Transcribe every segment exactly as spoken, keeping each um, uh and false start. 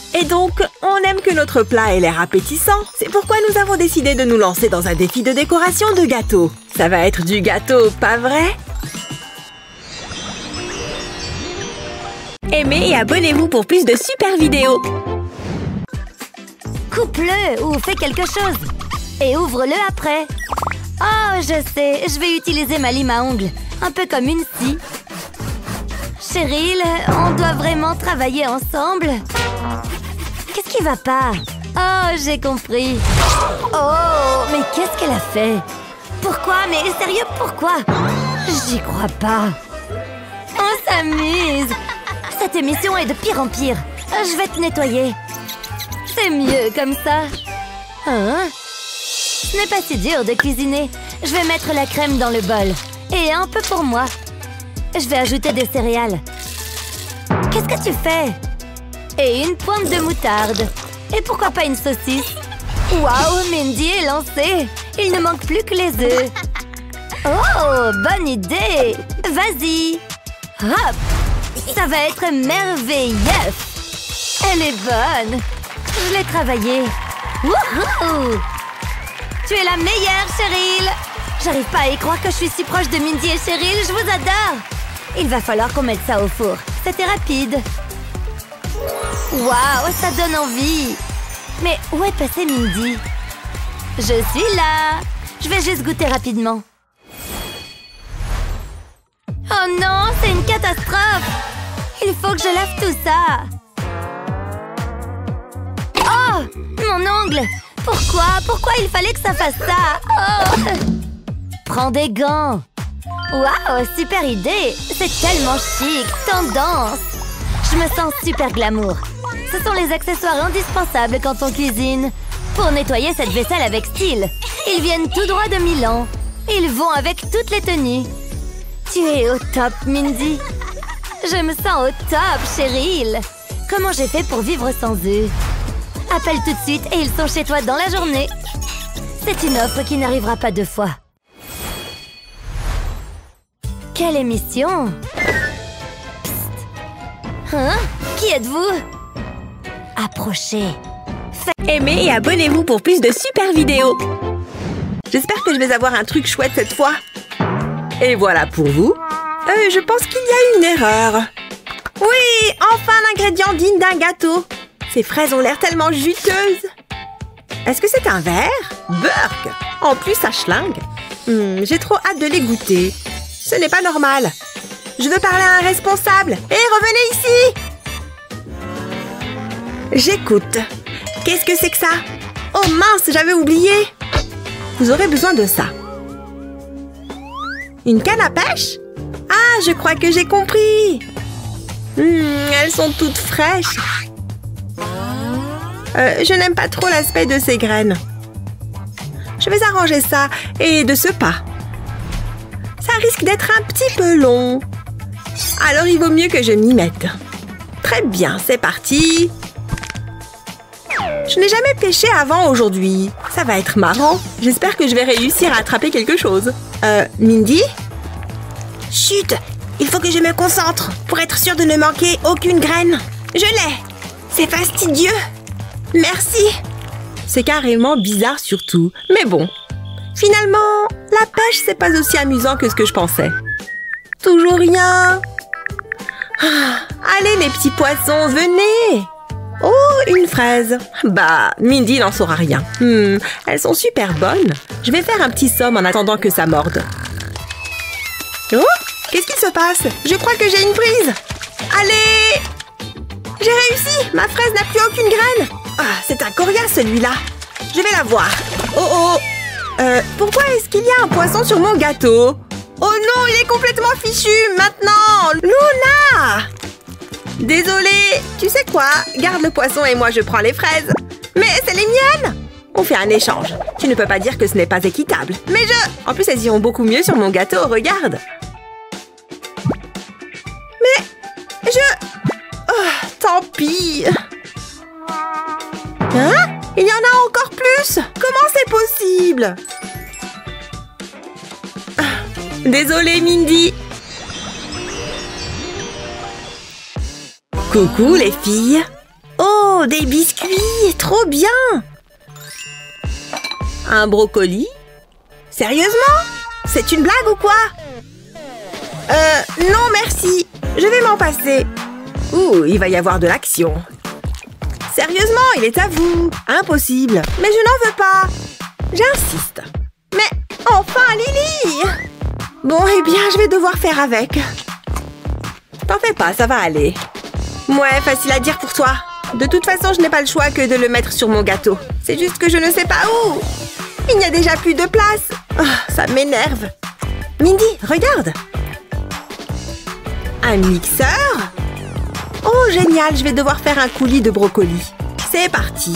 Et donc, on aime que notre plat ait l'air appétissant. C'est pourquoi nous avons décidé de nous lancer dans un défi de décoration de gâteau. Ça va être du gâteau, pas vrai? Aimez et abonnez-vous pour plus de super vidéos. Coupe-le ou fais quelque chose. Et ouvre-le après. Oh, je sais, je vais utiliser ma lime à ongles. Un peu comme une scie. Cheryl, on doit vraiment travailler ensemble. Qu'est-ce qui va pas? Oh, j'ai compris. Oh, mais qu'est-ce qu'elle a fait? Pourquoi? Mais sérieux, pourquoi? J'y crois pas. On s'amuse. Cette émission est de pire en pire. Je vais te nettoyer. C'est mieux comme ça. Hein? Ce n'est pas si dur de cuisiner. Je vais mettre la crème dans le bol. Et un peu pour moi. Je vais ajouter des céréales. Qu'est-ce que tu fais? Et une pointe de moutarde. Et pourquoi pas une saucisse? Waouh, Mindy est lancée. Il ne manque plus que les œufs. Oh, bonne idée. Vas-y. Hop. Ça va être merveilleux. Elle est bonne. Je l'ai travaillée. Wouhou! Tu es la meilleure, Cheryl. J'arrive pas à y croire que je suis si proche de Mindy et Cheryl. Je vous adore. Il va falloir qu'on mette ça au four. C'était rapide. Waouh, ça donne envie. Mais où est passée Mindy? Je suis là. Je vais juste goûter rapidement. Oh non, c'est une catastrophe. Il faut que je lave tout ça. Oh, mon ongle. Pourquoi? Pourquoi il fallait que ça fasse ça? Oh. Prends des gants. Waouh, super idée. C'est tellement chic, tendance. Je me sens super glamour. Ce sont les accessoires indispensables quand on cuisine. Pour nettoyer cette vaisselle avec style. Ils viennent tout droit de Milan. Ils vont avec toutes les tenues. Tu es au top, Mindy. Je me sens au top, Cheryl. Comment j'ai fait pour vivre sans eux? Appelle tout de suite et ils sont chez toi dans la journée. C'est une offre qui n'arrivera pas deux fois. Quelle émission? Psst. Hein? Qui êtes-vous? Approchez. Aimez et abonnez-vous pour plus de super vidéos. J'espère que je vais avoir un truc chouette cette fois. Et voilà pour vous. Euh, je pense qu'il y a une erreur. Oui, enfin l'ingrédient digne d'un gâteau. Ces fraises ont l'air tellement juteuses. Est-ce que c'est un verre? Burk! En plus, ça schlingue. Hmm, j'ai trop hâte de les goûter. Ce n'est pas normal. Je veux parler à un responsable. Hé, revenez ici! J'écoute. Qu'est-ce que c'est que ça? Oh mince, j'avais oublié. Vous aurez besoin de ça. Une canne à pêche? Ah, je crois que j'ai compris. Hmm, elles sont toutes fraîches. Euh, je n'aime pas trop l'aspect de ces graines. Je vais arranger ça et de ce pas. Ça risque d'être un petit peu long. Alors il vaut mieux que je m'y mette. Très bien, c'est parti. Je n'ai jamais pêché avant aujourd'hui. Ça va être marrant. J'espère que je vais réussir à attraper quelque chose. Euh, Mindy? Chut! Il faut que je me concentre pour être sûre de ne manquer aucune graine. Je l'ai! C'est fastidieux! Merci! C'est carrément bizarre surtout. Mais bon. Finalement, la pêche, c'est pas aussi amusant que ce que je pensais. Toujours rien. Ah, allez les petits poissons, venez! Oh, une fraise. Bah, Mindy n'en saura rien. Hmm, elles sont super bonnes. Je vais faire un petit somme en attendant que ça morde. Oh, qu'est-ce qui se passe? Je crois que j'ai une prise. Allez! J'ai réussi! Ma fraise n'a plus aucune graine. Ah, c'est un coriace celui-là. Je vais la voir. Oh oh! Euh, pourquoi est-ce qu'il y a un poisson sur mon gâteau? Oh non, il est complètement fichu! Maintenant! Luna! Désolée, tu sais quoi? Garde le poisson et moi je prends les fraises. Mais c'est les miennes! On fait un échange. Tu ne peux pas dire que ce n'est pas équitable. Mais je... En plus, elles iront beaucoup mieux sur mon gâteau, regarde. Mais... Je... Oh, tant pis. Hein? Il y en a encore plus? Comment c'est possible? Désolée, Mindy. Coucou, les filles. Oh, Oh, des biscuits! Trop bien! Un brocoli? Sérieusement? C'est une blague ou quoi? Euh, non merci. Je vais m'en passer. Ouh, il va y avoir de l'action. Sérieusement, il est à vous. Impossible. Mais je n'en veux pas. J'insiste. Mais enfin, Lily! Bon, eh bien, je vais devoir faire avec. T'en fais pas, ça va aller. Ouais, facile à dire pour toi. De toute façon, je n'ai pas le choix que de le mettre sur mon gâteau. C'est juste que je ne sais pas où. Il n'y a déjà plus de place. Oh, ça m'énerve. Mindy, regarde. Un mixeur? Oh, génial, je vais devoir faire un coulis de brocoli. C'est parti.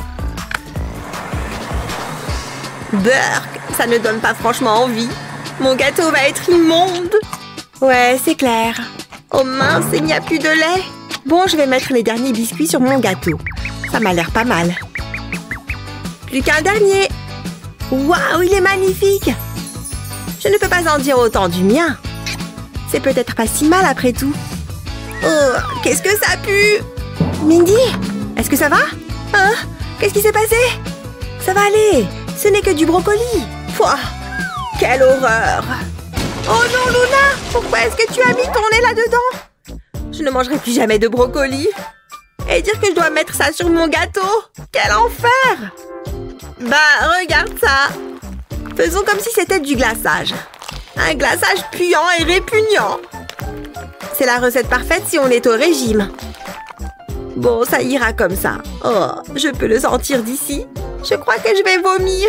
Burk, ça ne donne pas franchement envie. Mon gâteau va être immonde. Ouais, c'est clair. Oh mince, il n'y a plus de lait. Bon, je vais mettre les derniers biscuits sur mon gâteau. Ça m'a l'air pas mal. Plus qu'un dernier. Waouh, il est magnifique. Je ne peux pas en dire autant du mien. C'est peut-être pas si mal après tout. Oh, qu'est-ce que ça pue! Mindy, est-ce que ça va? Hein? Qu'est-ce qui s'est passé? Ça va aller. Ce n'est que du brocoli. Pouah, quelle horreur! Oh non, Luna! Pourquoi est-ce que tu as mis ton nez là-dedans? Je ne mangerai plus jamais de brocoli. Et dire que je dois mettre ça sur mon gâteau? Quel enfer! Bah, regarde ça. Faisons comme si c'était du glaçage. Un glaçage puant et répugnant. C'est la recette parfaite si on est au régime. Bon, ça ira comme ça. Oh, je peux le sentir d'ici. Je crois que je vais vomir.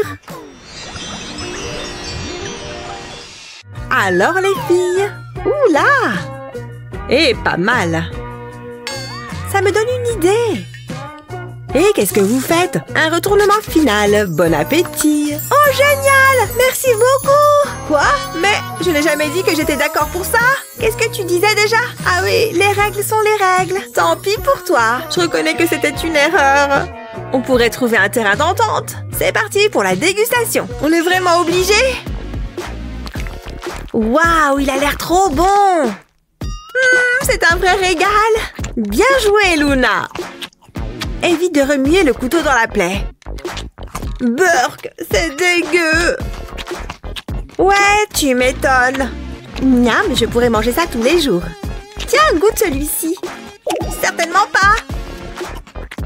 Alors les filles. Ouh là! Eh, pas mal. Ça me donne une idée. Et qu'est-ce que vous faites? Un retournement final. Bon appétit. Oh, génial! Merci beaucoup! Quoi? Mais je n'ai jamais dit que j'étais d'accord pour ça. Qu'est-ce que tu disais déjà? Ah oui, les règles sont les règles. Tant pis pour toi. Je reconnais que c'était une erreur. On pourrait trouver un terrain d'entente. C'est parti pour la dégustation. On est vraiment obligé? Waouh, il a l'air trop bon! Mmh, c'est un vrai régal. Bien joué, Luna. Évite de remuer le couteau dans la plaie. Burk, c'est dégueu. Ouais, tu m'étonnes. Miam, je pourrais manger ça tous les jours. Tiens, goûte celui-ci. Certainement pas.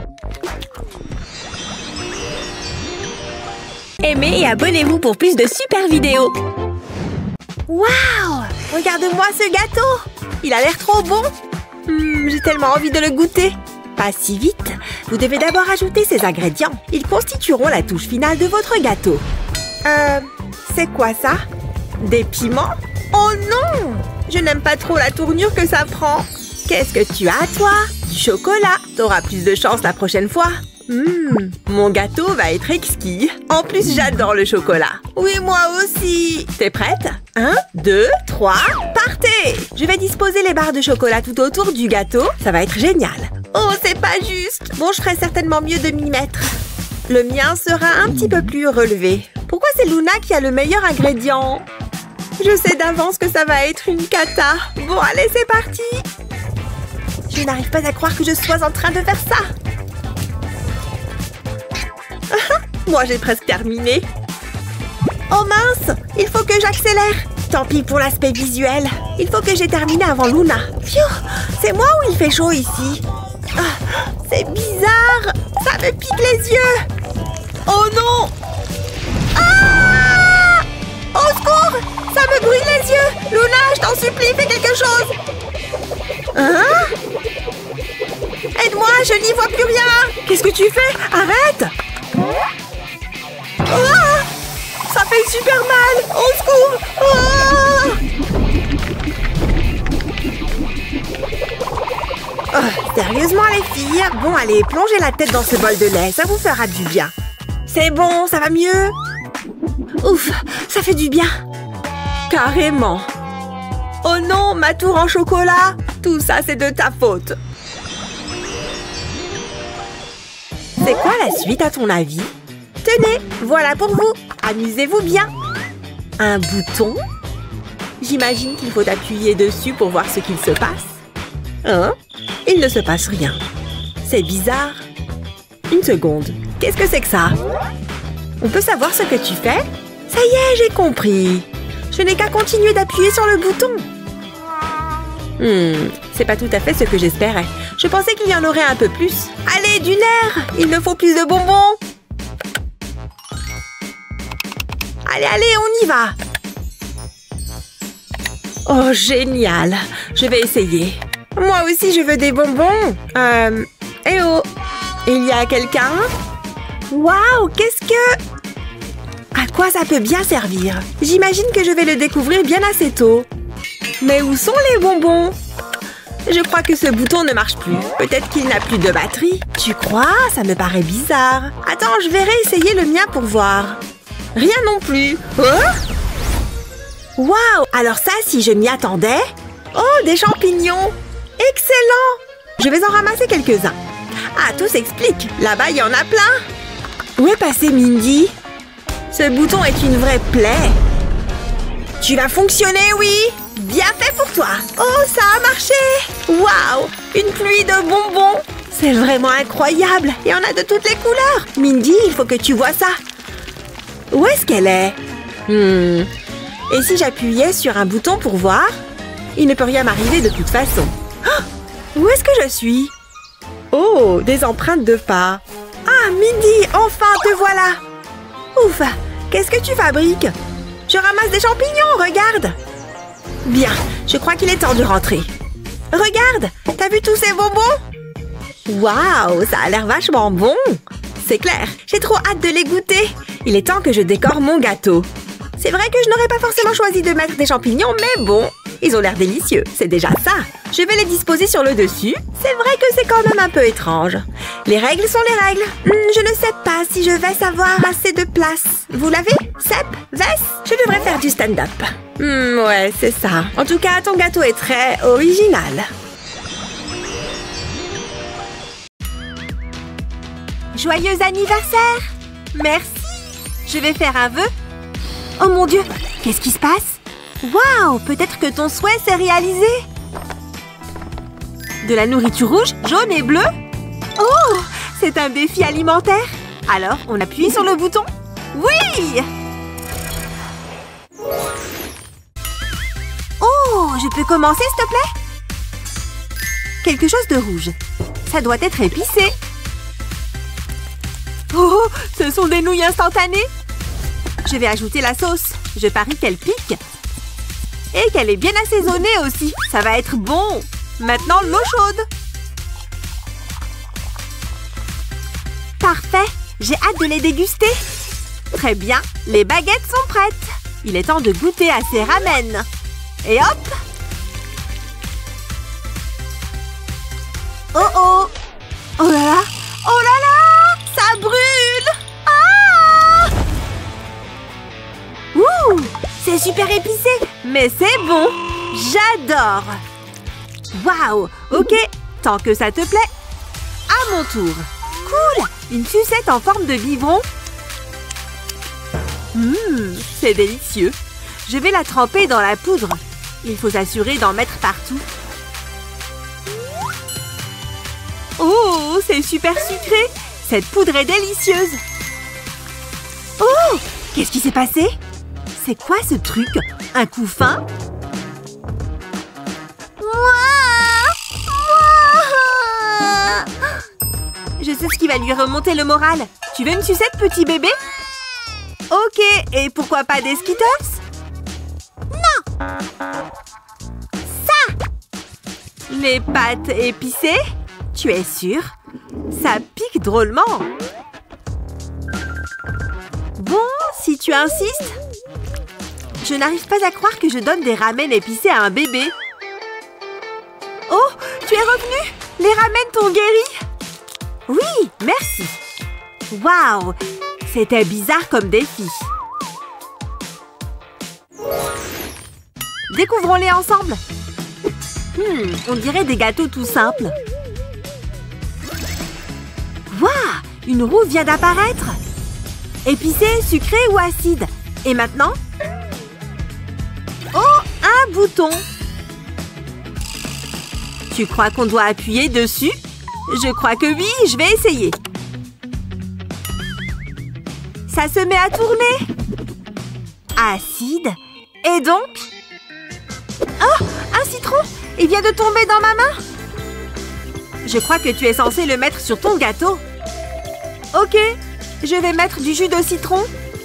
Aimez et abonnez-vous pour plus de super vidéos. Waouh! Regarde-moi ce gâteau. Il a l'air trop bon. Mmh, j'ai tellement envie de le goûter. Pas si vite. Vous devez d'abord ajouter ces ingrédients. Ils constitueront la touche finale de votre gâteau. Euh, c'est quoi ça? Des piments? Oh non! Je n'aime pas trop la tournure que ça prend. Qu'est-ce que tu as, toi? Du chocolat. T'auras plus de chance la prochaine fois. Mmh, mon gâteau va être exquis. En plus, j'adore le chocolat. Oui, moi aussi. T'es prête? Un, deux, trois, partez! Je vais disposer les barres de chocolat tout autour du gâteau. Ça va être génial. Oh, c'est pas juste. Bon, je ferai certainement mieux de m'y mettre. Le mien sera un petit peu plus relevé. Pourquoi c'est Luna qui a le meilleur ingrédient? Je sais d'avance que ça va être une cata. Bon, allez, c'est parti. Je n'arrive pas à croire que je sois en train de faire ça. Moi, j'ai presque terminé. Oh mince! Il faut que j'accélère. Tant pis pour l'aspect visuel. Il faut que j'ai terminé avant Luna. C'est moi ou il fait chaud ici? Ah, c'est bizarre. Ça me pique les yeux. Oh non! Ah! Au secours! Ça me brûle les yeux. Luna, je t'en supplie, fais quelque chose. Hein? Aide-moi, je n'y vois plus rien. Qu'est-ce que tu fais? Arrête! Ah! Ça fait super mal. Au secours! Ah! Oh, sérieusement les filles? Bon, allez, plongez la tête dans ce bol de lait, ça vous fera du bien. C'est bon, ça va mieux? Ouf, ça fait du bien. Carrément. Oh non, ma tour en chocolat. Tout ça, c'est de ta faute. C'est quoi la suite à ton avis? Tenez, voilà pour vous. Amusez-vous bien. Un bouton? J'imagine qu'il faut appuyer dessus pour voir ce qu'il se passe. Hein? Il ne se passe rien. C'est bizarre. Une seconde. Qu'est-ce que c'est que ça? On peut savoir ce que tu fais? Ça y est, j'ai compris. Je n'ai qu'à continuer d'appuyer sur le bouton. Hmm, c'est pas tout à fait ce que j'espérais. Je pensais qu'il y en aurait un peu plus. Allez, du nerf! Il me faut plus de bonbons. Allez, allez, on y va. Oh, génial. Je vais essayer. Moi aussi, je veux des bonbons. Euh... Eh oh! Il y a quelqu'un? Waouh, qu'est-ce que... À quoi ça peut bien servir? J'imagine que je vais le découvrir bien assez tôt. Mais où sont les bonbons? Je crois que ce bouton ne marche plus. Peut-être qu'il n'a plus de batterie. Tu crois? Ça me paraît bizarre. Attends, je vais réessayer le mien pour voir. Rien non plus. Oh! Waouh! Alors ça, si je m'y attendais... Oh, des champignons! Excellent! Je vais en ramasser quelques-uns. Ah, tout s'explique. Là-bas, il y en a plein. Où est passé Mindy? Ce bouton est une vraie plaie. Tu vas fonctionner, oui? Bien fait pour toi. Oh, ça a marché. Waouh! Une pluie de bonbons. C'est vraiment incroyable. Il y en a de toutes les couleurs. Mindy, il faut que tu vois ça. Où est-ce qu'elle est? Hmm. Et si j'appuyais sur un bouton pour voir? Il ne peut rien m'arriver de toute façon. Oh! Où est-ce que je suis? Oh, des empreintes de pas. Ah, Mindy, enfin, te voilà. Ouf, qu'est-ce que tu fabriques? Je ramasse des champignons, regarde. Bien, je crois qu'il est temps de rentrer. Regarde, t'as vu tous ces bonbons? Waouh, ça a l'air vachement bon. C'est clair, j'ai trop hâte de les goûter. Il est temps que je décore mon gâteau. C'est vrai que je n'aurais pas forcément choisi de mettre des champignons, mais bon, ils ont l'air délicieux, c'est déjà ça. Je vais les disposer sur le dessus. C'est vrai que c'est quand même un peu étrange. Les règles sont les règles. Hmm, je ne sais pas si je vais avoir assez de place. Vous l'avez? Sep? Vess? Je devrais faire du stand-up. Hmm, ouais, c'est ça. En tout cas, ton gâteau est très original. Joyeux anniversaire! Merci! Je vais faire un vœu. Oh mon Dieu! Qu'est-ce qui se passe? Waouh! Peut-être que ton souhait s'est réalisé? De la nourriture rouge, jaune et bleue? Oh! C'est un défi alimentaire! Alors, on appuie sur le bouton? Oui! Oh! Je peux commencer, s'il te plaît? Quelque chose de rouge. Ça doit être épicé. Oh! Ce sont des nouilles instantanées! Je vais ajouter la sauce. Je parie qu'elle pique. Et qu'elle est bien assaisonnée aussi. Ça va être bon. Maintenant, l'eau chaude. Parfait. J'ai hâte de les déguster. Très bien. Les baguettes sont prêtes. Il est temps de goûter à ces ramen. Et hop! Oh oh! Oh là là! Oh là là! Ça brûle! Ah! Ouh! C'est super épicé, mais c'est bon! J'adore! Waouh! Ok, tant que ça te plaît. À mon tour. Cool! Une sucette en forme de biberon. Hum, c'est délicieux. Je vais la tremper dans la poudre. Il faut s'assurer d'en mettre partout. Oh, c'est super sucré! Cette poudre est délicieuse! Oh! Qu'est-ce qui s'est passé? C'est quoi ce truc? Un couffin? Je sais ce qui va lui remonter le moral. Tu veux une sucette, petit bébé? Ok, et pourquoi pas des Skittles? Non! Ça! Les pâtes épicées? Tu es sûre? Ça pique drôlement. Bon, si tu insistes. Je n'arrive pas à croire que je donne des ramen épicés à un bébé. Oh, tu es revenu? Les ramen t'ont guéri? Oui, merci. Waouh, c'était bizarre comme défi. Découvrons-les ensemble. Hmm, on dirait des gâteaux tout simples. Waouh, une roue vient d'apparaître. Épicé, sucré ou acide? Et maintenant? Oh, un bouton. Tu crois qu'on doit appuyer dessus? Je crois que oui, je vais essayer. Ça se met à tourner. Acide. Et donc? Oh, un citron! Il vient de tomber dans ma main. Je crois que tu es censé le mettre sur ton gâteau. Ok, je vais mettre du jus de citron.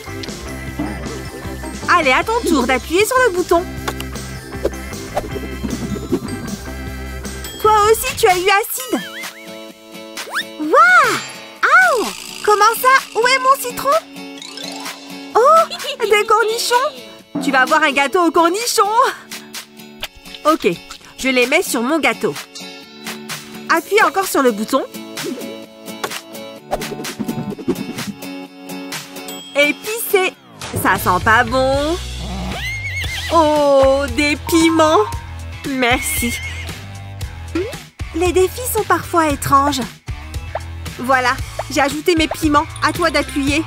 Allez, à ton tour d'appuyer sur le bouton. Toi aussi, tu as eu acide. Waouh! Aouh! Comment ça? Où est mon citron? Oh! Des cornichons! Tu vas avoir un gâteau aux cornichons! Ok, je les mets sur mon gâteau. Appuie encore sur le bouton. Épicé. Ça sent pas bon. Oh, des piments. Merci. Les défis sont parfois étranges. Voilà, j'ai ajouté mes piments. À toi d'appuyer.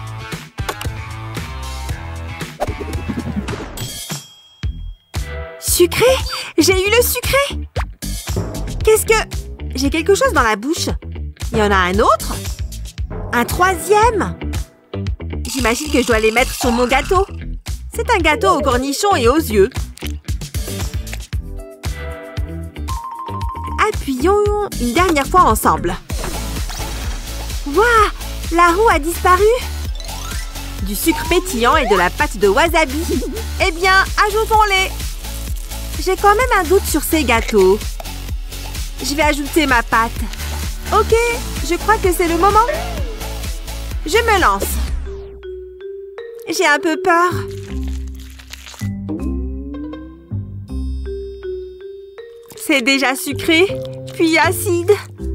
Sucré? J'ai eu le sucré. Qu'est-ce que... J'ai quelque chose dans la bouche. Il y en a un autre? Un troisième? J'imagine que je dois les mettre sur mon gâteau. C'est un gâteau aux cornichons et aux yeux. Appuyons une dernière fois ensemble. Waouh! La roue a disparu. Du sucre pétillant et de la pâte de wasabi. Eh bien, ajoutons-les. J'ai quand même un doute sur ces gâteaux. Je vais ajouter ma pâte. Ok, je crois que c'est le moment. Je me lance. J'ai un peu peur. C'est déjà sucré, puis acide.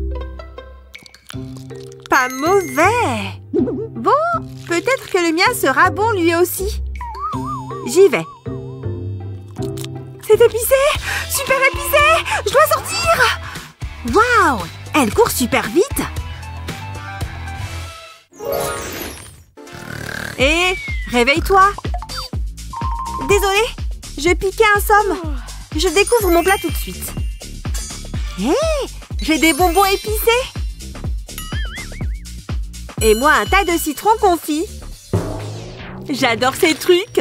Pas mauvais. Bon, peut-être que le mien sera bon lui aussi. J'y vais. C'est épicé! Super épicé! Je dois sortir! Waouh! Elle court super vite! Hé! Réveille-toi! Désolée! Je piquais un somme! Je découvre mon plat tout de suite. Hé! J'ai des bonbons épicés! Et moi, un tas de citrons confits! J'adore ces trucs!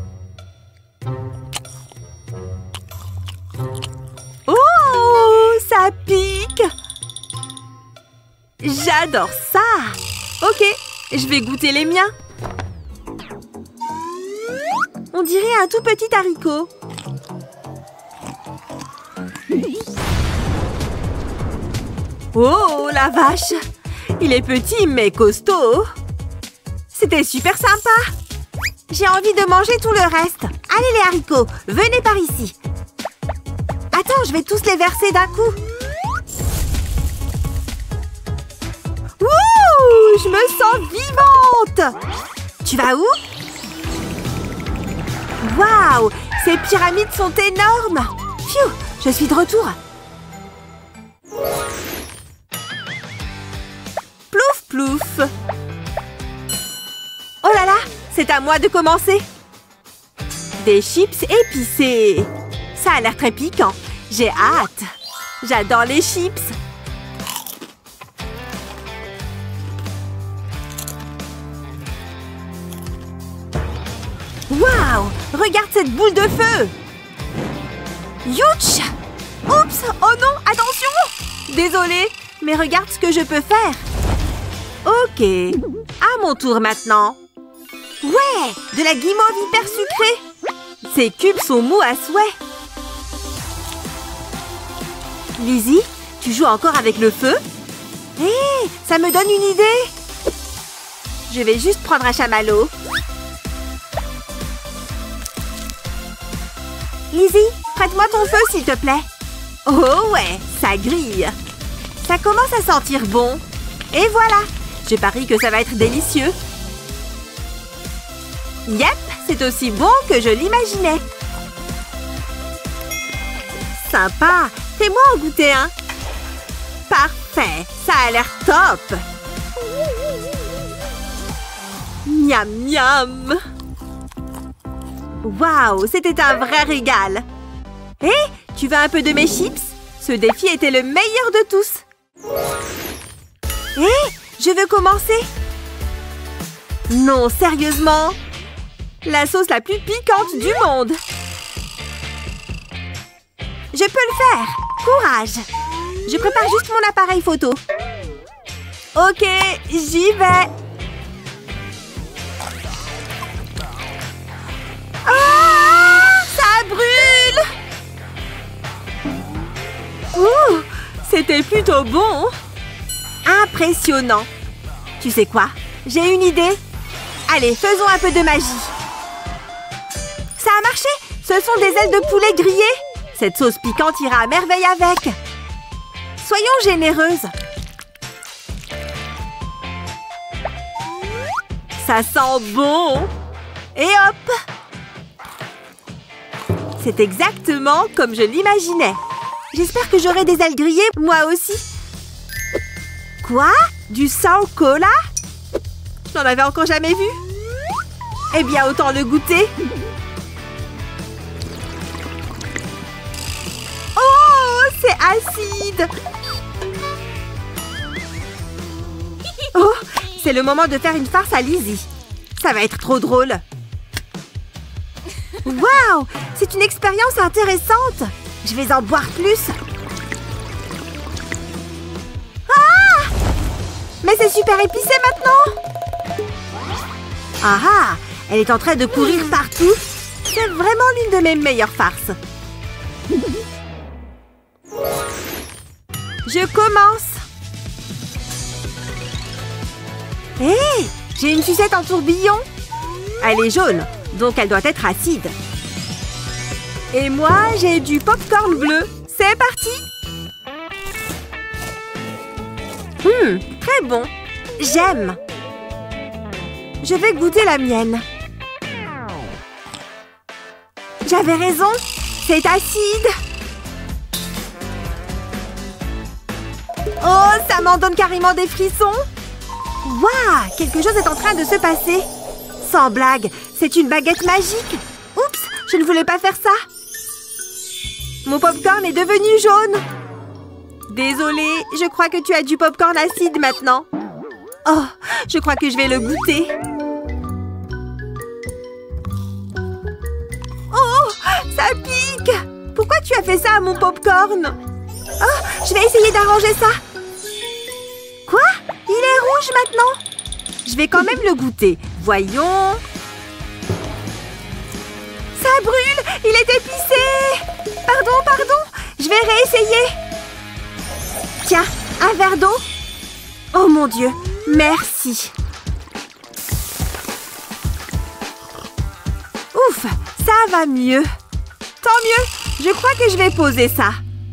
Oh, ça pique! J'adore ça! Ok, je vais goûter les miens. On dirait un tout petit haricot. Oh, la vache! Il est petit, mais costaud. C'était super sympa. J'ai envie de manger tout le reste. Allez les haricots, venez par ici. Attends, je vais tous les verser d'un coup. Ouh, je me sens vivante. Tu vas où? Waouh, ces pyramides sont énormes. Pfiou, je suis de retour. Plouf, plouf. Oh là là, c'est à moi de commencer. Des chips épicés. Ça a l'air très piquant. J'ai hâte. J'adore les chips. Waouh! Regarde cette boule de feu! Youch! Oups! Oh non! Attention! Désolée, mais regarde ce que je peux faire. Ok. À mon tour maintenant. Ouais! De la guimauve hyper sucrée! Ces cubes sont mous à souhait. Lizzie, tu joues encore avec le feu? Hé! Hey, ça me donne une idée! Je vais juste prendre un chamallow. Lizzie, prête-moi ton feu, s'il te plaît. Oh ouais, ça grille. Ça commence à sentir bon. Et voilà, je parie que ça va être délicieux. Yep, c'est aussi bon que je l'imaginais. Sympa, fais-moi en goûter un. Parfait, ça a l'air top. Miam miam. Waouh, c'était un vrai régal. Hé, hey, tu veux un peu de mes chips? Ce défi était le meilleur de tous. Hé, hey, je veux commencer. Non, sérieusement? La sauce la plus piquante du monde. Je peux le faire. Courage. Je prépare juste mon appareil photo. Ok, j'y vais. Ah, ça brûle. Ouh, c'était plutôt bon. Impressionnant. Tu sais quoi? J'ai une idée. Allez, faisons un peu de magie. Ça a marché. Ce sont des ailes de poulet grillées. Cette sauce piquante ira à merveille avec. Soyons généreuses. Ça sent bon. Et hop! C'est exactement comme je l'imaginais. J'espère que j'aurai des ailes grillées, moi aussi. Quoi? Du sang au cola? J'en avais encore jamais vu. Eh bien, autant le goûter. Oh, c'est acide! Oh, c'est le moment de faire une farce à Lizzie. Ça va être trop drôle. Waouh! C'est une expérience intéressante. Je vais en boire plus. Ah! Mais c'est super épicé maintenant. Ah ah! Elle est en train de courir partout. C'est vraiment l'une de mes meilleures farces. Je commence. Hé! Hey, j'ai une sucette en tourbillon. Elle est jaune, donc elle doit être acide. Et moi, j'ai du popcorn bleu. C'est parti! Hum, très bon. J'aime. Je vais goûter la mienne. J'avais raison. C'est acide. Oh, ça m'en donne carrément des frissons. Waouh! Quelque chose est en train de se passer. Sans blague, c'est une baguette magique. Oups, je ne voulais pas faire ça. Mon popcorn est devenu jaune. Désolée, je crois que tu as du popcorn acide maintenant. Oh, je crois que je vais le goûter. Oh, ça pique. Pourquoi tu as fait ça à mon popcorn? Oh, je vais essayer d'arranger ça. Quoi? Il est rouge maintenant? Je vais quand même le goûter. Voyons. Ça brûle! Il est épicé! Pardon, pardon! Je vais réessayer. Tiens, un verre d'eau. Oh mon Dieu, merci. Ouf, ça va mieux. Tant mieux, je crois que je vais poser ça.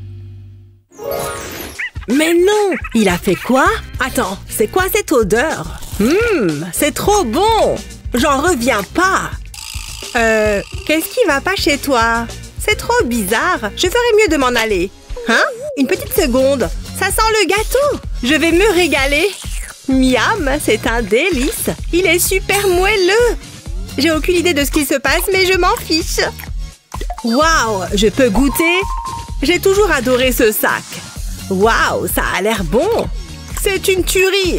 Mais non! Il a fait quoi? Attends, c'est quoi cette odeur? Hum, c'est trop bon! J'en reviens pas! Euh, qu'est-ce qui va pas chez toi? C'est trop bizarre. Je ferais mieux de m'en aller. Hein? Une petite seconde. Ça sent le gâteau. Je vais me régaler. Miam, c'est un délice. Il est super moelleux. J'ai aucune idée de ce qui se passe, mais je m'en fiche. Waouh, je peux goûter? J'ai toujours adoré ce sac. Waouh, ça a l'air bon. C'est une tuerie.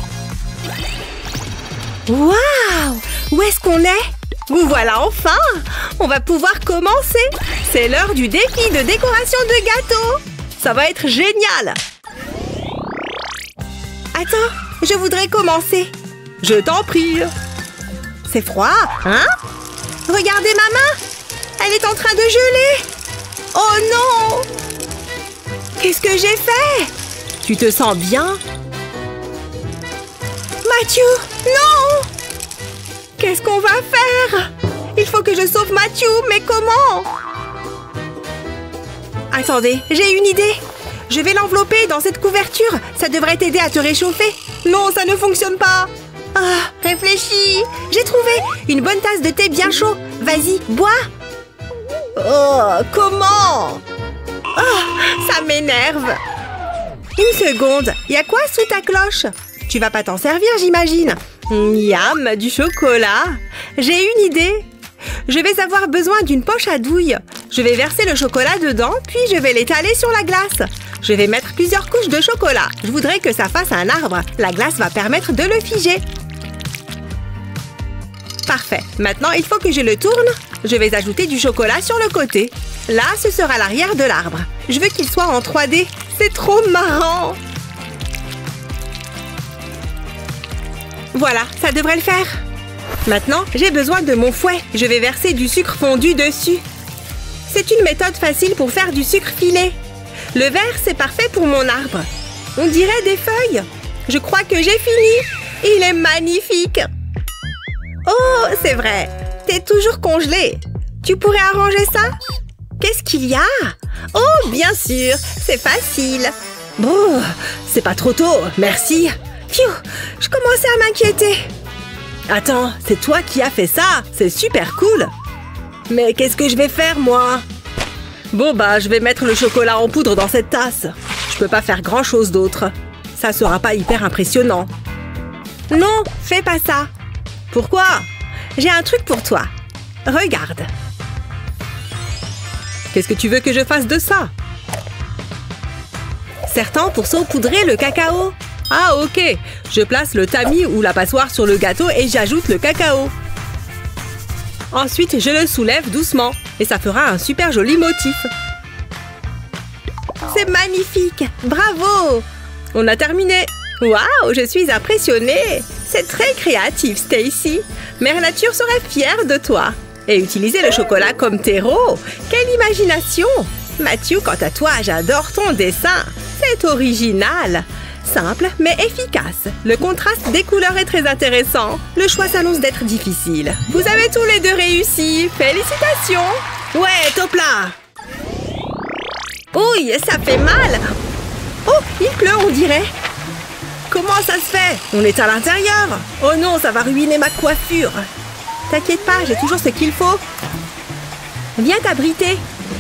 Waouh, où est-ce qu'on est? Vous voilà enfin! On va pouvoir commencer! C'est l'heure du défi de décoration de gâteau! Ça va être génial! Attends, je voudrais commencer! Je t'en prie! C'est froid, hein? Regardez ma main! Elle est en train de geler! Oh non! Qu'est-ce que j'ai fait? Tu te sens bien? Mathieu, non! Qu'est-ce qu'on va faire? Il faut que je sauve Mathieu, mais comment? Attendez, j'ai une idée. Je vais l'envelopper dans cette couverture. Ça devrait t'aider à te réchauffer. Non, ça ne fonctionne pas. Ah, réfléchis. J'ai trouvé une bonne tasse de thé bien chaud. Vas-y, bois. Oh, comment? Oh, ça m'énerve. Une seconde. Y a quoi sous ta cloche? Tu vas pas t'en servir, j'imagine. Miam, du chocolat. J'ai une idée. Je vais avoir besoin d'une poche à douille. Je vais verser le chocolat dedans, puis je vais l'étaler sur la glace. Je vais mettre plusieurs couches de chocolat. Je voudrais que ça fasse un arbre. La glace va permettre de le figer. Parfait. Maintenant, il faut que je le tourne. Je vais ajouter du chocolat sur le côté. Là, ce sera l'arrière de l'arbre. Je veux qu'il soit en trois D. C'est trop marrant. Voilà, ça devrait le faire. Maintenant, j'ai besoin de mon fouet. Je vais verser du sucre fondu dessus. C'est une méthode facile pour faire du sucre filé. Le vert, c'est parfait pour mon arbre. On dirait des feuilles. Je crois que j'ai fini. Il est magnifique. Oh, c'est vrai. T'es toujours congelé. Tu pourrais arranger ça? Qu'est-ce qu'il y a? Oh, bien sûr. C'est facile. Bon, c'est pas trop tôt. Merci. Pfiou, je commençais à m'inquiéter. Attends, c'est toi qui as fait ça? C'est super cool. Mais qu'est-ce que je vais faire, moi? Bon, bah, je vais mettre le chocolat en poudre dans cette tasse. Je peux pas faire grand-chose d'autre. Ça sera pas hyper impressionnant. Non, fais pas ça. Pourquoi? J'ai un truc pour toi. Regarde. Qu'est-ce que tu veux que je fasse de ça? Certains pour saupoudrer le cacao. Ah, ok. Je place le tamis ou la passoire sur le gâteau et j'ajoute le cacao. Ensuite, je le soulève doucement et ça fera un super joli motif. C'est magnifique! Bravo! On a terminé. Waouh, je suis impressionnée. C'est très créatif, Stacy. Mère Nature serait fière de toi. Et utiliser le chocolat comme terreau. Quelle imagination! Matthew, quant à toi, j'adore ton dessin. C'est original. Simple, mais efficace. Le contraste des couleurs est très intéressant. Le choix s'annonce d'être difficile. Vous avez tous les deux réussi. Félicitations! Ouais, top là! Ouh, ça fait mal! Oh, il pleut, on dirait. Comment ça se fait? On est à l'intérieur. Oh non, ça va ruiner ma coiffure. T'inquiète pas, j'ai toujours ce qu'il faut. Viens t'abriter.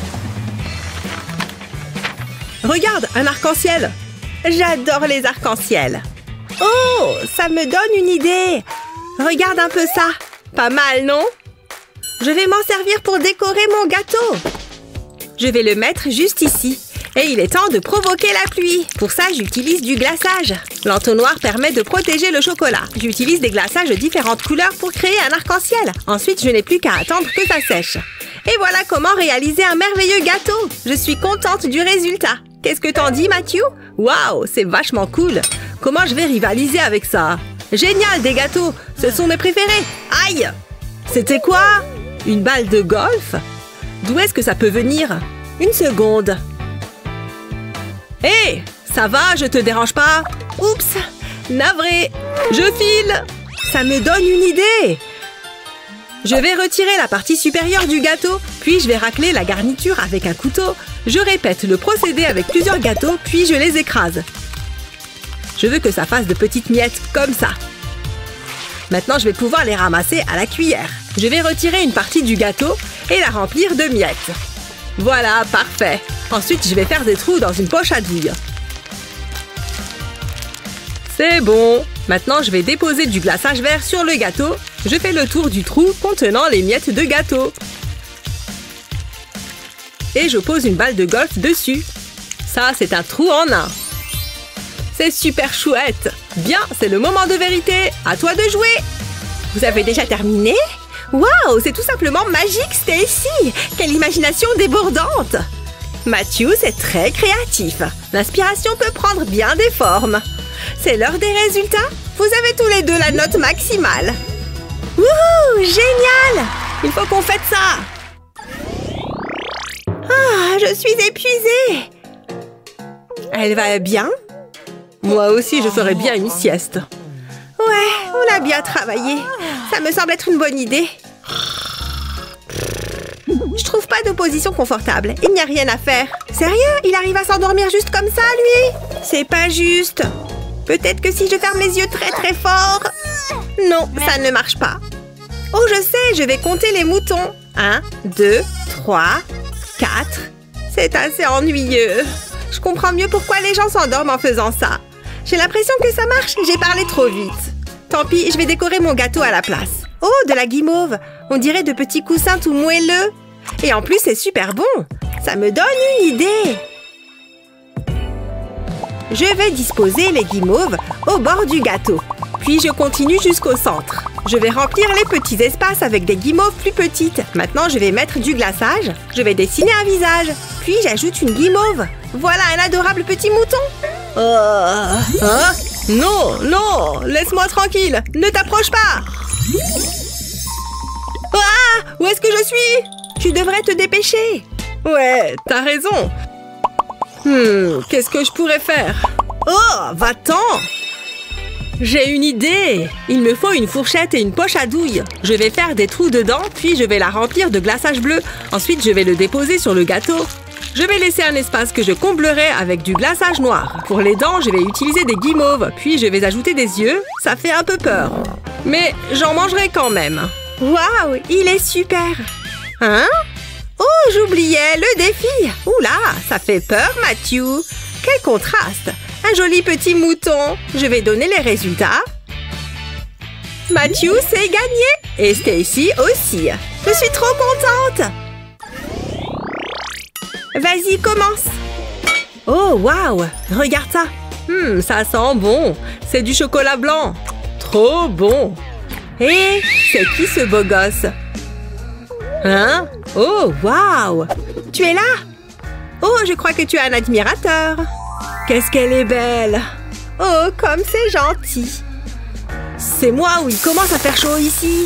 Regarde, un arc-en-ciel. J'adore les arcs-en-ciel. Oh, ça me donne une idée. Regarde un peu ça. Pas mal, non? Je vais m'en servir pour décorer mon gâteau. Je vais le mettre juste ici. Et il est temps de provoquer la pluie. Pour ça, j'utilise du glaçage. L'entonnoir permet de protéger le chocolat. J'utilise des glaçages de différentes couleurs pour créer un arc-en-ciel. Ensuite, je n'ai plus qu'à attendre que ça sèche. Et voilà comment réaliser un merveilleux gâteau. Je suis contente du résultat. Qu'est-ce que t'en dis, Matthew? Waouh, c'est vachement cool. Comment je vais rivaliser avec ça? Génial, des gâteaux. Ce sont mes préférés. Aïe! C'était quoi? Une balle de golf? D'où est-ce que ça peut venir? Une seconde. Hé, hey, ça va, je te dérange pas? Oups, navré. Je file. Ça me donne une idée. Je vais retirer la partie supérieure du gâteau, puis je vais racler la garniture avec un couteau. Je répète le procédé avec plusieurs gâteaux, puis je les écrase. Je veux que ça fasse de petites miettes, comme ça. Maintenant, je vais pouvoir les ramasser à la cuillère. Je vais retirer une partie du gâteau et la remplir de miettes. Voilà, parfait. Ensuite, je vais faire des trous dans une poche à douille. C'est bon. Maintenant, je vais déposer du glaçage vert sur le gâteau. Je fais le tour du trou contenant les miettes de gâteau. Et je pose une balle de golf dessus. Ça, c'est un trou en un. C'est super chouette. Bien, c'est le moment de vérité. À toi de jouer. Vous avez déjà terminé? Waouh, c'est tout simplement magique, Stacy. Quelle imagination débordante. Matthew, c'est très créatif. L'inspiration peut prendre bien des formes. C'est l'heure des résultats. Vous avez tous les deux la note maximale. Wouhou, génial! Il faut qu'on fête ça. Ah, je suis épuisée. Elle va bien? Moi aussi, je ferais bien une sieste. Ouais, on a bien travaillé. Ça me semble être une bonne idée. Je trouve pas de position confortable. Il n'y a rien à faire. Sérieux? Il arrive à s'endormir juste comme ça, lui? C'est pas juste. Peut-être que si je ferme les yeux très très fort... Non, ça ne marche pas. Oh, je sais, je vais compter les moutons. Un, deux, trois, quatre. C'est assez ennuyeux. Je comprends mieux pourquoi les gens s'endorment en faisant ça. J'ai l'impression que ça marche. J'ai parlé trop vite. Tant pis, je vais décorer mon gâteau à la place. Oh, de la guimauve. On dirait de petits coussins tout moelleux. Et en plus, c'est super bon. Ça me donne une idée. Je vais disposer les guimauves au bord du gâteau. Puis je continue jusqu'au centre. Je vais remplir les petits espaces avec des guimauves plus petites. Maintenant, je vais mettre du glaçage. Je vais dessiner un visage. Puis, j'ajoute une guimauve. Voilà un adorable petit mouton. Oh. Hein? Non, non, laisse-moi tranquille. Ne t'approche pas. Ah! Où est-ce que je suis? Tu devrais te dépêcher. Ouais, t'as raison. Hmm, qu'est-ce que je pourrais faire? Oh, va-t'en! J'ai une idée! Il me faut une fourchette et une poche à douille. Je vais faire des trous dedans, puis je vais la remplir de glaçage bleu. Ensuite, je vais le déposer sur le gâteau. Je vais laisser un espace que je comblerai avec du glaçage noir. Pour les dents, je vais utiliser des guimauves, puis je vais ajouter des yeux. Ça fait un peu peur. Mais j'en mangerai quand même. Waouh, il est super! Hein? Oh, j'oubliais le défi! Oula, ça fait peur, Matthew! Quel contraste! Un joli petit mouton! Je vais donner les résultats. Matthew, c'est gagné! Et Stacy aussi! Je suis trop contente! Vas-y, commence! Oh, waouh! Regarde ça! Hum, ça sent bon! C'est du chocolat blanc! Trop bon! Hé, c'est qui ce beau gosse? Hein? Oh, waouh! Tu es là? Oh, je crois que tu es un admirateur! Qu'est-ce qu'elle est belle! Oh, comme c'est gentil! C'est moi où il commence à faire chaud ici!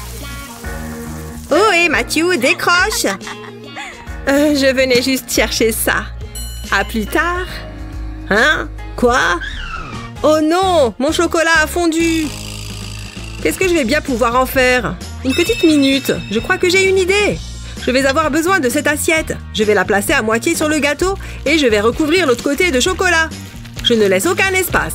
Oh, et Matthew, décroche! Euh, je venais juste chercher ça. À plus tard. Hein? Quoi? Oh non! Mon chocolat a fondu! Qu'est-ce que je vais bien pouvoir en faire? Une petite minute. Je crois que j'ai une idée. Je vais avoir besoin de cette assiette. Je vais la placer à moitié sur le gâteau et je vais recouvrir l'autre côté de chocolat. Je ne laisse aucun espace.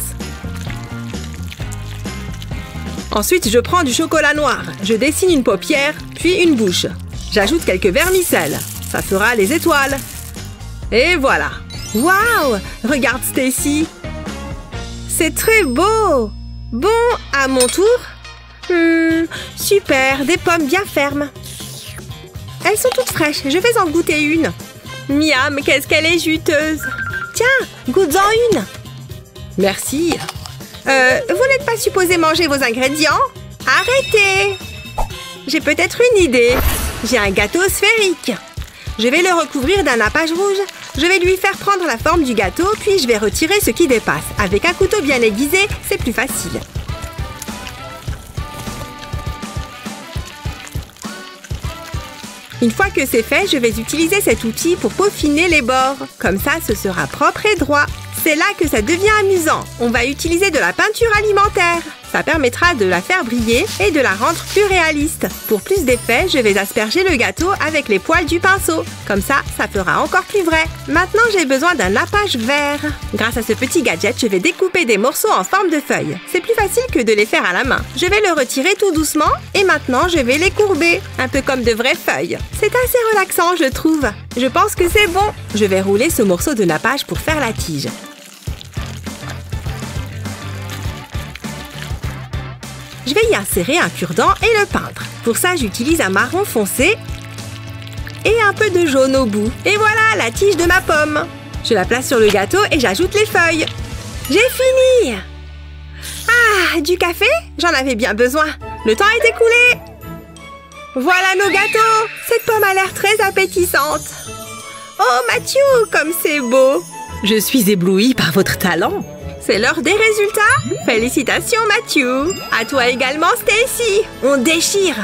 Ensuite, je prends du chocolat noir. Je dessine une paupière, puis une bouche. J'ajoute quelques vermicelles. Ça fera les étoiles. Et voilà. Waouh! Regarde Stacy. C'est très beau. Bon, à mon tour. Hmm, super, des pommes bien fermes. Elles sont toutes fraîches, je vais en goûter une. Miam, qu'est-ce qu'elle est juteuse. Tiens, goûte-en une. Merci. Euh, vous n'êtes pas supposé manger vos ingrédients? Arrêtez. J'ai peut-être une idée. J'ai un gâteau sphérique. Je vais le recouvrir d'un nappage rouge. Je vais lui faire prendre la forme du gâteau, puis je vais retirer ce qui dépasse. Avec un couteau bien aiguisé, c'est plus facile. Une fois que c'est fait, je vais utiliser cet outil pour peaufiner les bords. Comme ça, ce sera propre et droit. C'est là que ça devient amusant. On va utiliser de la peinture alimentaire. Ça permettra de la faire briller et de la rendre plus réaliste. Pour plus d'effet, je vais asperger le gâteau avec les poils du pinceau. Comme ça, ça fera encore plus vrai. Maintenant, j'ai besoin d'un nappage vert. Grâce à ce petit gadget, je vais découper des morceaux en forme de feuilles. C'est plus facile que de les faire à la main. Je vais le retirer tout doucement et maintenant, je vais les courber. Un peu comme de vraies feuilles. C'est assez relaxant, je trouve. Je pense que c'est bon. Je vais rouler ce morceau de nappage pour faire la tige. Je vais y insérer un cure-dent et le peindre. Pour ça, j'utilise un marron foncé et un peu de jaune au bout. Et voilà, la tige de ma pomme. Je la place sur le gâteau et j'ajoute les feuilles. J'ai fini! Ah, du café? J'en avais bien besoin. Le temps est écoulé. Voilà nos gâteaux. Cette pomme a l'air très appétissante. Oh, Matthew, comme c'est beau. Je suis éblouie par votre talent. C'est l'heure des résultats. Félicitations, Matthew. À toi également, Stacy. On déchire.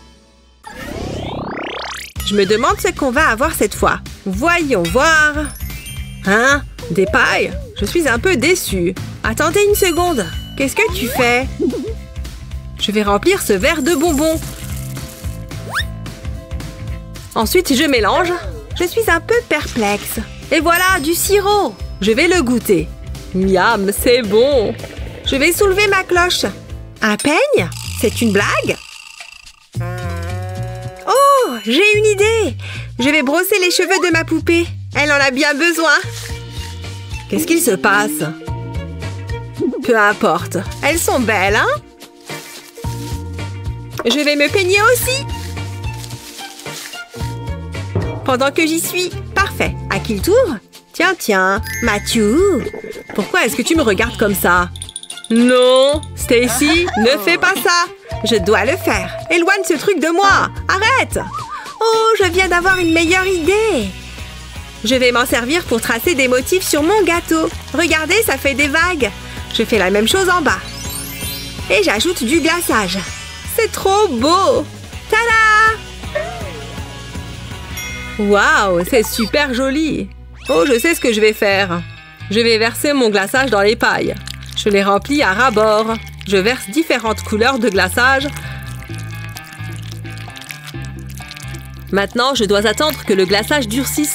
Je me demande ce qu'on va avoir cette fois. Voyons voir. Hein? Des pailles? Je suis un peu déçue. Attendez une seconde. Qu'est-ce que tu fais? Je vais remplir ce verre de bonbons. Ensuite, je mélange. Je suis un peu perplexe. Et voilà, du sirop. Je vais le goûter. Miam, c'est bon. Je vais soulever ma cloche. Un peigne? C'est une blague? Oh, j'ai une idée. Je vais brosser les cheveux de ma poupée. Elle en a bien besoin. Qu'est-ce qu'il se passe? Peu importe. Elles sont belles, hein? Je vais me peigner aussi. Pendant que j'y suis. Parfait. À qui le tour? Tiens, tiens. Matthew. Pourquoi est-ce que tu me regardes comme ça? Non, Stacy, ne fais pas ça. Je dois le faire. Éloigne ce truc de moi. Arrête. Oh, je viens d'avoir une meilleure idée. Je vais m'en servir pour tracer des motifs sur mon gâteau. Regardez, ça fait des vagues. Je fais la même chose en bas. Et j'ajoute du glaçage. C'est trop beau. Tada! Waouh, c'est super joli. Oh, je sais ce que je vais faire. Je vais verser mon glaçage dans les pailles. Je les remplis à ras-bord. Je verse différentes couleurs de glaçage. Maintenant, je dois attendre que le glaçage durcisse.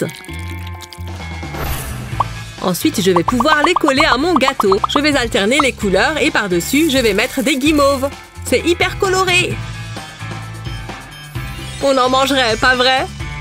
Ensuite, je vais pouvoir les coller à mon gâteau. Je vais alterner les couleurs et par-dessus, je vais mettre des guimauves. C'est hyper coloré. On en mangerait, pas vrai?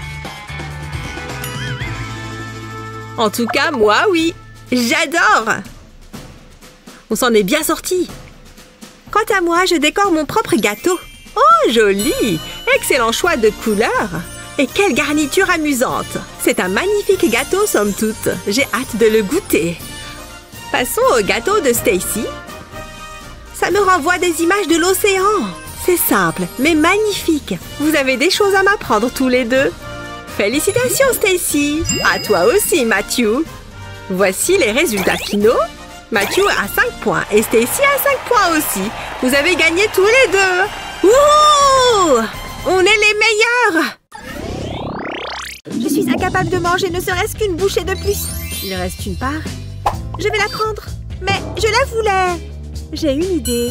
En tout cas, moi, oui. J'adore! On s'en est bien sorti. Quant à moi, je décore mon propre gâteau. Oh, joli! Excellent choix de couleurs. Et quelle garniture amusante! C'est un magnifique gâteau, somme toute. J'ai hâte de le goûter. Passons au gâteau de Stacy. Ça me renvoie des images de l'océan. C'est simple, mais magnifique. Vous avez des choses à m'apprendre tous les deux. Félicitations, Stacy! À toi aussi, Matthew! Voici les résultats finaux. Matthew a cinq points et Stacy a cinq points aussi. Vous avez gagné tous les deux. Wouhou! On est les meilleurs! Je suis incapable de manger ne serait-ce qu'une bouchée de plus. Il reste une part. Je vais la prendre. Mais je la voulais. J'ai une idée.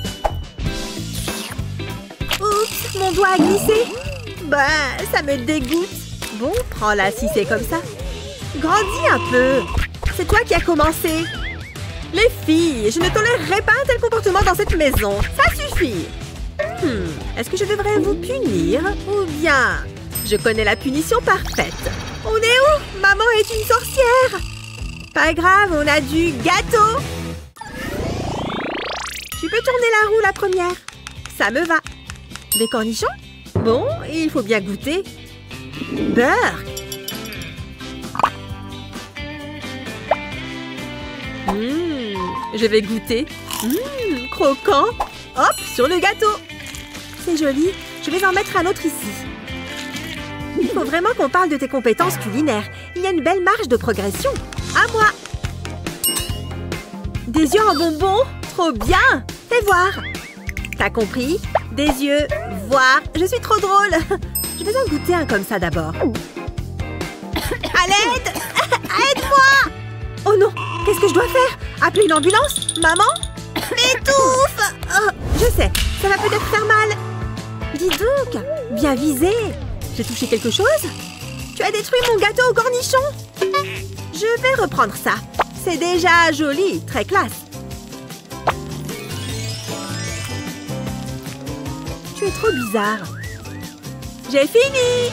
Oups, mon doigt a glissé. Bah, ça me dégoûte. Bon, prends-la si c'est comme ça. Grandis un peu. C'est toi qui as commencé. Les filles, je ne tolérerai pas un tel comportement dans cette maison. Ça suffit. Hmm, est-ce que je devrais vous punir? Ou bien, je connais la punition parfaite. On est où? Maman est une sorcière. Pas grave, on a du gâteau. Tu peux tourner la roue la première. Ça me va. Des cornichons? Bon, il faut bien goûter. Beurre. Mmh, je vais goûter. Mmh, croquant. Hop, sur le gâteau. C'est joli. Je vais en mettre un autre ici. Il faut vraiment qu'on parle de tes compétences culinaires. Il y a une belle marge de progression. À moi. Des yeux en bonbons? Trop bien. Fais voir. T'as compris? Des yeux, voir. Je suis trop drôle. Je vais en goûter un comme ça d'abord. À l'aide! Aide-moi! Oh non! Qu'est-ce que je dois faire? Appeler une ambulance? Maman? M'étouffe! Oh, je sais, ça va peut-être faire mal. Dis donc, bien visé. J'ai touché quelque chose? Tu as détruit mon gâteau au cornichon? Je vais reprendre ça. C'est déjà joli, très classe. Tu es trop bizarre. J'ai fini!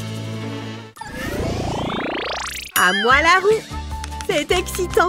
À moi la roue! C'est excitant!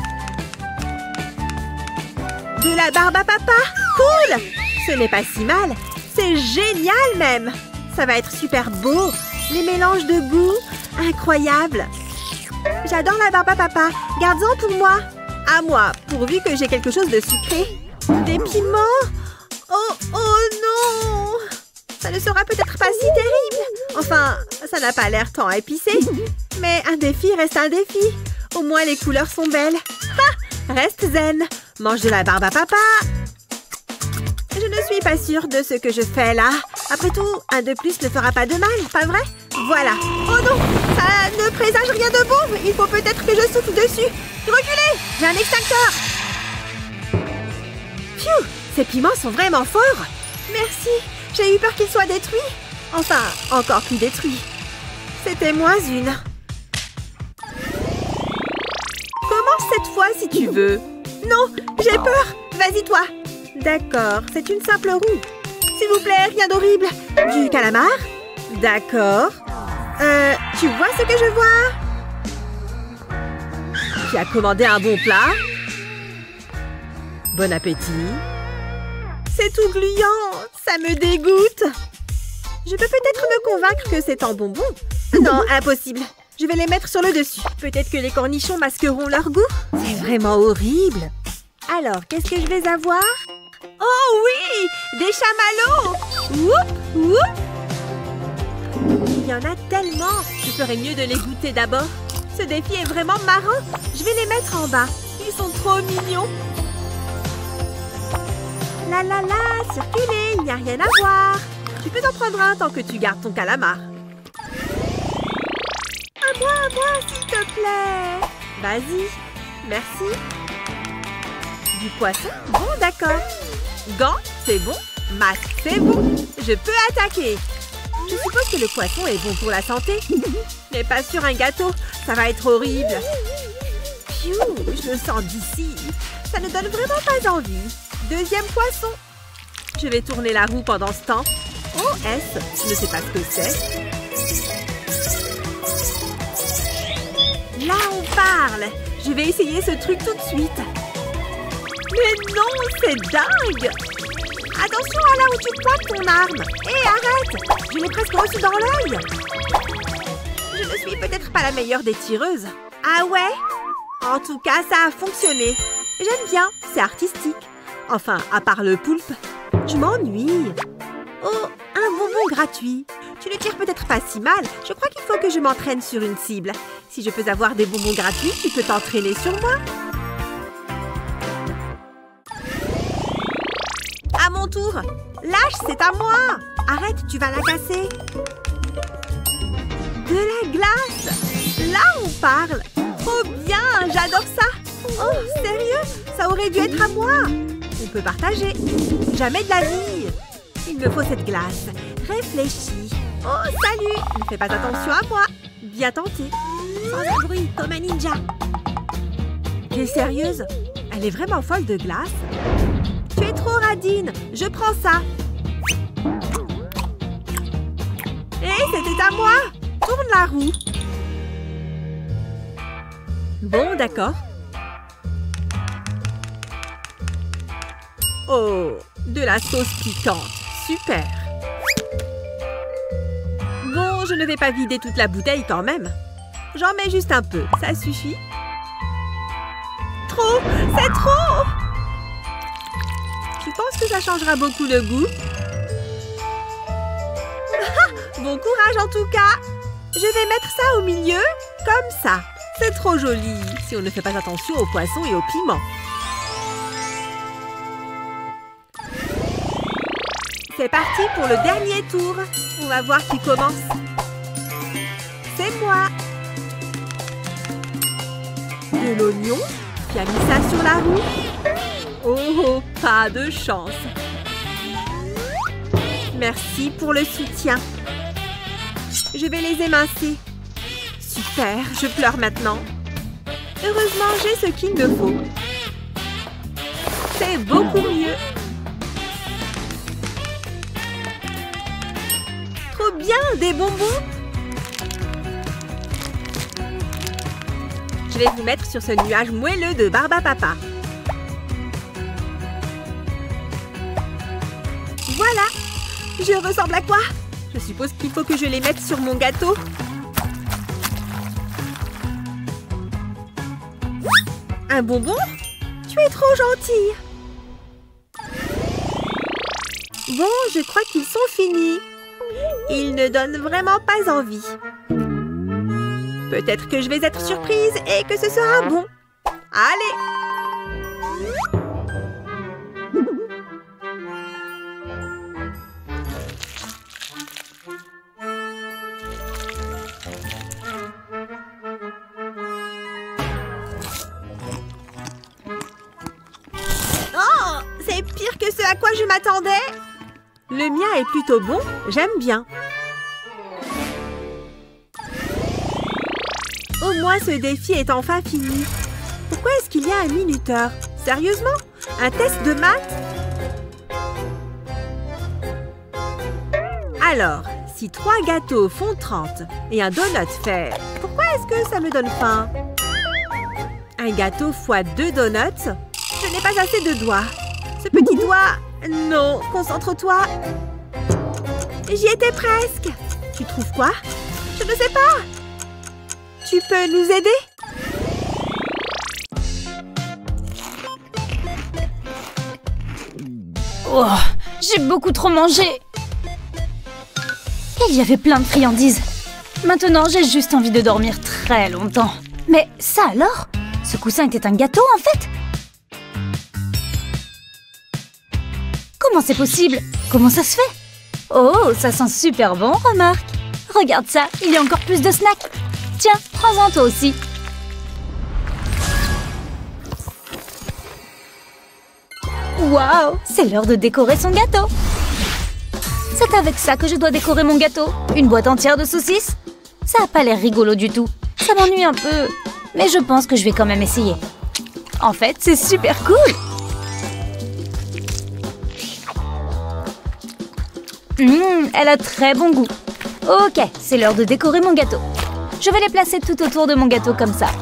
De la barbe à papa! Cool! Ce n'est pas si mal! C'est génial même! Ça va être super beau! Les mélanges de goût, incroyable! J'adore la barbe à papa! Garde-en pour moi! À moi, pourvu que j'ai quelque chose de sucré! Des piments! Oh, oh non! Ça ne sera peut-être pas si terrible! Enfin, ça n'a pas l'air tant épicé! Mais un défi reste un défi! Au moins, les couleurs sont belles. Ha! Reste zen. Mange de la barbe à papa. Je ne suis pas sûre de ce que je fais là. Après tout, un de plus ne fera pas de mal, pas vrai? Voilà. Oh non! Ça ne présage rien de bon. Il faut peut-être que je souffle dessus. Reculez! J'ai un extincteur. Phew! Ces piments sont vraiment forts. Merci. J'ai eu peur qu'ils soient détruits. Enfin, encore plus détruits. C'était moins une. Commence cette fois si tu veux. Non, j'ai peur. Vas-y toi. D'accord, c'est une simple roue. S'il vous plaît, rien d'horrible. Du calamar? D'accord. Euh, tu vois ce que je vois? Tu as commandé un bon plat? Bon appétit. C'est tout gluant. Ça me dégoûte. Je peux peut-être me convaincre que c'est en bonbons. Non, impossible. Je vais les mettre sur le dessus. Peut-être que les cornichons masqueront leur goût. C'est vraiment horrible. Alors, qu'est-ce que je vais avoir? Oh oui! Des chamallows! Whoop! Whoop! Il y en a tellement! Je ferais mieux de les goûter d'abord. Ce défi est vraiment marrant. Je vais les mettre en bas. Ils sont trop mignons. La la la, circulez, il n'y a rien à voir. Tu peux en prendre un tant que tu gardes ton calamar. À moi, à moi, s'il te plaît. Vas-y. Merci. Du poisson? Bon, d'accord. Gants, c'est bon. Masque, c'est bon. Je peux attaquer. Je suppose que le poisson est bon pour la santé. Mais pas sur un gâteau. Ça va être horrible. Piou, je le sens d'ici. Ça ne donne vraiment pas envie. Deuxième poisson. Je vais tourner la roue pendant ce temps. Oh, S, je ne sais pas ce que c'est. Là, on parle. Je vais essayer ce truc tout de suite. Mais non, c'est dingue! Attention à là où tu pointes ton arme. Hé, arrête! Je l'ai presque reçu dans l'œil. Je ne suis peut-être pas la meilleure des tireuses. Ah ouais? En tout cas, ça a fonctionné. J'aime bien, c'est artistique. Enfin, à part le poulpe. Je m'ennuie. Oh, un bonbon gratuit. Tu ne tires peut-être pas si mal. Je crois qu'il faut que je m'entraîne sur une cible. Si je peux avoir des bonbons gratuits, tu peux t'entraîner sur moi. À mon tour. Lâche, c'est à moi. Arrête, tu vas la casser. De la glace. Là, on parle. Trop bien, j'adore ça. Oh, sérieux? Ça aurait dû être à moi. On peut partager. Jamais de la vie. Il me faut cette glace. Réfléchis. Oh, salut. Ne fais pas attention à moi. Bien tenté. Sans un bruit, comme un ninja. T'es sérieuse? Elle est vraiment folle de glace. Tu es trop radine. Je prends ça. Hé, c'était à moi. Tourne la roue. Bon, d'accord. Oh, de la sauce piquante. Super. Bon, je ne vais pas vider toute la bouteille quand même. J'en mets juste un peu. Ça suffit? Trop! C'est trop! Tu penses que ça changera beaucoup le goût? Bon courage en tout cas! Je vais mettre ça au milieu, comme ça. C'est trop joli, si on ne fait pas attention aux poissons et aux piments. C'est parti pour le dernier tour. On va voir qui commence. C'est moi. De l'oignon. Tu as mis ça sur la roue? Oh, oh, pas de chance. Merci pour le soutien. Je vais les émincer. Super, je pleure maintenant. Heureusement, j'ai ce qu'il me faut. C'est beaucoup mieux. Trop bien, des bonbons. Je vais vous mettre sur ce nuage moelleux de Barbapapa. Voilà. Je ressemble à quoi? Je suppose qu'il faut que je les mette sur mon gâteau. Un bonbon? Tu es trop gentille. Bon, je crois qu'ils sont finis. Ils ne donnent vraiment pas envie. Peut-être que je vais être surprise et que ce sera bon. Allez! Oh! C'est pire que ce à quoi je m'attendais! Le mien est plutôt bon, j'aime bien. Au moins, ce défi est enfin fini. Pourquoi est-ce qu'il y a un minuteur? Sérieusement? Un test de maths? Alors, si trois gâteaux font trente et un donut fait... Pourquoi est-ce que ça me donne faim? Un gâteau fois deux donuts? Je n'ai pas assez de doigts. Ce petit doigt... Non, concentre-toi. J'y étais presque. Tu trouves quoi? Je ne sais pas. Tu peux nous aider? Oh, j'ai beaucoup trop mangé. Il y avait plein de friandises. Maintenant, j'ai juste envie de dormir très longtemps. Mais ça alors? Ce coussin était un gâteau, en fait? Comment c'est possible? Comment ça se fait? Oh, ça sent super bon, remarque. Regarde ça, il y a encore plus de snacks. Tiens, prends-en toi aussi. Waouh, c'est l'heure de décorer son gâteau. C'est avec ça que je dois décorer mon gâteau. Une boîte entière de saucisses? Ça n'a pas l'air rigolo du tout. Ça m'ennuie un peu. Mais je pense que je vais quand même essayer. En fait, c'est super cool. Mmh, elle a très bon goût. Ok, c'est l'heure de décorer mon gâteau. Je vais les placer tout autour de mon gâteau comme ça.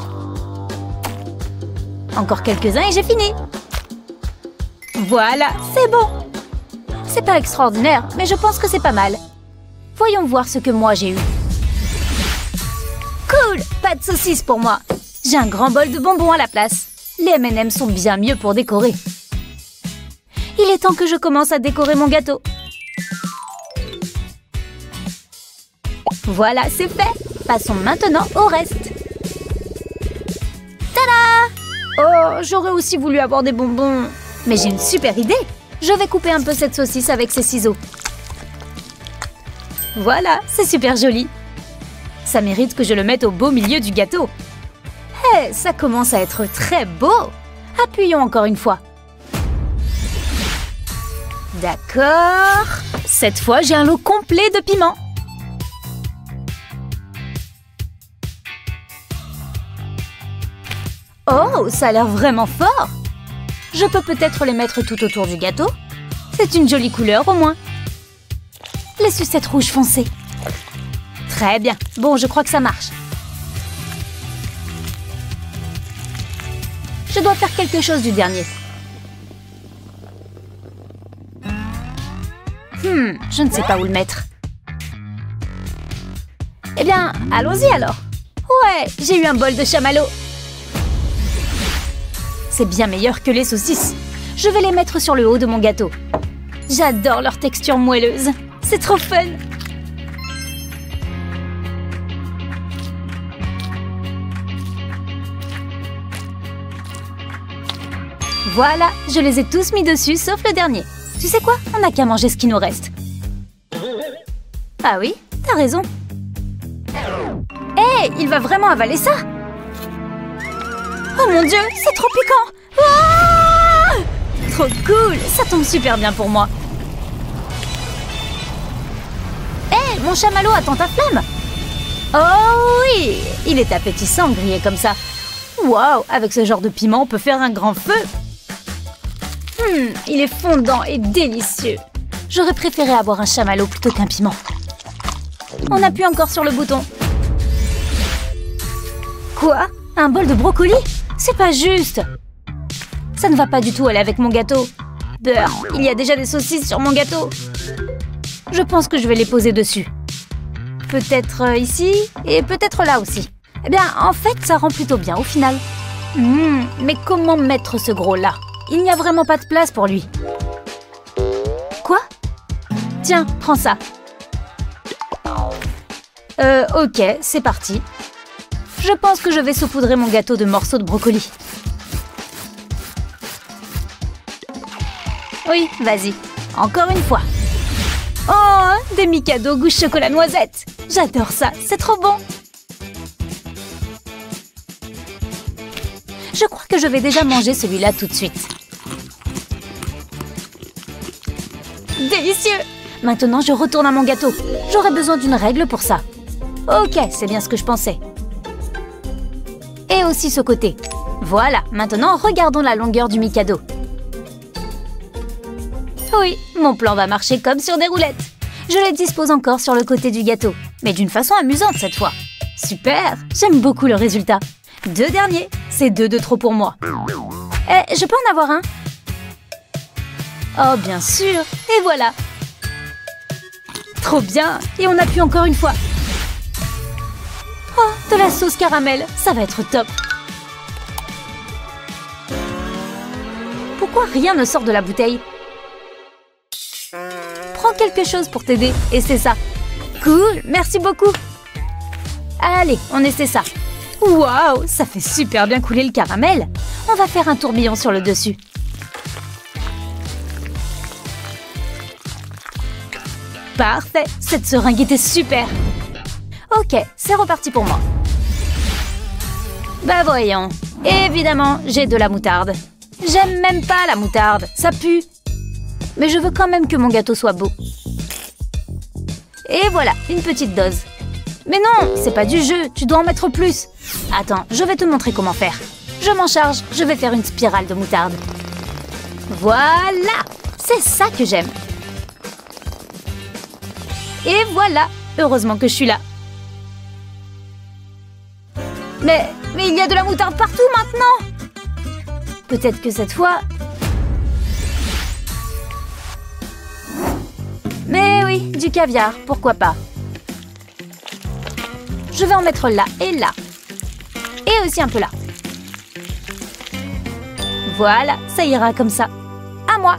Encore quelques-uns et j'ai fini. Voilà, c'est bon. C'est pas extraordinaire, mais je pense que c'est pas mal. Voyons voir ce que moi j'ai eu. Cool, pas de saucisses pour moi. J'ai un grand bol de bonbons à la place. Les M and M sont bien mieux pour décorer. Il est temps que je commence à décorer mon gâteau. Voilà, c'est fait. Passons maintenant au reste. Tada! Oh, j'aurais aussi voulu avoir des bonbons. Mais j'ai une super idée. Je vais couper un peu cette saucisse avec ces ciseaux. Voilà, c'est super joli. Ça mérite que je le mette au beau milieu du gâteau. Hé, hey, ça commence à être très beau. Appuyons encore une fois. D'accord. Cette fois, j'ai un lot complet de piments. Oh, ça a l'air vraiment fort. Je peux peut-être les mettre tout autour du gâteau. C'est une jolie couleur au moins. Les sucettes rouges foncées. Très bien. Bon, je crois que ça marche. Je dois faire quelque chose du dernier. Hmm, je ne sais pas où le mettre. Eh bien, allons-y alors. Ouais, j'ai eu un bol de chamallow. C'est bien meilleur que les saucisses. Je vais les mettre sur le haut de mon gâteau. J'adore leur texture moelleuse. C'est trop fun. Voilà, je les ai tous mis dessus, sauf le dernier. Tu sais quoi? On n'a qu'à manger ce qui nous reste. Ah oui, t'as raison. Hé, hey, il va vraiment avaler ça? Oh mon Dieu, c'est trop piquant! Ah! Trop cool! Ça tombe super bien pour moi. Hé, hey, mon chamallow attend ta flamme! Oh oui! Il est appétissant grillé comme ça. Waouh! Avec ce genre de piment, on peut faire un grand feu. Hum, il est fondant et délicieux. J'aurais préféré avoir un chamallow plutôt qu'un piment. On appuie encore sur le bouton. Quoi? Un bol de brocoli? C'est pas juste. Ça ne va pas du tout aller avec mon gâteau. Beurre, il y a déjà des saucisses sur mon gâteau. Je pense que je vais les poser dessus. Peut-être ici et peut-être là aussi. Eh bien, en fait, ça rend plutôt bien au final. Mmh, mais comment mettre ce gros-là? Il n'y a vraiment pas de place pour lui. Quoi? Tiens, prends ça. Euh, ok, c'est parti. Je pense que je vais saupoudrer mon gâteau de morceaux de brocoli. Oui, vas-y. Encore une fois. Oh, des Mikado goût chocolat noisette. J'adore ça, c'est trop bon. Je crois que je vais déjà manger celui-là tout de suite. Délicieux! Maintenant, je retourne à mon gâteau. J'aurais besoin d'une règle pour ça. Ok, c'est bien ce que je pensais. Et aussi ce côté. Voilà, maintenant, regardons la longueur du Mikado. Oui, mon plan va marcher comme sur des roulettes. Je les dispose encore sur le côté du gâteau, mais d'une façon amusante cette fois. Super, j'aime beaucoup le résultat. Deux derniers, c'est deux de trop pour moi. Eh, je peux en avoir un? Oh, bien sûr, et voilà. Trop bien, et on appuie encore une fois. Oh, de la sauce caramel, ça va être top. Pourquoi rien ne sort de la bouteille? Prends quelque chose pour t'aider, et c'est ça. Cool, merci beaucoup. Allez, on essaie ça. Waouh, ça fait super bien couler le caramel. On va faire un tourbillon sur le dessus. Parfait, cette seringue était super. Ok, c'est reparti pour moi. Bah voyons. Évidemment, j'ai de la moutarde. J'aime même pas la moutarde, ça pue. Mais je veux quand même que mon gâteau soit beau. Et voilà, une petite dose. Mais non, c'est pas du jeu, tu dois en mettre plus. Attends, je vais te montrer comment faire. Je m'en charge, je vais faire une spirale de moutarde. Voilà, c'est ça que j'aime. Et voilà, heureusement que je suis là. Mais, mais il y a de la moutarde partout maintenant. Peut-être que cette fois... Mais oui, du caviar, pourquoi pas. Je vais en mettre là et là. Et aussi un peu là. Voilà, ça ira comme ça. À moi.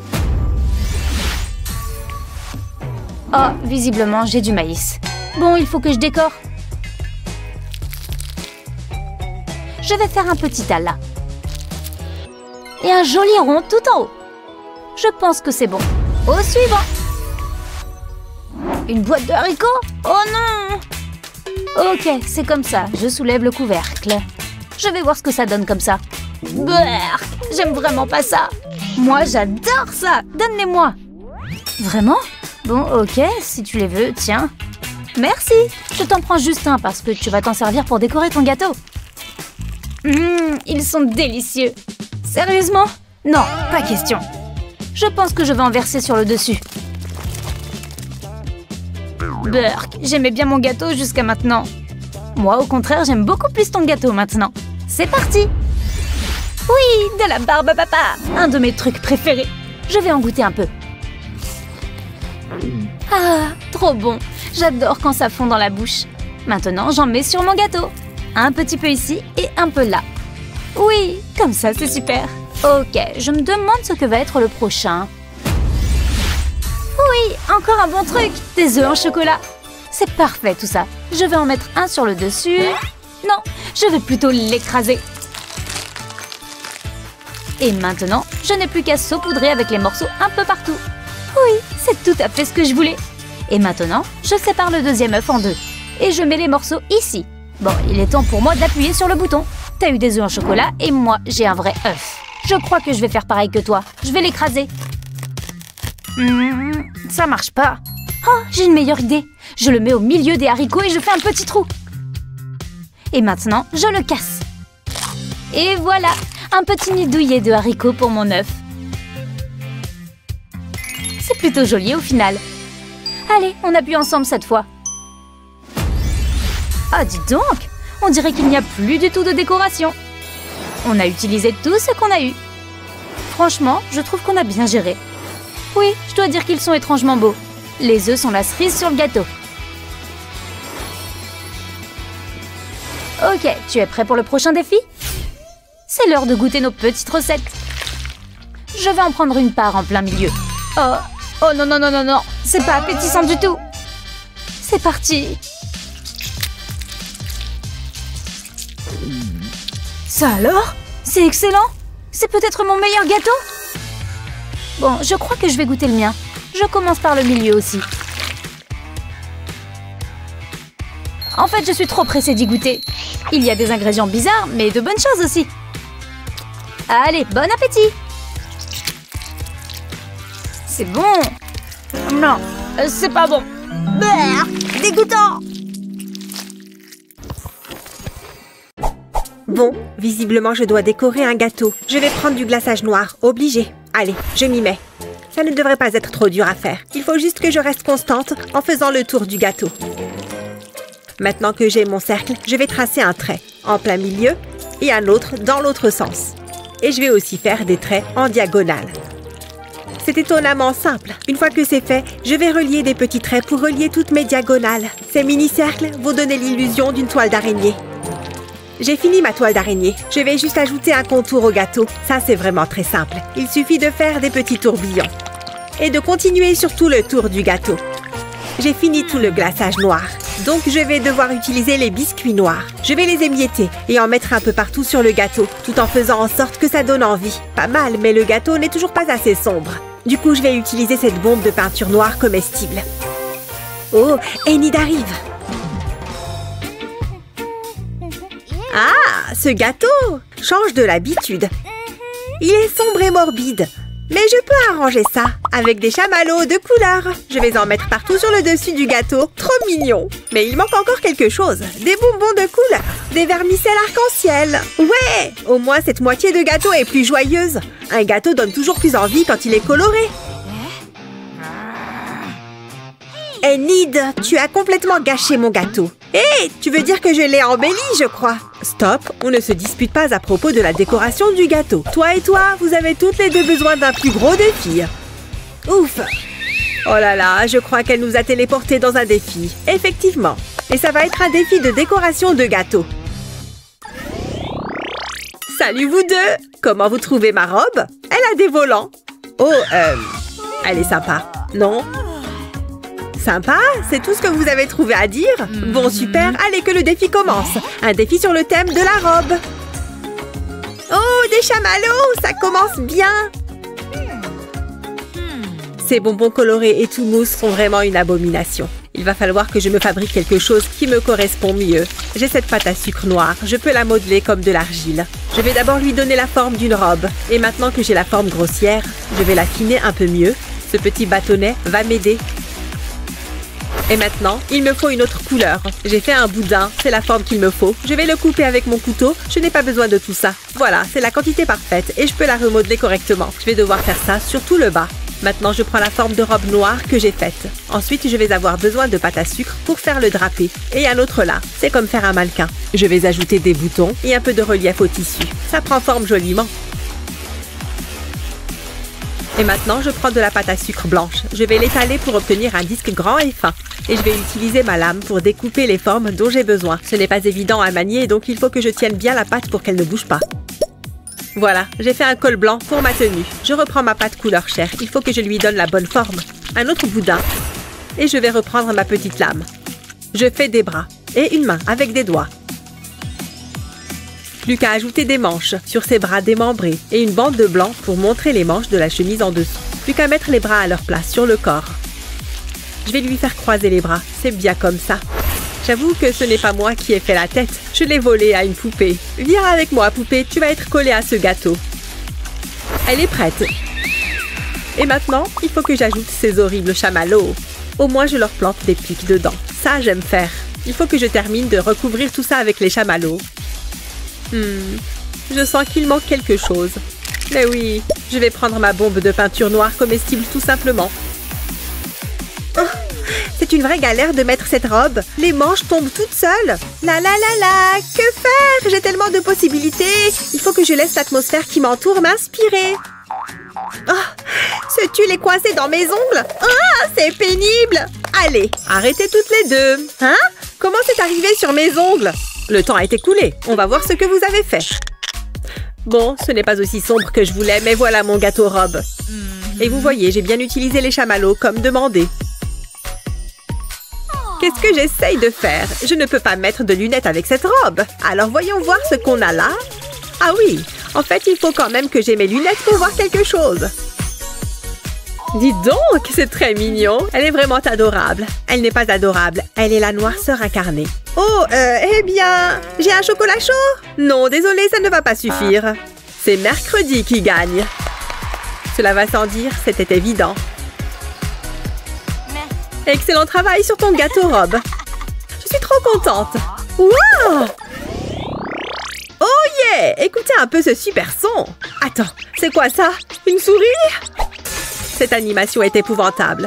Oh, visiblement, j'ai du maïs. Bon, il faut que je décore. Je vais faire un petit tas là. Et un joli rond tout en haut. Je pense que c'est bon. Au suivant. Une boîte de haricots? Oh non! Ok, c'est comme ça. Je soulève le couvercle. Je vais voir ce que ça donne comme ça. Brrr, j'aime vraiment pas ça. Moi, j'adore ça. Donne-les-moi. Vraiment? Bon, ok, si tu les veux, tiens. Merci. Je t'en prends juste un parce que tu vas t'en servir pour décorer ton gâteau. Mmh, ils sont délicieux. Sérieusement? Non, pas question. Je pense que je vais en verser sur le dessus. Burk, j'aimais bien mon gâteau jusqu'à maintenant. Moi, au contraire, j'aime beaucoup plus ton gâteau maintenant. C'est parti! Oui, de la barbe à papa! Un de mes trucs préférés. Je vais en goûter un peu. Ah, trop bon! J'adore quand ça fond dans la bouche. Maintenant, j'en mets sur mon gâteau. Un petit peu ici et un peu là. Oui, comme ça, c'est super. Ok, je me demande ce que va être le prochain. Oui, encore un bon truc. Des œufs en chocolat. C'est parfait tout ça. Je vais en mettre un sur le dessus. Non, je vais plutôt l'écraser. Et maintenant, je n'ai plus qu'à saupoudrer avec les morceaux un peu partout. Oui, c'est tout à fait ce que je voulais. Et maintenant, je sépare le deuxième œuf en deux. Et je mets les morceaux ici. Bon, il est temps pour moi d'appuyer sur le bouton. T'as eu des œufs en chocolat et moi, j'ai un vrai œuf. Je crois que je vais faire pareil que toi. Je vais l'écraser. Mmh, ça marche pas. Oh, j'ai une meilleure idée. Je le mets au milieu des haricots et je fais un petit trou. Et maintenant, je le casse. Et voilà, un petit nid douillet de haricots pour mon œuf. C'est plutôt joli au final. Allez, on appuie ensemble cette fois. Ah, dis donc, on dirait qu'il n'y a plus du tout de décoration. On a utilisé tout ce qu'on a eu. Franchement, je trouve qu'on a bien géré. Oui, je dois dire qu'ils sont étrangement beaux. Les œufs sont la cerise sur le gâteau. Ok, tu es prêt pour le prochain défi? C'est l'heure de goûter nos petites recettes. Je vais en prendre une part en plein milieu. Oh, oh non, non, non, non, non, c'est pas appétissant du tout. C'est parti. Ça alors? C'est excellent. C'est peut-être mon meilleur gâteau? Bon, je crois que je vais goûter le mien. Je commence par le milieu aussi. En fait, je suis trop pressée d'y goûter. Il y a des ingrédients bizarres, mais de bonnes choses aussi. Allez, bon appétit! C'est bon. Non, c'est pas bon. Brrr, dégoûtant! Bon, visiblement, je dois décorer un gâteau. Je vais prendre du glaçage noir, obligé. Allez, je m'y mets. Ça ne devrait pas être trop dur à faire. Il faut juste que je reste constante en faisant le tour du gâteau. Maintenant que j'ai mon cercle, je vais tracer un trait en plein milieu et un autre dans l'autre sens. Et je vais aussi faire des traits en diagonale. C'est étonnamment simple. Une fois que c'est fait, je vais relier des petits traits pour relier toutes mes diagonales. Ces mini-cercles vont donner l'illusion d'une toile d'araignée. J'ai fini ma toile d'araignée. Je vais juste ajouter un contour au gâteau. Ça, c'est vraiment très simple. Il suffit de faire des petits tourbillons. et de continuer sur tout le tour du gâteau. J'ai fini tout le glaçage noir. Donc je vais devoir utiliser les biscuits noirs. Je vais les émietter et en mettre un peu partout sur le gâteau, tout en faisant en sorte que ça donne envie. Pas mal, mais le gâteau n'est toujours pas assez sombre. Du coup, je vais utiliser cette bombe de peinture noire comestible. Oh, Enid arrive! Ah, ce gâteau change de l'habitude. Il est sombre et morbide. Mais je peux arranger ça avec des chamallows de couleur. Je vais en mettre partout sur le dessus du gâteau. Trop mignon. Mais il manque encore quelque chose. Des bonbons de couleur. Des vermicelles arc-en-ciel. Ouais! Au moins, cette moitié de gâteau est plus joyeuse. Un gâteau donne toujours plus envie quand il est coloré. Enid, tu as complètement gâché mon gâteau. Hé, hey, tu veux dire que je l'ai embelli, je crois. Stop, on ne se dispute pas à propos de la décoration du gâteau. Toi et toi, vous avez toutes les deux besoin d'un plus gros défi. Ouf. Oh là là, je crois qu'elle nous a téléportés dans un défi. Effectivement. Et ça va être un défi de décoration de gâteau. Salut vous deux. Comment vous trouvez ma robe? Elle a des volants. Oh, euh... elle est sympa, non? Sympa, c'est tout ce que vous avez trouvé à dire? Bon, super, allez que le défi commence. Un défi sur le thème de la robe. Oh, des chamallows, ça commence bien. Ces bonbons colorés et tout mousse sont vraiment une abomination. Il va falloir que je me fabrique quelque chose qui me correspond mieux. J'ai cette pâte à sucre noire, je peux la modeler comme de l'argile. Je vais d'abord lui donner la forme d'une robe. Et maintenant que j'ai la forme grossière, je vais l'affiner un peu mieux. Ce petit bâtonnet va m'aider. Et maintenant, il me faut une autre couleur. J'ai fait un boudin, c'est la forme qu'il me faut. Je vais le couper avec mon couteau, je n'ai pas besoin de tout ça. Voilà, c'est la quantité parfaite et je peux la remodeler correctement. Je vais devoir faire ça sur tout le bas. Maintenant, je prends la forme de robe noire que j'ai faite. Ensuite, je vais avoir besoin de pâte à sucre pour faire le drapé. Et un autre là, c'est comme faire un mannequin. Je vais ajouter des boutons et un peu de relief au tissu. Ça prend forme joliment. Et maintenant, je prends de la pâte à sucre blanche. Je vais l'étaler pour obtenir un disque grand et fin. Et je vais utiliser ma lame pour découper les formes dont j'ai besoin. Ce n'est pas évident à manier, donc il faut que je tienne bien la pâte pour qu'elle ne bouge pas. Voilà, j'ai fait un col blanc pour ma tenue. Je reprends ma pâte couleur chair. Il faut que je lui donne la bonne forme. Un autre boudin. Et je vais reprendre ma petite lame. Je fais des bras et une main avec des doigts. Plus qu'à ajouter des manches sur ses bras démembrés et une bande de blanc pour montrer les manches de la chemise en dessous. Plus qu'à mettre les bras à leur place sur le corps. Je vais lui faire croiser les bras, c'est bien comme ça. J'avoue que ce n'est pas moi qui ai fait la tête, je l'ai volée à une poupée. Viens avec moi, poupée, tu vas être collée à ce gâteau. Elle est prête. Et maintenant, il faut que j'ajoute ces horribles chamallows. Au moins, je leur plante des pics dedans. Ça, j'aime faire. Il faut que je termine de recouvrir tout ça avec les chamallows. Hmm, je sens qu'il manque quelque chose. Mais oui, je vais prendre ma bombe de peinture noire comestible tout simplement. Oh, c'est une vraie galère de mettre cette robe. Les manches tombent toutes seules. La la la la, que faire? J'ai tellement de possibilités. Il faut que je laisse l'atmosphère qui m'entoure m'inspirer. Oh, ce tulle est coincé dans mes ongles. Ah, c'est pénible. Allez, arrêtez toutes les deux. Hein? Comment c'est arrivé sur mes ongles? Le temps a été écoulé. On va voir ce que vous avez fait. Bon, ce n'est pas aussi sombre que je voulais, mais voilà mon gâteau robe. Et vous voyez, j'ai bien utilisé les chamallows comme demandé. Qu'est-ce que j'essaye de faire? Je ne peux pas mettre de lunettes avec cette robe. Alors voyons voir ce qu'on a là. Ah oui, en fait, il faut quand même que j'ai mes lunettes pour voir quelque chose. Dites donc, c'est très mignon. Elle est vraiment adorable. Elle n'est pas adorable, elle est la noirceur incarnée. Oh, euh, eh bien, j'ai un chocolat chaud? Non, désolé, ça ne va pas suffire. C'est mercredi qui gagne. Cela va sans dire, c'était évident. Excellent travail sur ton gâteau robe. Je suis trop contente. Wow! Oh yeah! Écoutez un peu ce super son. Attends, c'est quoi ça? Une souris? Cette animation est épouvantable.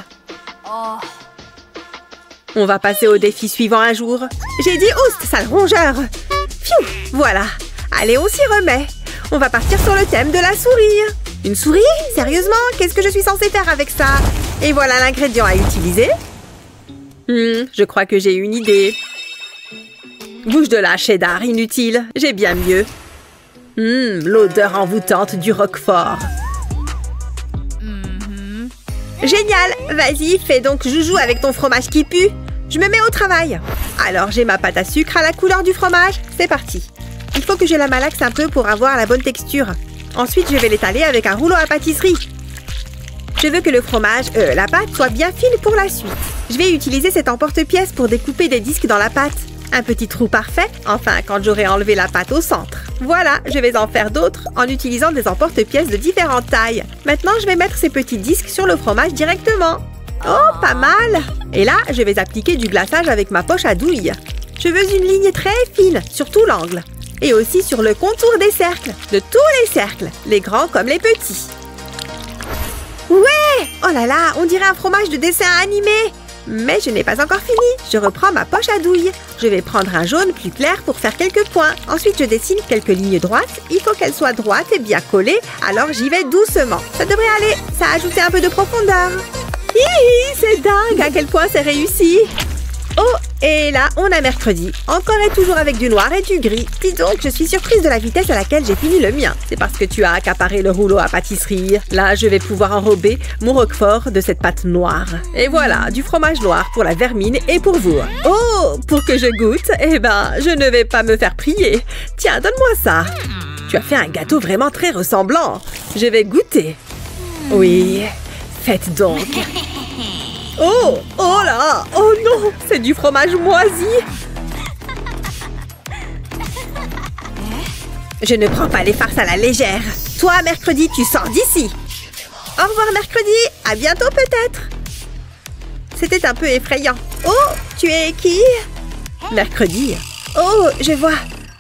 On va passer au défi suivant un jour. J'ai dit oust, sale rongeur. Pfiou, voilà. Allez, on s'y remet. On va partir sur le thème de la souris. Une souris? Sérieusement? Qu'est-ce que je suis censée faire avec ça? Et voilà l'ingrédient à utiliser. Hmm, je crois que j'ai une idée. Bouge de là, cheddar, inutile. J'ai bien mieux. Hmm, l'odeur envoûtante du roquefort. Génial! Vas-y, fais donc joujou avec ton fromage qui pue. Je me mets au travail. Alors, j'ai ma pâte à sucre à la couleur du fromage. C'est parti. Il faut que je la malaxe un peu pour avoir la bonne texture. Ensuite, je vais l'étaler avec un rouleau à pâtisserie. Je veux que le fromage, euh, la pâte, soit bien fine pour la suite. Je vais utiliser cet emporte-pièce pour découper des disques dans la pâte. Un petit trou parfait, enfin, quand j'aurai enlevé la pâte au centre. Voilà, je vais en faire d'autres en utilisant des emporte-pièces de différentes tailles. Maintenant, je vais mettre ces petits disques sur le fromage directement. Oh, pas mal! Et là, je vais appliquer du glaçage avec ma poche à douille. Je veux une ligne très fine sur tout l'angle. Et aussi sur le contour des cercles, de tous les cercles, les grands comme les petits. Ouais! Oh là là, on dirait un fromage de dessin animé! Mais je n'ai pas encore fini. Je reprends ma poche à douille. Je vais prendre un jaune plus clair pour faire quelques points. Ensuite, je dessine quelques lignes droites. Il faut qu'elles soient droites et bien collées, alors j'y vais doucement. Ça devrait aller. Ça a ajouté un peu de profondeur. Hihi, c'est dingue à quel point c'est réussi. Oh, et là, on a mercredi. Encore et toujours avec du noir et du gris. Dis donc, je suis surprise de la vitesse à laquelle j'ai fini le mien. C'est parce que tu as accaparé le rouleau à pâtisserie. Là, je vais pouvoir enrober mon roquefort de cette pâte noire. Et voilà, du fromage noir pour la vermine et pour vous. Oh, pour que je goûte, eh ben, je ne vais pas me faire prier. Tiens, donne-moi ça. Tu as fait un gâteau vraiment très ressemblant. Je vais goûter. Oui, faites donc. Oh, oh là, oh non, c'est du fromage moisi. Je ne prends pas les farces à la légère. Toi, mercredi, tu sors d'ici. Au revoir, mercredi. À bientôt, peut-être. C'était un peu effrayant. Oh, tu es qui? Mercredi. Oh, je vois.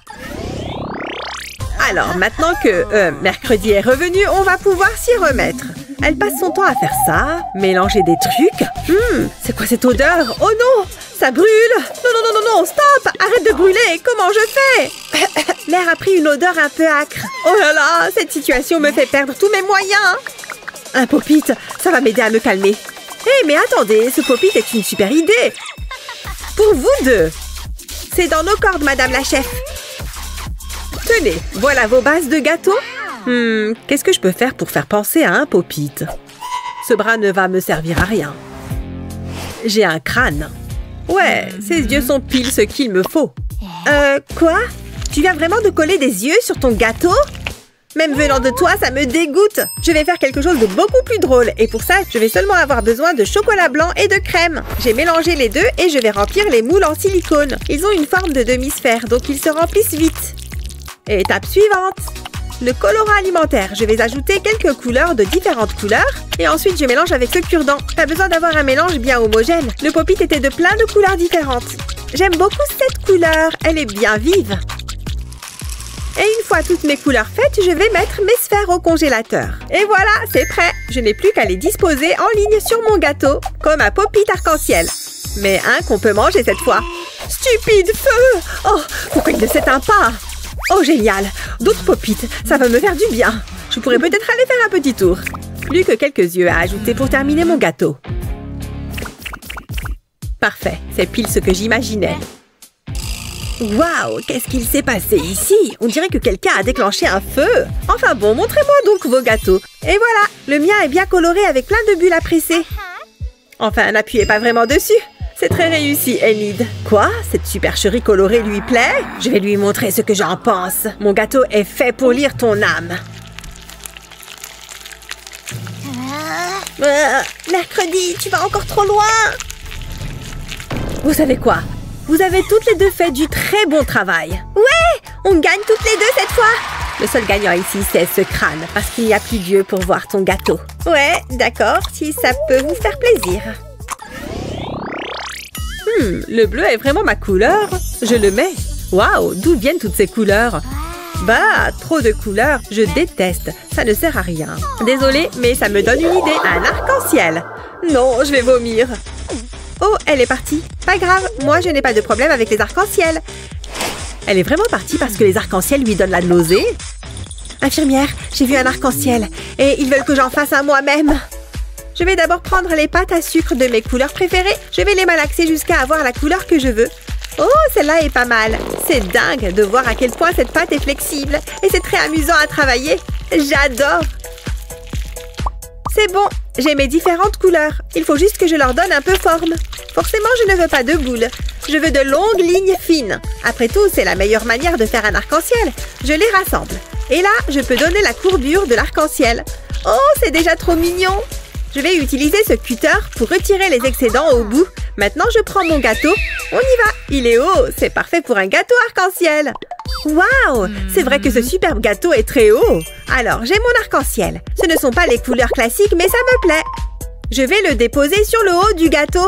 Alors, maintenant que euh, mercredi est revenu, on va pouvoir s'y remettre. Elle passe son temps à faire ça, mélanger des trucs. Hum, c'est quoi cette odeur? Oh non, ça brûle. Non, non, non, non, non, stop. Arrête de brûler. Comment je fais? L'air a pris une odeur un peu âcre. Oh là là, cette situation me fait perdre tous mes moyens. Un pop-it, ça va m'aider à me calmer. Hé, hey, mais attendez, ce pop-it est une super idée. Pour vous deux. C'est dans nos cordes, madame la chef. Tenez, voilà vos bases de gâteau. Hmm, qu'est-ce que je peux faire pour faire penser à un pop-it? Ce bras ne va me servir à rien. J'ai un crâne. Ouais, ces yeux sont pile ce qu'il me faut. Euh, quoi? Tu viens vraiment de coller des yeux sur ton gâteau? Même venant de toi, ça me dégoûte. Je vais faire quelque chose de beaucoup plus drôle. Et pour ça, je vais seulement avoir besoin de chocolat blanc et de crème. J'ai mélangé les deux et je vais remplir les moules en silicone. Ils ont une forme de demi-sphère, donc ils se remplissent vite. Étape suivante. Le colorant alimentaire. Je vais ajouter quelques couleurs de différentes couleurs. Et ensuite, je mélange avec ce cure-dent. T'as besoin d'avoir un mélange bien homogène. Le pop-it était de plein de couleurs différentes. J'aime beaucoup cette couleur. Elle est bien vive. Et une fois toutes mes couleurs faites, je vais mettre mes sphères au congélateur. Et voilà, c'est prêt. Je n'ai plus qu'à les disposer en ligne sur mon gâteau, comme un pop-it arc-en-ciel. Mais un qu'on peut manger cette fois. Stupide feu! Oh, pourquoi il ne s'éteint pas? Oh, génial! D'autres pop-it, ça va me faire du bien. Je pourrais peut-être aller faire un petit tour. Plus que quelques yeux à ajouter pour terminer mon gâteau. Parfait, c'est pile ce que j'imaginais. Waouh, qu'est-ce qu'il s'est passé ici? On dirait que quelqu'un a déclenché un feu. Enfin bon, montrez-moi donc vos gâteaux. Et voilà, le mien est bien coloré avec plein de bulles à presser. Enfin, n'appuyez pas vraiment dessus. C'est très réussi, Enid. Quoi? Cette supercherie colorée lui plaît? Je vais lui montrer ce que j'en pense. Mon gâteau est fait pour lire ton âme. Euh, mercredi, tu vas encore trop loin. Vous savez quoi? Vous avez toutes les deux fait du très bon travail. Ouais, on gagne toutes les deux cette fois. Le seul gagnant ici, c'est ce crâne, parce qu'il n'y a plus Dieu pour voir ton gâteau. Ouais, d'accord, si ça peut vous faire plaisir. Hmm, le bleu est vraiment ma couleur. Je le mets. Waouh, d'où viennent toutes ces couleurs? Bah, trop de couleurs, je déteste. Ça ne sert à rien. Désolée, mais ça me donne une idée. Un arc-en-ciel. Non, je vais vomir. Oh, elle est partie. Pas grave, moi je n'ai pas de problème avec les arcs-en-ciel. Elle est vraiment partie parce que les arcs-en-ciel lui donnent la nausée. Infirmière, j'ai vu un arc-en-ciel et ils veulent que j'en fasse un moi-même. Je vais d'abord prendre les pâtes à sucre de mes couleurs préférées. Je vais les malaxer jusqu'à avoir la couleur que je veux. Oh, celle-là est pas mal. C'est dingue de voir à quel point cette pâte est flexible. Et c'est très amusant à travailler. J'adore. C'est bon, J'ai mes différentes couleurs. Il faut juste que je leur donne un peu forme. Forcément, je ne veux pas de boules. Je veux de longues lignes fines. Après tout, c'est la meilleure manière de faire un arc-en-ciel. Je les rassemble. Et là, je peux donner la courbure de l'arc-en-ciel. Oh, c'est déjà trop mignon! Je vais utiliser ce cutter pour retirer les excédents au bout. Maintenant, je prends mon gâteau. On y va! Il est haut! C'est parfait pour un gâteau arc-en-ciel! Waouh! C'est vrai que ce superbe gâteau est très haut! Alors, j'ai mon arc-en-ciel. Ce ne sont pas les couleurs classiques, mais ça me plaît. Je vais le déposer sur le haut du gâteau.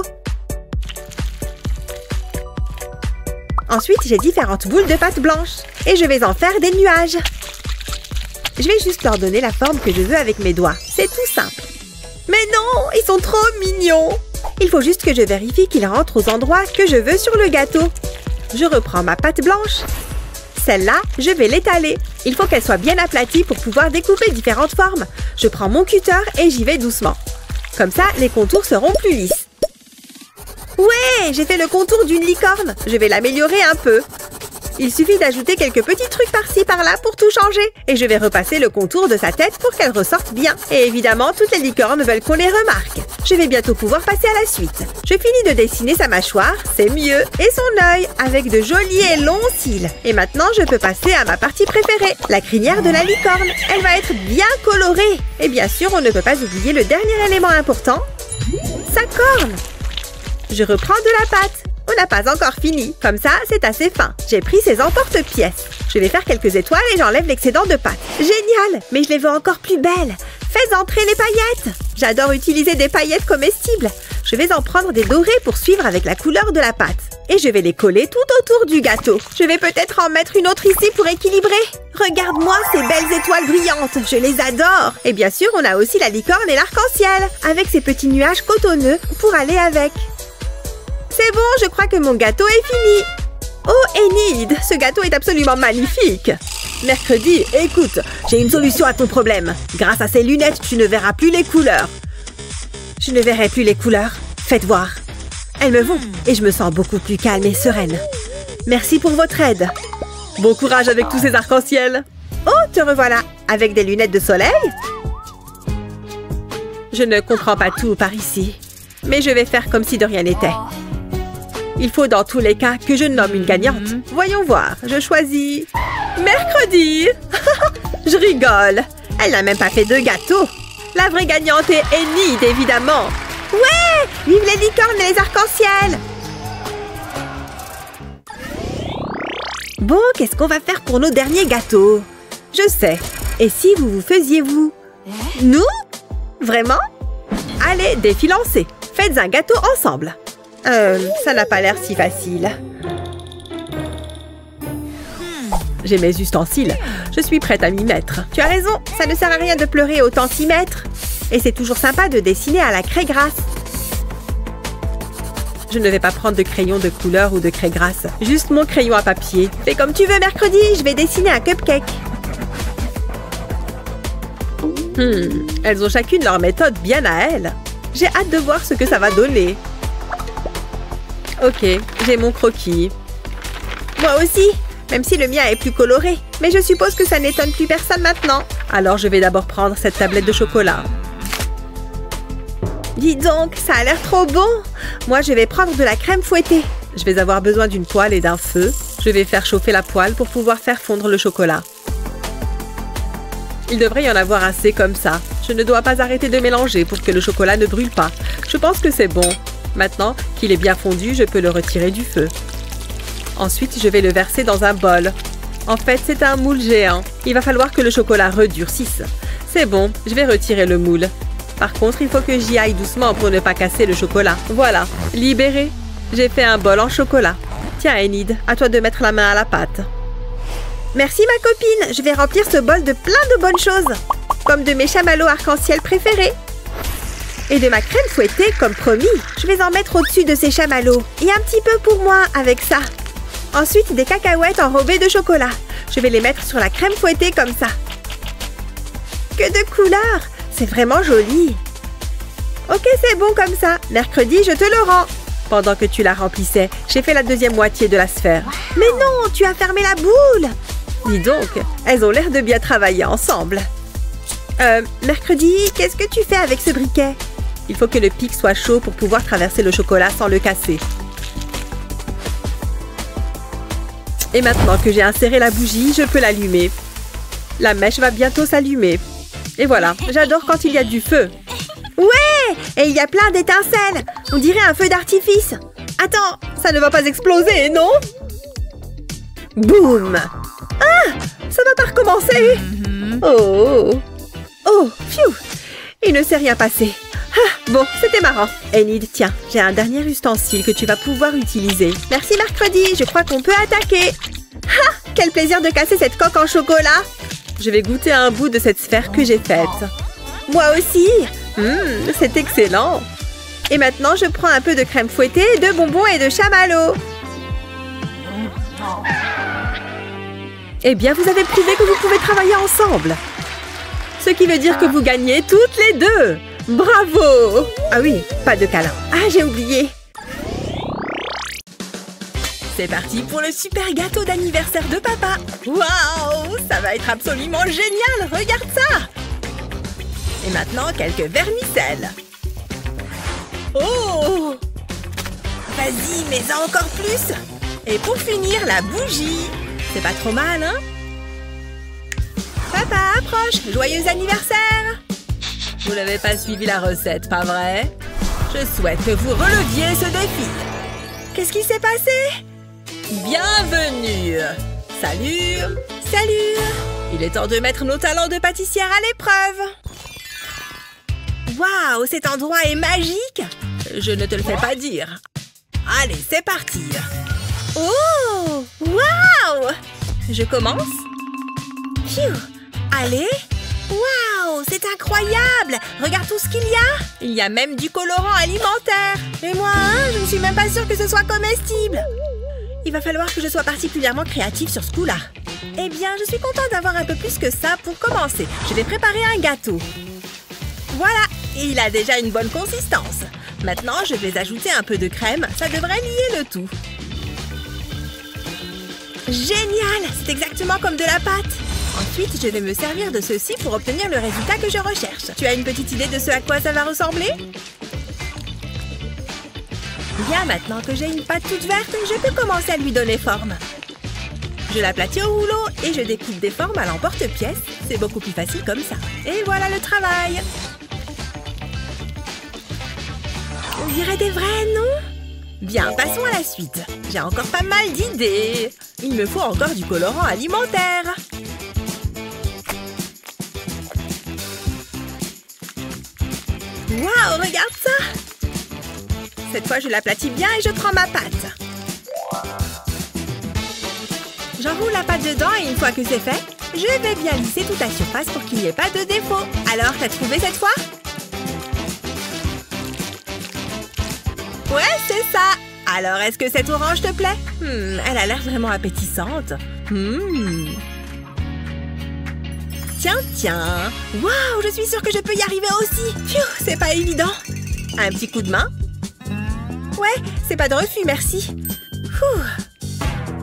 Ensuite, j'ai différentes boules de pâte blanche. Et je vais en faire des nuages. Je vais juste leur donner la forme que je veux avec mes doigts. C'est tout simple. Mais non, ils sont trop mignons! Il faut juste que je vérifie qu'ils rentrent aux endroits que je veux sur le gâteau. Je reprends ma pâte blanche. Celle-là, je vais l'étaler. Il faut qu'elle soit bien aplatie pour pouvoir découper différentes formes. Je prends mon cutter et j'y vais doucement. Comme ça, les contours seront plus lisses. Ouais, j'ai fait le contour d'une licorne. Je vais l'améliorer un peu. Il suffit d'ajouter quelques petits trucs par-ci, par-là pour tout changer. Et je vais repasser le contour de sa tête pour qu'elle ressorte bien. Et évidemment, toutes les licornes veulent qu'on les remarque. Je vais bientôt pouvoir passer à la suite. Je finis de dessiner sa mâchoire, c'est mieux, et son œil, avec de jolis et longs cils. Et maintenant, je peux passer à ma partie préférée, la crinière de la licorne. Elle va être bien colorée. Et bien sûr, on ne peut pas oublier le dernier élément important, sa corne. Je reprends de la pâte. On n'a pas encore fini. Comme ça, c'est assez fin. J'ai pris ces emporte-pièces. Je vais faire quelques étoiles et j'enlève l'excédent de pâte. Génial! Mais je les veux encore plus belles. Fais entrer les paillettes. J'adore utiliser des paillettes comestibles. Je vais en prendre des dorées pour suivre avec la couleur de la pâte. Et je vais les coller tout autour du gâteau. Je vais peut-être en mettre une autre ici pour équilibrer. Regarde-moi ces belles étoiles brillantes. Je les adore. Et bien sûr, on a aussi la licorne et l'arc-en-ciel. Avec ces petits nuages cotonneux pour aller avec. C'est bon, je crois que mon gâteau est fini. Oh, Enid, ce gâteau est absolument magnifique. Mercredi, écoute, j'ai une solution à ton problème. Grâce à ces lunettes, tu ne verras plus les couleurs. Je ne verrai plus les couleurs. Faites voir. Elles me vont et je me sens beaucoup plus calme et sereine. Merci pour votre aide. Bon courage avec tous ces arcs-en-ciel. Oh, te revoilà. Avec des lunettes de soleil? Je ne comprends pas tout par ici. Mais je vais faire comme si de rien n'était. Il faut dans tous les cas que je nomme une gagnante. Voyons voir, je choisis... Mercredi. Je rigole. Elle n'a même pas fait de gâteau. La vraie gagnante est Enid, évidemment. Ouais! Vive les licornes et les arcs-en-ciel! Bon, qu'est-ce qu'on va faire pour nos derniers gâteaux? Je sais. Et si vous vous faisiez vous? Nous? Vraiment? Allez, défi lancé. Faites un gâteau ensemble. Euh, ça n'a pas l'air si facile. J'ai mes ustensiles. Je suis prête à m'y mettre. Tu as raison, ça ne sert à rien de pleurer autant s'y mettre. Et c'est toujours sympa de dessiner à la craie grasse. Je ne vais pas prendre de crayon de couleur ou de craie grasse. Juste mon crayon à papier. Fais comme tu veux, mercredi. Je vais dessiner un cupcake. Hmm, elles ont chacune leur méthode bien à elles. J'ai hâte de voir ce que ça va donner. Ok, j'ai mon croquis. Moi aussi, même si le mien est plus coloré. Mais je suppose que ça n'étonne plus personne maintenant. Alors je vais d'abord prendre cette tablette de chocolat. Dis donc, ça a l'air trop bon. Moi, je vais prendre de la crème fouettée. Je vais avoir besoin d'une poêle et d'un feu. Je vais faire chauffer la poêle pour pouvoir faire fondre le chocolat. Il devrait y en avoir assez comme ça. Je ne dois pas arrêter de mélanger pour que le chocolat ne brûle pas. Je pense que c'est bon. Maintenant qu'il est bien fondu, je peux le retirer du feu. Ensuite, je vais le verser dans un bol. En fait, c'est un moule géant. Il va falloir que le chocolat redurcisse. C'est bon, je vais retirer le moule. Par contre, il faut que j'y aille doucement pour ne pas casser le chocolat. Voilà, libéré. J'ai fait un bol en chocolat. Tiens, Enid, à toi de mettre la main à la pâte. Merci, ma copine. Je vais remplir ce bol de plein de bonnes choses. Comme de mes chamallows arc-en-ciel préférés. Et de ma crème fouettée, comme promis. Je vais en mettre au-dessus de ces chamallows. Et un petit peu pour moi, avec ça. Ensuite, des cacahuètes enrobées de chocolat. Je vais les mettre sur la crème fouettée comme ça. Que de couleurs! C'est vraiment joli. Ok, c'est bon comme ça. Mercredi, je te le rends. Pendant que tu la remplissais, j'ai fait la deuxième moitié de la sphère. Mais non, tu as fermé la boule. Dis donc, elles ont l'air de bien travailler ensemble. Euh, mercredi, qu'est-ce que tu fais avec ce briquet? Il faut que le pic soit chaud pour pouvoir traverser le chocolat sans le casser. Et maintenant que j'ai inséré la bougie, je peux l'allumer. La mèche va bientôt s'allumer. Et voilà, j'adore quand il y a du feu. Ouais! Et il y a plein d'étincelles. On dirait un feu d'artifice. Attends, ça ne va pas exploser, non? Boum! Ah! Ça va pas recommencer! Oh! Oh! Pfiou! Il ne s'est rien passé. Ah, bon, c'était marrant. Enid, tiens, j'ai un dernier ustensile que tu vas pouvoir utiliser. Merci, mercredi. Je crois qu'on peut attaquer. Ah! Quel plaisir de casser cette coque en chocolat! Je vais goûter un bout de cette sphère que j'ai faite. Moi aussi! Mmh, c'est excellent! Et maintenant, je prends un peu de crème fouettée, de bonbons et de chamallows. Eh bien, vous avez prouvé que vous pouvez travailler ensemble. Ce qui veut dire que vous gagnez toutes les deux. Bravo! Ah oui, pas de câlin. Ah, j'ai oublié. C'est parti pour le super gâteau d'anniversaire de papa. Waouh! Ça va être absolument génial. Regarde ça! Et maintenant, quelques vermicelles. Oh! Vas-y, mets-en encore plus. Et pour finir, la bougie. C'est pas trop mal, hein? Papa, approche! Joyeux anniversaire! Vous n'avez pas suivi la recette, pas vrai? Je souhaite que vous releviez ce défi. Qu'est-ce qui s'est passé? Bienvenue! Salut! Salut! Il est temps de mettre nos talents de pâtissière à l'épreuve. Waouh, cet endroit est magique! Je ne te le fais pas dire. Allez, c'est parti! Oh! Waouh! Je commence? Phew! Allez! Waouh! C'est incroyable! Regarde tout ce qu'il y a! Il y a même du colorant alimentaire! Et moi, hein, je ne suis même pas sûre que ce soit comestible! Il va falloir que je sois particulièrement créative sur ce coup-là. Eh bien, je suis contente d'avoir un peu plus que ça pour commencer. Je vais préparer un gâteau. Voilà! Il a déjà une bonne consistance. Maintenant, je vais ajouter un peu de crème. Ça devrait lier le tout. Génial! C'est exactement comme de la pâte. Ensuite, je vais me servir de ceci pour obtenir le résultat que je recherche. Tu as une petite idée de ce à quoi ça va ressembler? Bien, maintenant que j'ai une pâte toute verte, je peux commencer à lui donner forme. Je l'aplatis au rouleau et je découpe des formes à l'emporte-pièce. C'est beaucoup plus facile comme ça. Et voilà le travail. On dirait des vrais, non? Bien, passons à la suite. J'ai encore pas mal d'idées. Il me faut encore du colorant alimentaire. Waouh, regarde ça! Cette fois, je l'aplatis bien et je prends ma pâte. J'enroule la pâte dedans et une fois que c'est fait, je vais bien lisser toute la surface pour qu'il n'y ait pas de défaut. Alors, t'as trouvé cette fois? Ouais, c'est ça! Alors, est-ce que cette orange te plaît? Hmm, elle a l'air vraiment appétissante. Hmm. Tiens, tiens! Waouh, je suis sûre que je peux y arriver aussi! Pfiou, c'est pas évident! Un petit coup de main? Ouais, c'est pas de refus, merci. Ouh.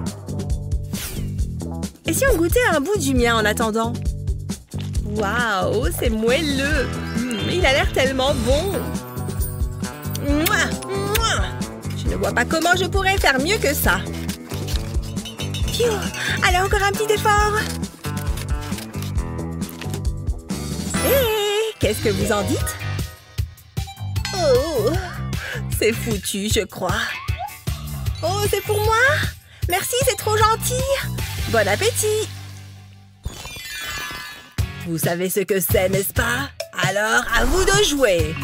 Et si on goûtait un bout du mien en attendant? Waouh, c'est moelleux! Mmh, il a l'air tellement bon! Mouah, mouah. Je ne vois pas comment je pourrais faire mieux que ça. Pfiou, allez, encore un petit effort. Hé, qu'est-ce que vous en dites? Oh, c'est foutu, je crois. Oh, c'est pour moi? Merci, c'est trop gentil. Bon appétit. Vous savez ce que c'est, n'est-ce pas? Alors, à vous de jouer.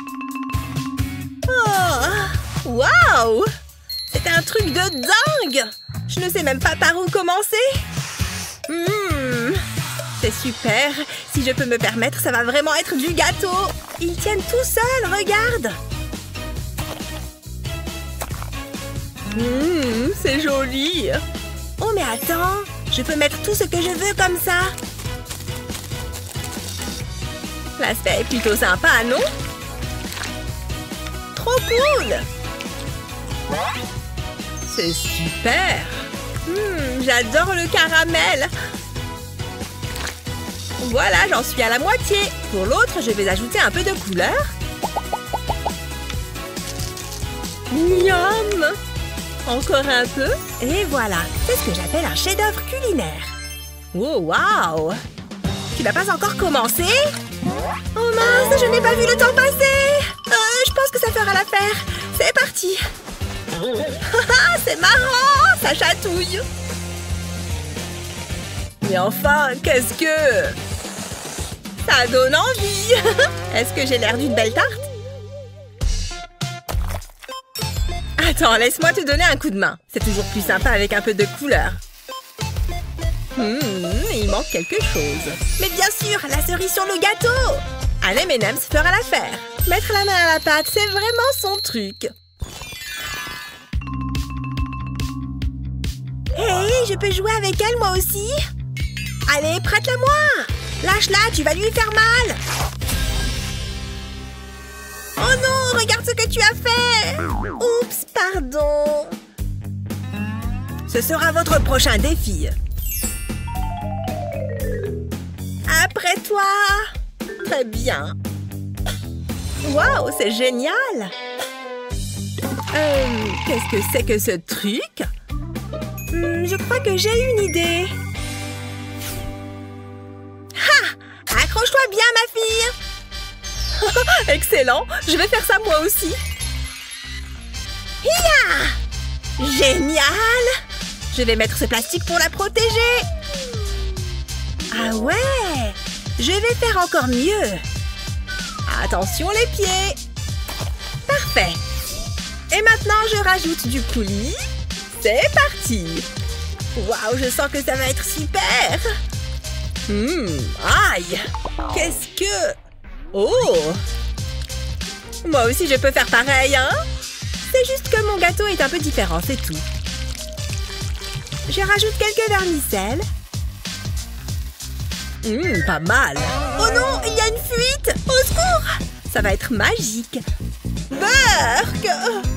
Oh, waouh! C'est un truc de dingue! Je ne sais même pas par où commencer. Mmh, c'est super. Si je peux me permettre, ça va vraiment être du gâteau. Ils tiennent tout seuls, regarde. Mmh, c'est joli. Oh, mais attends, je peux mettre tout ce que je veux comme ça. L'aspect est plutôt sympa, non? Trop cool! C'est super! Mmh, j'adore le caramel! Voilà, j'en suis à la moitié. Pour l'autre, je vais ajouter un peu de couleur. Miam! Encore un peu. Et voilà, c'est ce que j'appelle un chef-d'œuvre culinaire. Oh, waouh! Tu n'as pas encore commencé? Oh mince, je n'ai pas vu le temps passer. Euh, je pense que ça fera l'affaire. C'est parti. C'est marrant, ça chatouille. Mais enfin, qu'est-ce que... Ça donne envie. Est-ce que j'ai l'air d'une belle tarte? Attends, laisse-moi te donner un coup de main. C'est toujours plus sympa avec un peu de couleur. Hmm, il manque quelque chose. Mais bien sûr, la cerise sur le gâteau. Un M and M's fera l'affaire. Mettre la main à la pâte, c'est vraiment son truc. Hey, je peux jouer avec elle, moi aussi? Allez, prête-la-moi. Lâche-la, tu vas lui faire mal. Oh non, regarde ce que tu as fait. Oups, pardon. Ce sera votre prochain défi. Après toi. Très bien. Waouh, c'est génial. Euh, qu'est-ce que c'est que ce truc? hmm, Je crois que j'ai une idée. Ha! Accroche-toi bien, ma fille. Excellent. Je vais faire ça moi aussi. Hiya! Génial. Je vais mettre ce plastique pour la protéger. Ah ouais! Je vais faire encore mieux. Attention les pieds. Parfait. Et maintenant, je rajoute du coulis. C'est parti. Waouh, je sens que ça va être super. Hum, aïe. Qu'est-ce que... Oh! Moi aussi, je peux faire pareil, hein? C'est juste que mon gâteau est un peu différent, c'est tout. Je rajoute quelques vermicelles. Hum, pas mal. Oh non, il y a une fuite. Au secours! Ça va être magique. Burk!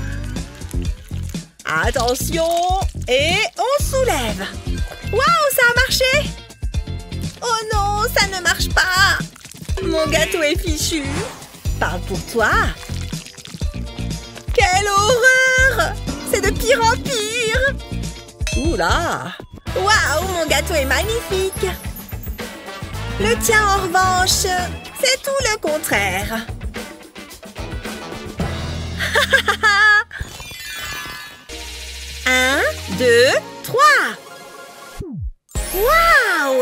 Attention! Et on soulève. Waouh, ça a marché! Oh non, ça ne marche pas. Mon gâteau est fichu. Parle pour toi. Quelle horreur! C'est de pire en pire. Oula! Waouh, mon gâteau est magnifique. Le tien, en revanche, c'est tout le contraire. Un, deux, trois. Waouh!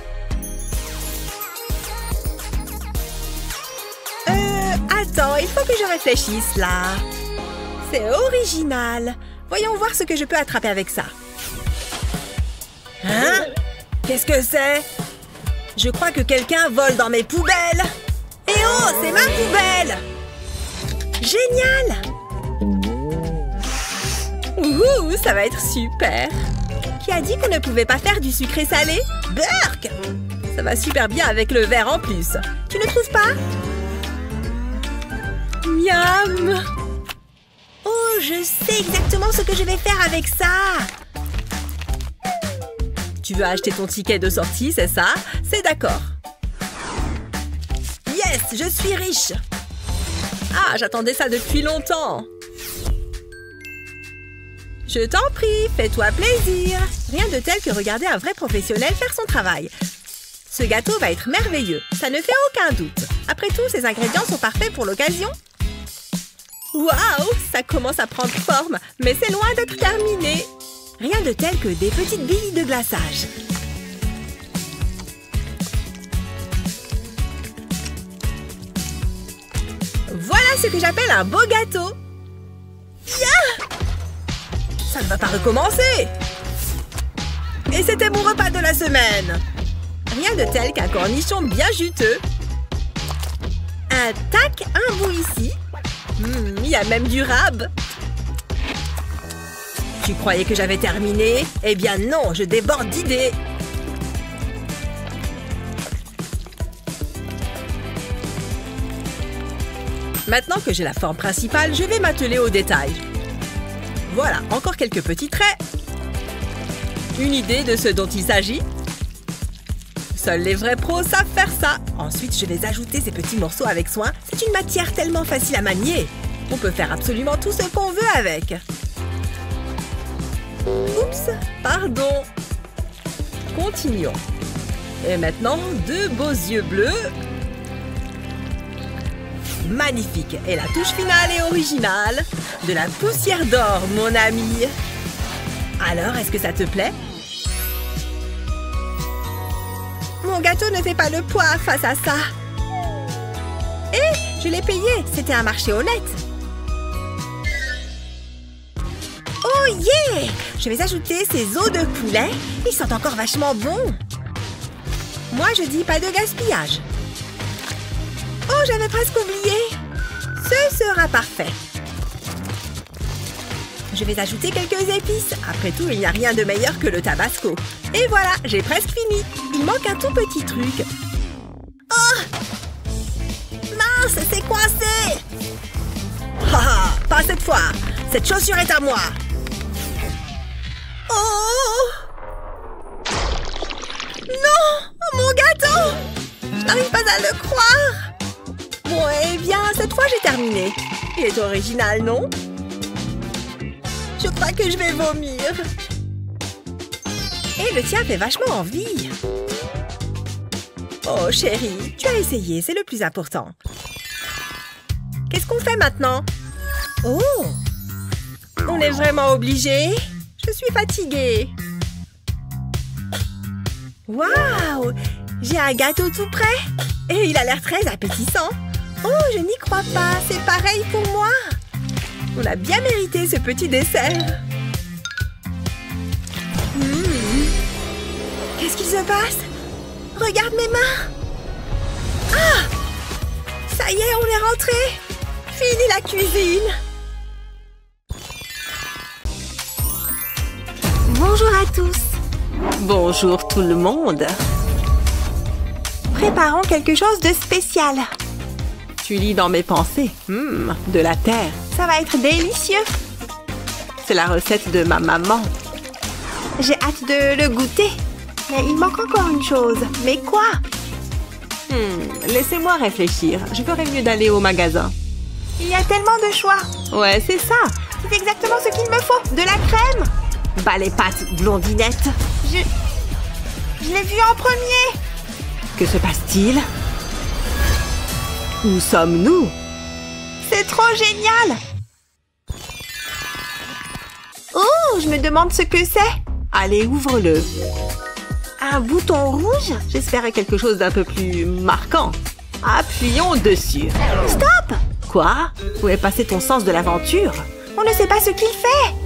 Euh, attends, il faut que je réfléchisse là. C'est original. Voyons voir ce que je peux attraper avec ça. Hein? Qu'est-ce que c'est? Je crois que quelqu'un vole dans mes poubelles. Eh oh, c'est ma poubelle! Génial! Ouh, ça va être super! Qui a dit qu'on ne pouvait pas faire du sucré salé? Burk! Ça va super bien avec le verre en plus. Tu ne trouves pas? Miam! Oh, je sais exactement ce que je vais faire avec ça! Tu veux acheter ton ticket de sortie, c'est ça? C'est d'accord. Yes, je suis riche! Ah, j'attendais ça depuis longtemps. Je t'en prie, fais-toi plaisir. Rien de tel que regarder un vrai professionnel faire son travail. Ce gâteau va être merveilleux, ça ne fait aucun doute. Après tout, ces ingrédients sont parfaits pour l'occasion. Waouh, ça commence à prendre forme, mais c'est loin d'être terminé. Rien de tel que des petites billes de glaçage. Voilà ce que j'appelle un beau gâteau. Yeah! Ça ne va pas recommencer. Et c'était mon repas de la semaine. Rien de tel qu'un cornichon bien juteux. Un tac, un bout ici. Hmm, il y a même du rab. Tu croyais que j'avais terminé? Eh bien non, je déborde d'idées. Maintenant que j'ai la forme principale, je vais m'atteler aux détails. Voilà, encore quelques petits traits. Une idée de ce dont il s'agit? Seuls les vrais pros savent faire ça. Ensuite, je vais ajouter ces petits morceaux avec soin. C'est une matière tellement facile à manier. On peut faire absolument tout ce qu'on veut avec. Oups, pardon. Continuons. Et maintenant, deux beaux yeux bleus. Magnifique. Et la touche finale est originale. De la poussière d'or, mon ami. Alors, est-ce que ça te plaît? Mon gâteau ne fait pas le poids face à ça. Hé, je l'ai payé. C'était un marché honnête. Oh yeah! Je vais ajouter ces os de poulet. Ils sont encore vachement bons. Moi, je dis pas de gaspillage. Oh, j'avais presque oublié. Ce sera parfait. Je vais ajouter quelques épices. Après tout, il n'y a rien de meilleur que le tabasco. Et voilà, j'ai presque fini. Il manque un tout petit truc. Oh! Mince, c'est coincé! Haha, pas cette fois. Cette chaussure est à moi. Oh! Non! Mon gâteau! Je n'arrive pas à le croire. Bon, eh bien, cette fois, j'ai terminé. Il est original, non? Je crois que je vais vomir. Et le tien fait vachement envie. Oh, chérie, tu as essayé, c'est le plus important. Qu'est-ce qu'on fait maintenant? Oh! On est vraiment obligé? Je suis fatiguée. Waouh! J'ai un gâteau tout prêt. Et il a l'air très appétissant. Oh, je n'y crois pas. C'est pareil pour moi. On a bien mérité ce petit dessert. Mmh. Qu'est-ce qu'il se passe? Regarde mes mains. Ah! Ça y est, on est rentré. Fini la cuisine. Bonjour à tous. Bonjour tout le monde. Préparons quelque chose de spécial. Tu lis dans mes pensées. Hum, de la terre. Ça va être délicieux. C'est la recette de ma maman. J'ai hâte de le goûter. Mais il manque encore une chose. Mais quoi? Hmm, laissez-moi réfléchir. Je ferais mieux d'aller au magasin. Il y a tellement de choix. Ouais, c'est ça. C'est exactement ce qu'il me faut. De la crème. Bah les pâtes, blondinette. Je... Je l'ai vu en premier. Que se passe-t-il? Où sommes-nous? C'est trop génial. Oh, je me demande ce que c'est. Allez, ouvre-le. Un bouton rouge? J'espérais quelque chose d'un peu plus marquant. Appuyons dessus. Stop! Quoi? Où est passé ton sens de l'aventure? On ne sait pas ce qu'il fait.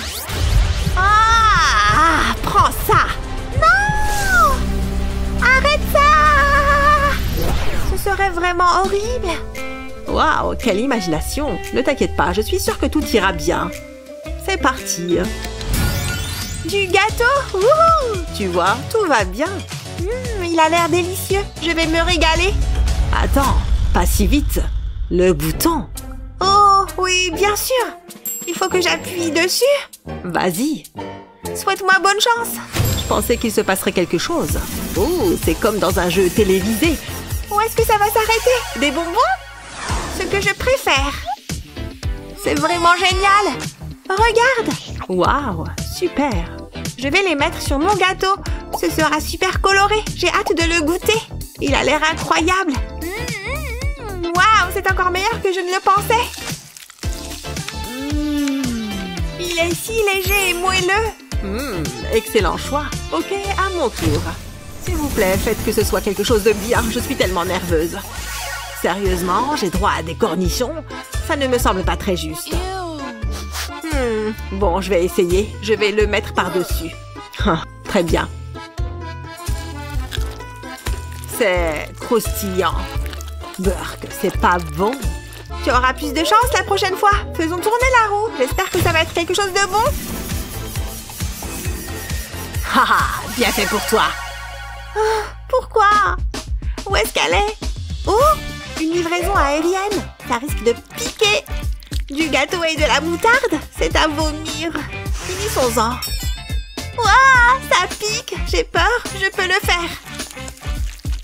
Ah! Ah, prends ça! Non! Arrête ça! Ce serait vraiment horrible. Waouh, quelle imagination! Ne t'inquiète pas, je suis sûre que tout ira bien. C'est parti. Du gâteau? Wouhou! Tu vois, tout va bien. Mmh, il a l'air délicieux. Je vais me régaler. Attends, pas si vite. Le bouton. Oh, oui, bien sûr. Il faut que j'appuie dessus. Vas-y. Souhaite-moi bonne chance. Je pensais qu'il se passerait quelque chose. Oh, c'est comme dans un jeu télévisé. Où est-ce que ça va s'arrêter? Des bonbons? Ce que je préfère. C'est vraiment génial. Regarde. Waouh, super. Je vais les mettre sur mon gâteau. Ce sera super coloré. J'ai hâte de le goûter. Il a l'air incroyable. Mmh, waouh, c'est encore meilleur que je ne le pensais. Mmh, il est si léger et moelleux. Mmh, excellent choix. Ok, à mon tour. S'il vous plaît, faites que ce soit quelque chose de bien. Je suis tellement nerveuse. Sérieusement, j'ai droit à des cornichons? Ça ne me semble pas très juste. Hmm, bon, je vais essayer. Je vais le mettre par-dessus. Ah, très bien. C'est croustillant. Burk, c'est pas bon. Tu auras plus de chance la prochaine fois. Faisons tourner la roue. J'espère que ça va être quelque chose de bon. Haha, bien fait pour toi. Oh, pourquoi? Où est-ce qu'elle est? Oh, une livraison aérienne. Ça risque de piquer. Du gâteau et de la moutarde, c'est à vomir. Finissons-en. Ouah, ça pique. J'ai peur, je peux le faire.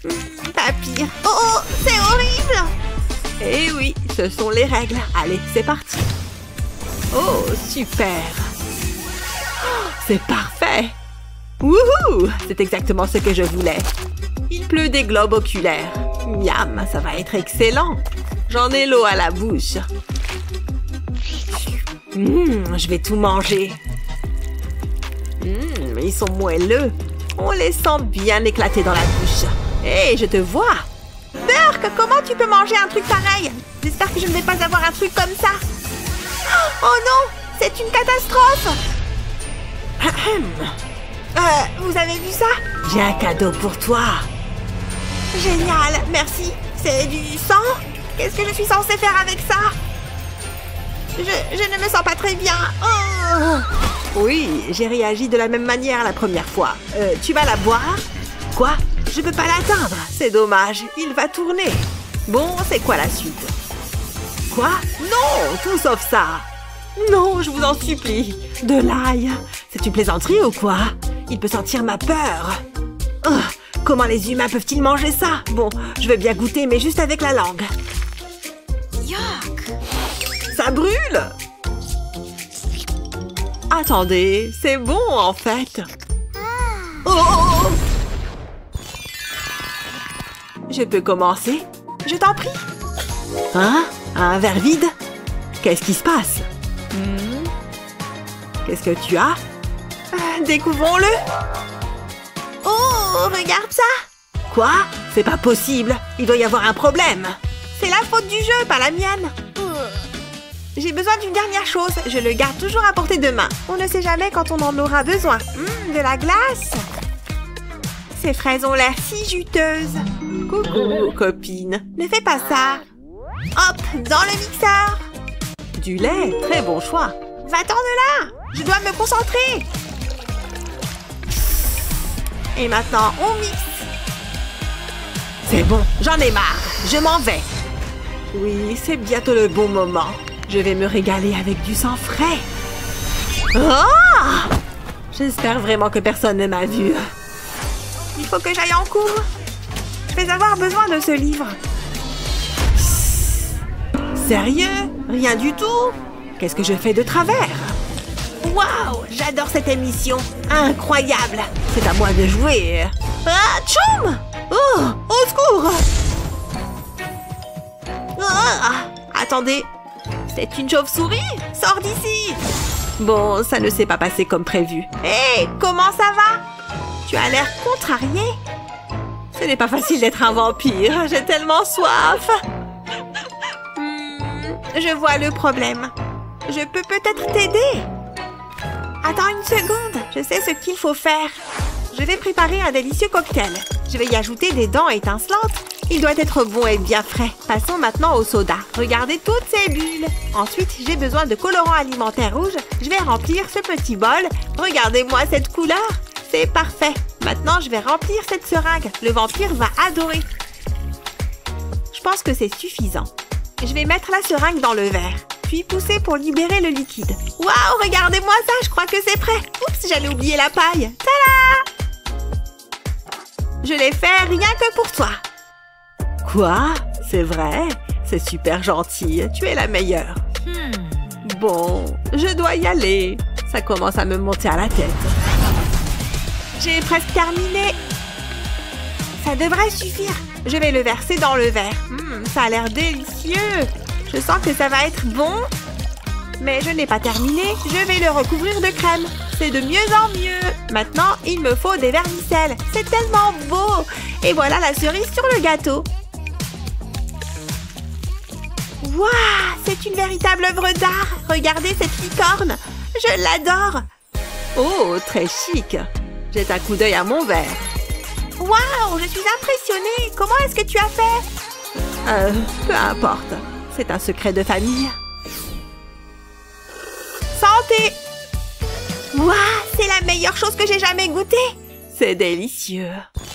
Mmh, pas pire. Oh, oh, c'est horrible! Eh oui, ce sont les règles. Allez, c'est parti. Oh, super! Oh, c'est parfait! Wouhou! C'est exactement ce que je voulais. Il pleut des globes oculaires. Miam, ça va être excellent. J'en ai l'eau à la bouche. Mmh, je vais tout manger. Mmh, ils sont moelleux. On les sent bien éclatés dans la bouche. Hé, hey, je te vois. Burk, comment tu peux manger un truc pareil? J'espère que je ne vais pas avoir un truc comme ça. Oh non, c'est une catastrophe. Euh, vous avez vu ça? J'ai un cadeau pour toi. Génial, merci. C'est du sang? Qu'est-ce que je suis censée faire avec ça? Je, je ne me sens pas très bien. Oh. Oui, j'ai réagi de la même manière la première fois. Euh, tu vas la boire? Quoi? Je peux pas l'atteindre. C'est dommage, il va tourner. Bon, c'est quoi la suite? Quoi? Non, tout sauf ça. Non, je vous en supplie. De l'ail. C'est une plaisanterie ou quoi? Il peut sentir ma peur. Oh, comment les humains peuvent-ils manger ça? Bon, je veux bien goûter, mais juste avec la langue. Yuck! Ça brûle! Attendez, c'est bon en fait. Oh! Je peux commencer? Je t'en prie. Hein? Un verre vide? Qu'est-ce qui se passe? Hmm? Qu'est-ce que tu as? Euh, découvrons-le. Oh, regarde ça! Quoi? C'est pas possible. Il doit y avoir un problème. C'est la faute du jeu, pas la mienne. J'ai besoin d'une dernière chose. Je le garde toujours à portée de main. On ne sait jamais quand on en aura besoin. Mmh, de la glace. Ces fraises ont l'air si juteuses. Coucou, copine. Ne fais pas ça. Hop, dans le mixeur. Du lait, très bon choix. Va-t'en de là. Je dois me concentrer. Et maintenant, on mixe. C'est bon, j'en ai marre. Je m'en vais. Oui, c'est bientôt le bon moment. Je vais me régaler avec du sang frais. Oh! J'espère vraiment que personne ne m'a vu. Il faut que j'aille en cours. Je vais avoir besoin de ce livre. Sérieux? Rien du tout? Qu'est-ce que je fais de travers? Waouh! J'adore cette émission. Incroyable! C'est à moi de jouer. Ah, tchoum! Oh! Au secours! Ah, attendez. C'est une chauve-souris? Sors d'ici! Bon, ça ne s'est pas passé comme prévu. Hé, hey, comment ça va? Tu as l'air contrarié. Ce n'est pas facile d'être un vampire. J'ai tellement soif. Hmm, je vois le problème. Je peux peut-être t'aider. Attends une seconde. Je sais ce qu'il faut faire. Je vais préparer un délicieux cocktail. Je vais y ajouter des dents étincelantes. Il doit être bon et bien frais. Passons maintenant au soda. Regardez toutes ces bulles. Ensuite, j'ai besoin de colorant alimentaire rouge. Je vais remplir ce petit bol. Regardez-moi cette couleur. C'est parfait. Maintenant, je vais remplir cette seringue. Le vampire va adorer. Je pense que c'est suffisant. Je vais mettre la seringue dans le verre. Puis pousser pour libérer le liquide. Waouh, regardez-moi ça. Je crois que c'est prêt. Oups, j'allais oublier la paille. Tada! Je l'ai fait rien que pour toi. Quoi? C'est vrai? C'est super gentil. Tu es la meilleure. Hmm. Bon, je dois y aller. Ça commence à me monter à la tête. J'ai presque terminé. Ça devrait suffire. Je vais le verser dans le verre. Hmm, ça a l'air délicieux. Je sens que ça va être bon. Mais je n'ai pas terminé. Je vais le recouvrir de crème. C'est de mieux en mieux. Maintenant, il me faut des vermicelles. C'est tellement beau. Et voilà la cerise sur le gâteau. Waouh, c'est une véritable œuvre d'art. Regardez cette licorne. Je l'adore. Oh, très chic. Jette un coup d'œil à mon verre. Waouh, je suis impressionnée. Comment est-ce que tu as fait? Euh, peu importe. C'est un secret de famille. Santé! Waouh, c'est la meilleure chose que j'ai jamais goûtée. C'est délicieux.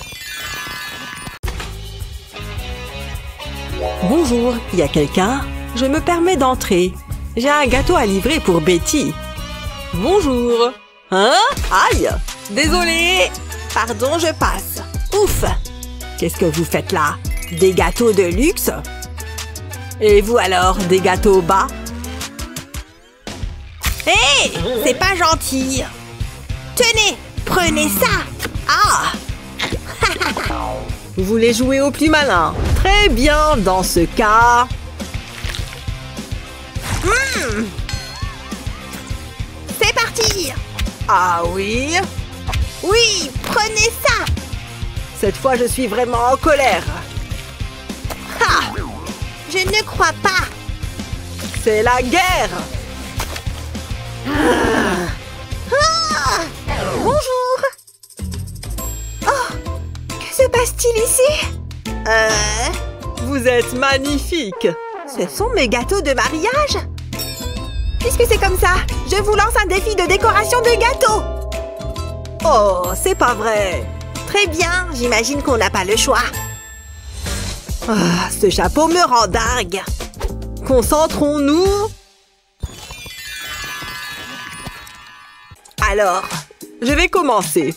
Bonjour, il y a quelqu'un? Je me permets d'entrer. J'ai un gâteau à livrer pour Betty. Bonjour. Hein? Aïe! Désolée. Pardon, je passe. Ouf! Qu'est-ce que vous faites là? Des gâteaux de luxe? Et vous alors, des gâteaux bas? Hé, hey, c'est pas gentil. Tenez, prenez ça. Ah. Vous voulez jouer au plus malin? Très bien, dans ce cas... Mmh. C'est parti. Ah oui? Oui, prenez ça. Cette fois, je suis vraiment en colère. Ah, je ne crois pas. C'est la guerre. Ah. Ah. Bonjour. Oh, que se passe-t-il ici? Euh... Vous êtes magnifique. Ce sont mes gâteaux de mariage? Puisque c'est comme ça, je vous lance un défi de décoration de gâteaux. Oh, c'est pas vrai. Très bien, j'imagine qu'on n'a pas le choix. Ah, ce chapeau me rend dingue. Concentrons-nous. Alors, je vais commencer.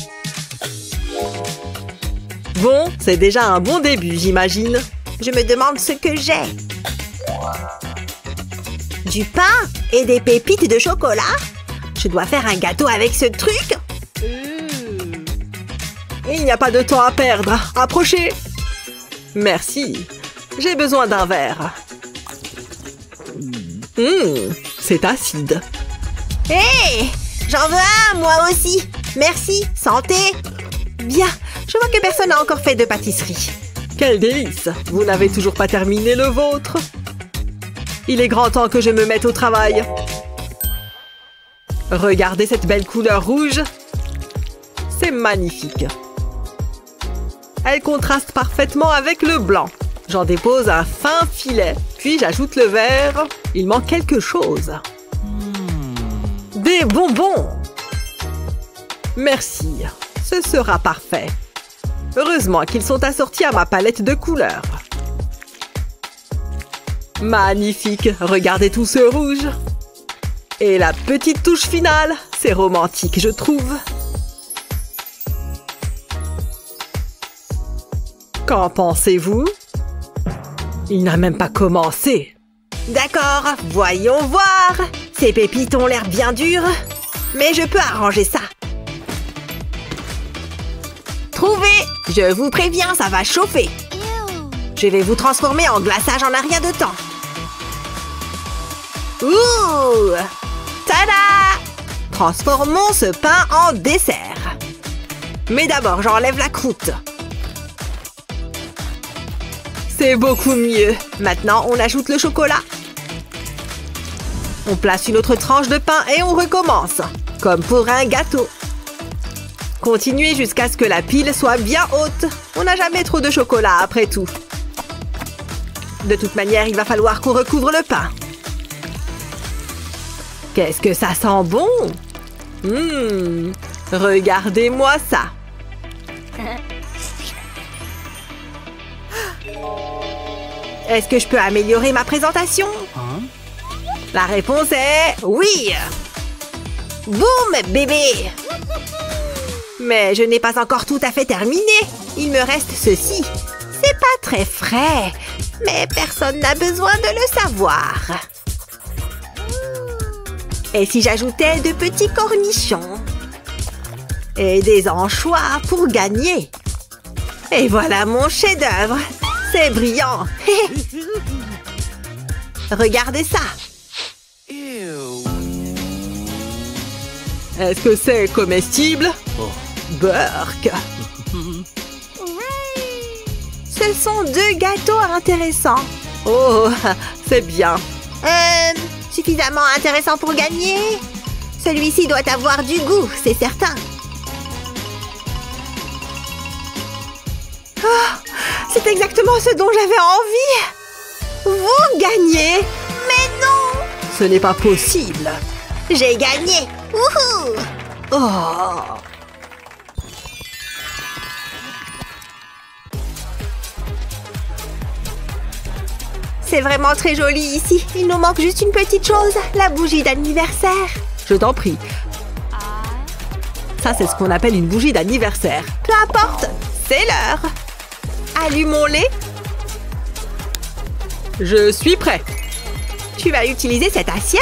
Bon, c'est déjà un bon début, j'imagine. Je me demande ce que j'ai. Du pain et des pépites de chocolat? Je dois faire un gâteau avec ce truc? Il n'y a pas de temps à perdre. Approchez. Merci. J'ai besoin d'un verre. Mmh, c'est acide. Hé, hey, j'en veux un, moi aussi. Merci, santé. Bien, je vois que personne n'a encore fait de pâtisserie. Quel délice. Vous n'avez toujours pas terminé le vôtre. Il est grand temps que je me mette au travail. Regardez cette belle couleur rouge. C'est magnifique. Elle contraste parfaitement avec le blanc. J'en dépose un fin filet, puis j'ajoute le vert. Il manque quelque chose. Des bonbons. Merci, ce sera parfait. Heureusement qu'ils sont assortis à ma palette de couleurs. Magnifique, regardez tout ce rouge. Et la petite touche finale, c'est romantique, je trouve. Qu'en pensez-vous? Il n'a même pas commencé. D'accord, voyons voir. Ces pépites ont l'air bien dures, mais je peux arranger ça. Trouvez! Je vous préviens, ça va chauffer. Je vais vous transformer en glaçage en un rien de temps. Ouh! Tada! Transformons ce pain en dessert. Mais d'abord, j'enlève la croûte. C'est beaucoup mieux. Maintenant, on ajoute le chocolat. On place une autre tranche de pain et on recommence. Comme pour un gâteau. Continuez jusqu'à ce que la pile soit bien haute. On n'a jamais trop de chocolat après tout. De toute manière, il va falloir qu'on recouvre le pain. Qu'est-ce que ça sent bon? Mmh, regardez-moi ça. Est-ce que je peux améliorer ma présentation? Hein? La réponse est oui. Boum, bébé. Mais je n'ai pas encore tout à fait terminé. Il me reste ceci. C'est pas très frais, mais personne n'a besoin de le savoir. Et si j'ajoutais de petits cornichons? Et des anchois pour gagner? Et voilà mon chef-d'œuvre. C'est brillant. Regardez ça. Est-ce que c'est comestible? Oh. Burk. Ce sont deux gâteaux intéressants. Oh, c'est bien. Euh, suffisamment intéressant pour gagner? Celui-ci doit avoir du goût, c'est certain. Oh, c'est exactement ce dont j'avais envie. Vous gagnez? Mais non! Ce n'est pas possible. J'ai gagné. Wouhou! Oh! C'est vraiment très joli ici. Il nous manque juste une petite chose, la bougie d'anniversaire. Je t'en prie. Ça, c'est ce qu'on appelle une bougie d'anniversaire. Peu importe, c'est l'heure. Allumons-les. Je suis prêt. Tu vas utiliser cette assiette?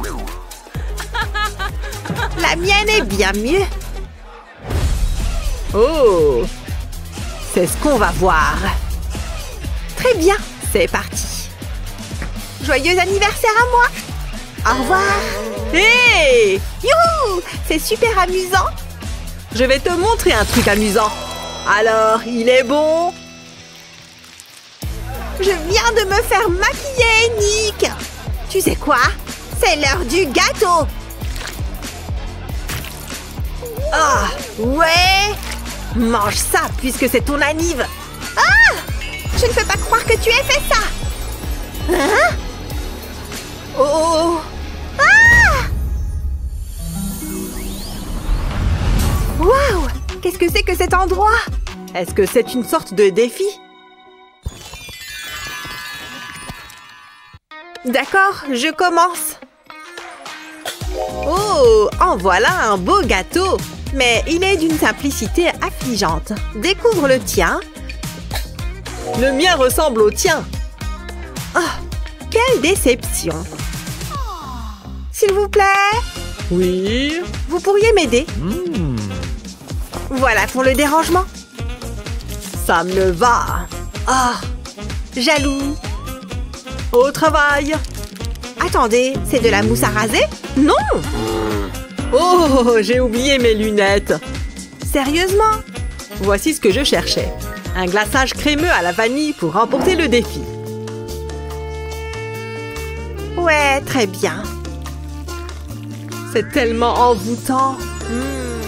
La mienne est bien mieux. Oh! C'est ce qu'on va voir. Très bien. C'est parti. Joyeux anniversaire à moi. Au revoir. Hé! Youhou! C'est super amusant. Je vais te montrer un truc amusant. Alors, il est bon? Je viens de me faire maquiller, Nick. Tu sais quoi? C'est l'heure du gâteau. Ah, ouais! Mange ça puisque c'est ton anniv. Ah! Je ne peux pas croire que tu aies fait ça. Hein? Oh! Ah! Waouh! Qu'est-ce que c'est que cet endroit? Est-ce que c'est une sorte de défi? D'accord, je commence. Oh! En voilà un beau gâteau! Mais il est d'une simplicité affligeante. Découvre le tien. Le mien ressemble au tien. Oh, quelle déception. S'il vous plaît, Oui? vous pourriez m'aider? Voilà pour le dérangement. Ça me va. Oh, jaloux. Au travail. Attendez, c'est de la mousse à raser? Non! Oh, j'ai oublié mes lunettes. Sérieusement? Voici ce que je cherchais. Un glaçage crémeux à la vanille pour remporter le défi. Ouais, très bien. C'est tellement envoûtant. Mmh.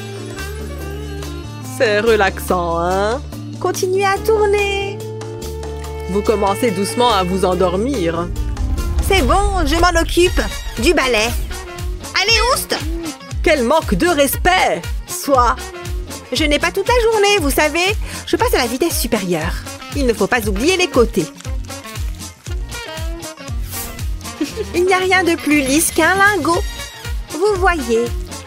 C'est relaxant, hein? Continuez à tourner. Vous commencez doucement à vous endormir. C'est bon, je m'en occupe. Du balai. Allez, oust! Quel manque de respect! Soit. Je n'ai pas toute la journée, vous savez. Je passe à la vitesse supérieure. Il ne faut pas oublier les côtés. Il n'y a rien de plus lisse qu'un lingot. Vous voyez.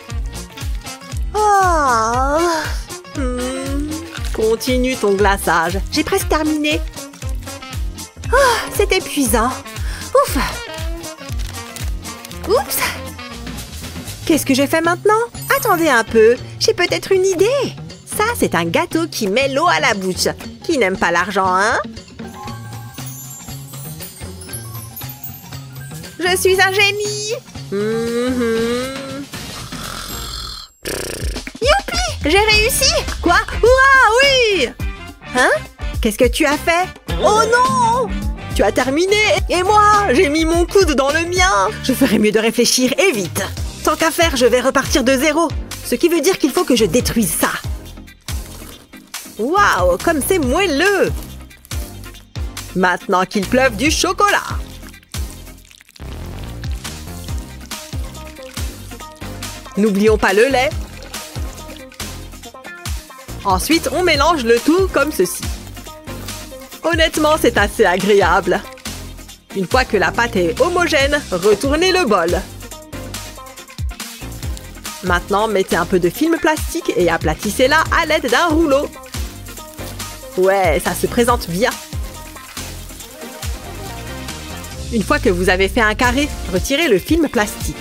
Oh. Hmm. Continue ton glaçage. J'ai presque terminé. Oh, c'est épuisant. Ouf. Oups. Qu'est-ce que je fais maintenant? Attendez un peu, j'ai peut-être une idée. Ça, c'est un gâteau qui met l'eau à la bouche. Qui n'aime pas l'argent, hein? Je suis un génie. Mm-hmm. Youpi! J'ai réussi! Quoi? Ouah, oui! Hein? Qu'est-ce que tu as fait? Oh non! Tu as terminé et moi, j'ai mis mon coude dans le mien. Je ferais mieux de réfléchir et vite. Tant qu'à faire, je vais repartir de zéro. Ce qui veut dire qu'il faut que je détruise ça. Waouh, comme c'est moelleux! Maintenant qu'il pleuve du chocolat. N'oublions pas le lait. Ensuite, on mélange le tout comme ceci. Honnêtement, c'est assez agréable. Une fois que la pâte est homogène, retournez le bol. Maintenant, mettez un peu de film plastique et aplatissez-la à l'aide d'un rouleau. Ouais, ça se présente bien. Une fois que vous avez fait un carré, retirez le film plastique.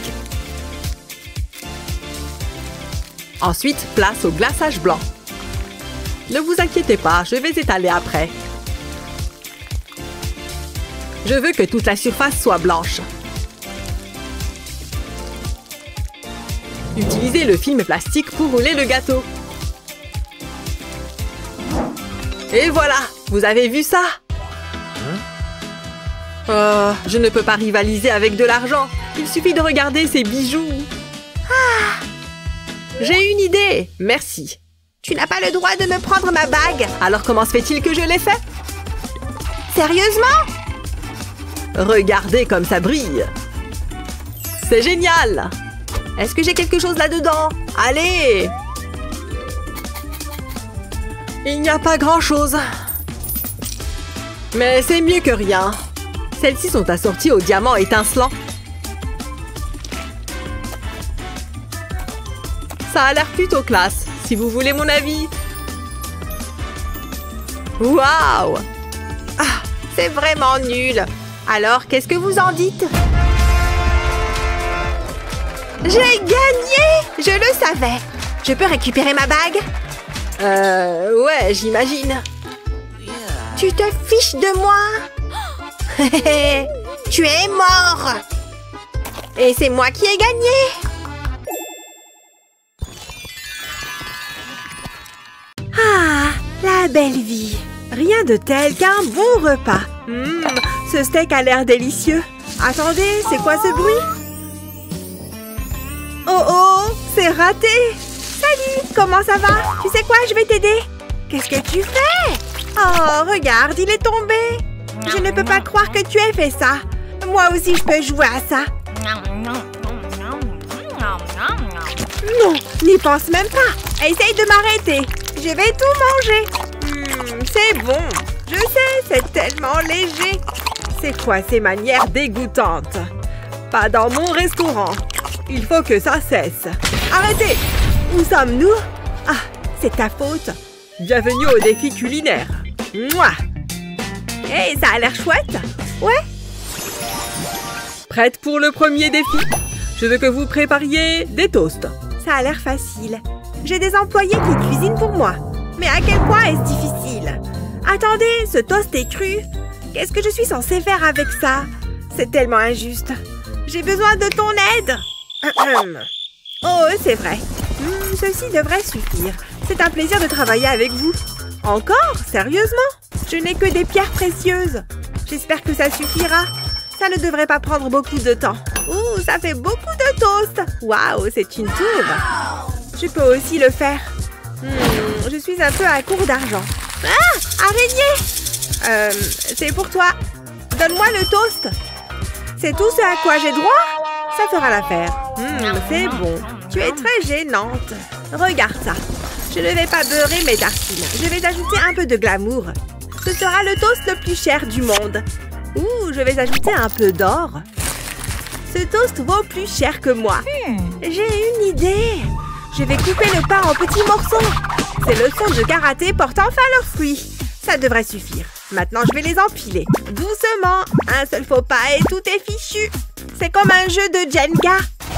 Ensuite, place au glaçage blanc. Ne vous inquiétez pas, je vais étaler après. Je veux que toute la surface soit blanche. Utilisez le film plastique pour rouler le gâteau. Et voilà, vous avez vu ça? Oh, je ne peux pas rivaliser avec de l'argent. Il suffit de regarder ces bijoux. Ah! J'ai une idée. Merci. Tu n'as pas le droit de me prendre ma bague. Alors comment se fait-il que je l'ai fait? Sérieusement? Regardez comme ça brille. C'est génial. Est-ce que j'ai quelque chose là-dedans? Allez! Il n'y a pas grand-chose. Mais c'est mieux que rien. Celles-ci sont assorties au diamant étincelant. Ça a l'air plutôt classe, si vous voulez mon avis. Waouh! Ah, c'est vraiment nul. Alors, qu'est-ce que vous en dites? J'ai gagné! Je le savais. Je peux récupérer ma bague? Euh, ouais, j'imagine. Tu te fiches de moi? Tu es mort! Et c'est moi qui ai gagné! Ah, la belle vie! Rien de tel qu'un bon repas. Mmh, ce steak a l'air délicieux. Attendez, c'est quoi ce bruit? Oh oh, c'est raté! Salut, comment ça va? Tu sais quoi, je vais t'aider. Qu'est-ce que tu fais? Oh, regarde, il est tombé. Je ne peux pas croire que tu aies fait ça. Moi aussi, je peux jouer à ça. Non, n'y pense même pas. Essaye de m'arrêter. Je vais tout manger. Mmh, c'est bon. Je sais, c'est tellement léger. C'est quoi ces manières dégoûtantes? Pas dans mon restaurant. Il faut que ça cesse. Arrêtez! Où sommes-nous? Ah, c'est ta faute. Bienvenue au défi culinaire. Mouah! Hey, ça a l'air chouette. Ouais? Prête pour le premier défi? Je veux que vous prépariez des toasts. Ça a l'air facile. J'ai des employés qui cuisinent pour moi. Mais à quel point est-ce difficile? Attendez, ce toast est cru. Qu'est-ce que je suis censée faire avec ça? C'est tellement injuste. J'ai besoin de ton aide. Oh, c'est vrai. Hmm, ceci devrait suffire. C'est un plaisir de travailler avec vous. Encore? Sérieusement? Je n'ai que des pierres précieuses. J'espère que ça suffira. Ça ne devrait pas prendre beaucoup de temps. Ouh, ça fait beaucoup de toast. Waouh, c'est une tour. Je peux aussi le faire. Hmm, je suis un peu à court d'argent. Ah, araignée! Euh, c'est pour toi. Donne-moi le toast. C'est tout ce à quoi j'ai droit? Ça fera l'affaire. Mmh, c'est bon. Tu es très gênante. Regarde ça. Je ne vais pas beurrer mes tartines. Je vais ajouter un peu de glamour. Ce sera le toast le plus cher du monde. Ouh, je vais ajouter un peu d'or. Ce toast vaut plus cher que moi. J'ai une idée. Je vais couper le pain en petits morceaux. Ces leçons de karaté portent enfin leurs fruits. Ça devrait suffire. Maintenant, je vais les empiler. Doucement. Un seul faux pas et tout est fichu. C'est comme un jeu de Jenga.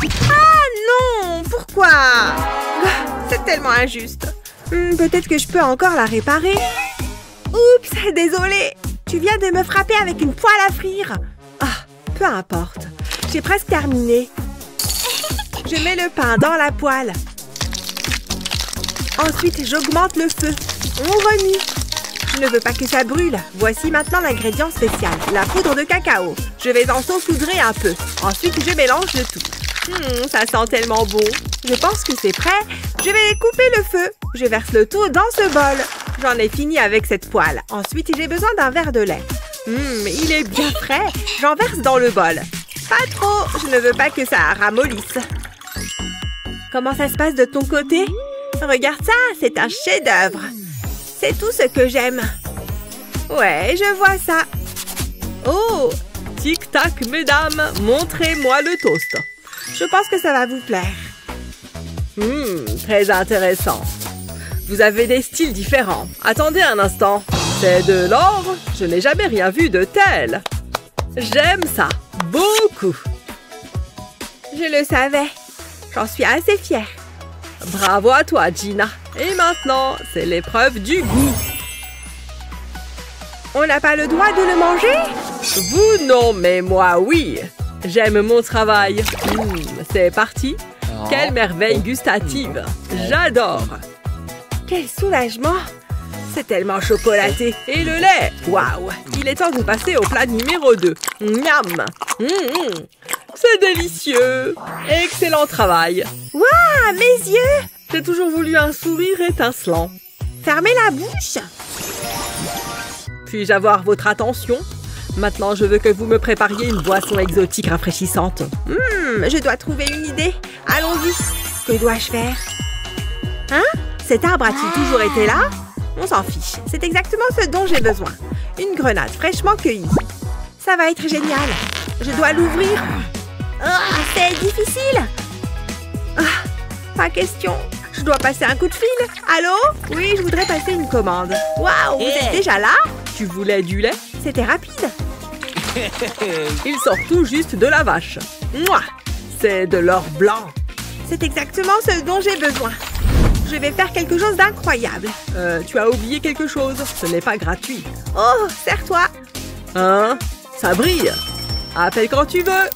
Ah non! Pourquoi? C'est tellement injuste. Hmm, peut-être que je peux encore la réparer. Oups, désolée. Tu viens de me frapper avec une poêle à frire. Ah, peu importe. J'ai presque terminé. Je mets le pain dans la poêle. Ensuite, j'augmente le feu. On remue. Je ne veux pas que ça brûle. Voici maintenant l'ingrédient spécial, la poudre de cacao. Je vais en saupoudrer un peu. Ensuite, je mélange le tout. Mmh, ça sent tellement bon. Je pense que c'est prêt. Je vais couper le feu. Je verse le tout dans ce bol. J'en ai fini avec cette poêle. Ensuite, j'ai besoin d'un verre de lait. Mmh, il est bien frais. J'en verse dans le bol. Pas trop. Je ne veux pas que ça ramollisse. Comment ça se passe de ton côté? Regarde ça, c'est un chef-d'œuvre. C'est tout ce que j'aime. Ouais, je vois ça. Oh, tic-tac, mesdames, montrez-moi le toast. Je pense que ça va vous plaire. Hum, très intéressant. Vous avez des styles différents. Attendez un instant. C'est de l'or? Je n'ai jamais rien vu de tel. J'aime ça. Beaucoup. Je le savais. J'en suis assez fière. Bravo à toi, Gina. Et maintenant, c'est l'épreuve du goût. On n'a pas le droit de le manger? Vous, non, mais moi, oui. J'aime mon travail. Mmh, c'est parti. Quelle merveille gustative. J'adore. Quel soulagement. C'est tellement chocolaté. Et le lait. Waouh. Il est temps de passer au plat numéro deux. Miam. Mmh, c'est délicieux. Excellent travail. Waouh, mes yeux. J'ai toujours voulu un sourire étincelant. Fermez la bouche. Puis-je avoir votre attention? Maintenant, je veux que vous me prépariez une boisson exotique rafraîchissante. Hum, je dois trouver une idée. Allons-y. Que dois-je faire? Hein? Cet arbre a-t-il toujours été là? On s'en fiche. C'est exactement ce dont j'ai besoin. Une grenade fraîchement cueillie. Ça va être génial. Je dois l'ouvrir. Ah, c'est difficile. Ah, pas question. Je dois passer un coup de fil. Allô? Oui, je voudrais passer une commande. Waouh, vous êtes déjà là? Tu voulais du lait? C'était rapide. Il sort tout juste de la vache. Mouah! C'est de l'or blanc. C'est exactement ce dont j'ai besoin. Je vais faire quelque chose d'incroyable. Euh, tu as oublié quelque chose. Ce n'est pas gratuit. Oh, serre-toi. Hein? Ça brille. Appelle quand tu veux.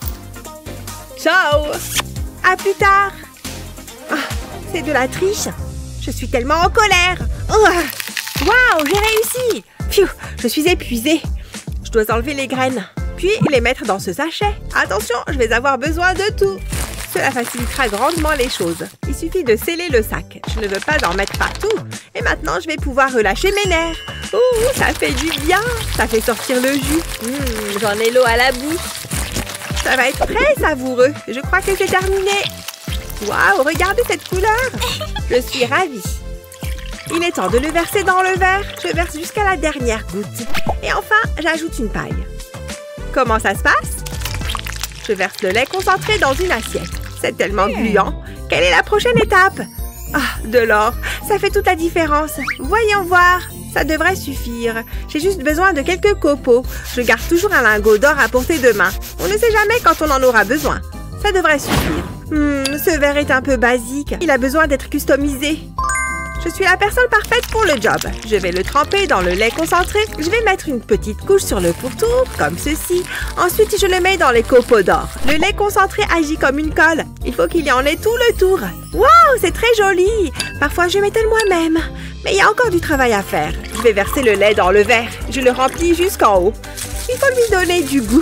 Ciao! À plus tard. Ah, c'est de la triche. Je suis tellement en colère. Oh. Waouh, j'ai réussi. Pfiou, je suis épuisée. Je dois enlever les graines, puis les mettre dans ce sachet. Attention, je vais avoir besoin de tout. Cela facilitera grandement les choses. Il suffit de sceller le sac. Je ne veux pas en mettre partout. Et maintenant, je vais pouvoir relâcher mes nerfs. Ouh, ça fait du bien. Ça fait sortir le jus. Mmh, j'en ai l'eau à la bouche. Ça va être très savoureux. Je crois que c'est terminé. Waouh, regardez cette couleur. Je suis ravie. Il est temps de le verser dans le verre. Je verse jusqu'à la dernière goutte. Et enfin, j'ajoute une paille. Comment ça se passe? Je verse le lait concentré dans une assiette. C'est tellement gluant. Quelle est la prochaine étape? Ah, de l'or. Ça fait toute la différence. Voyons voir. Ça devrait suffire. J'ai juste besoin de quelques copeaux. Je garde toujours un lingot d'or à portée de main. On ne sait jamais quand on en aura besoin. Ça devrait suffire. Hmm, ce verre est un peu basique. Il a besoin d'être customisé. Je suis la personne parfaite pour le job. Je vais le tremper dans le lait concentré. Je vais mettre une petite couche sur le pourtour, comme ceci. Ensuite, je le mets dans les copeaux d'or. Le lait concentré agit comme une colle. Il faut qu'il y en ait tout le tour. Waouh, c'est très joli. Parfois, je m'étonne moi-même. Mais il y a encore du travail à faire. Je vais verser le lait dans le verre. Je le remplis jusqu'en haut. Il faut lui donner du goût.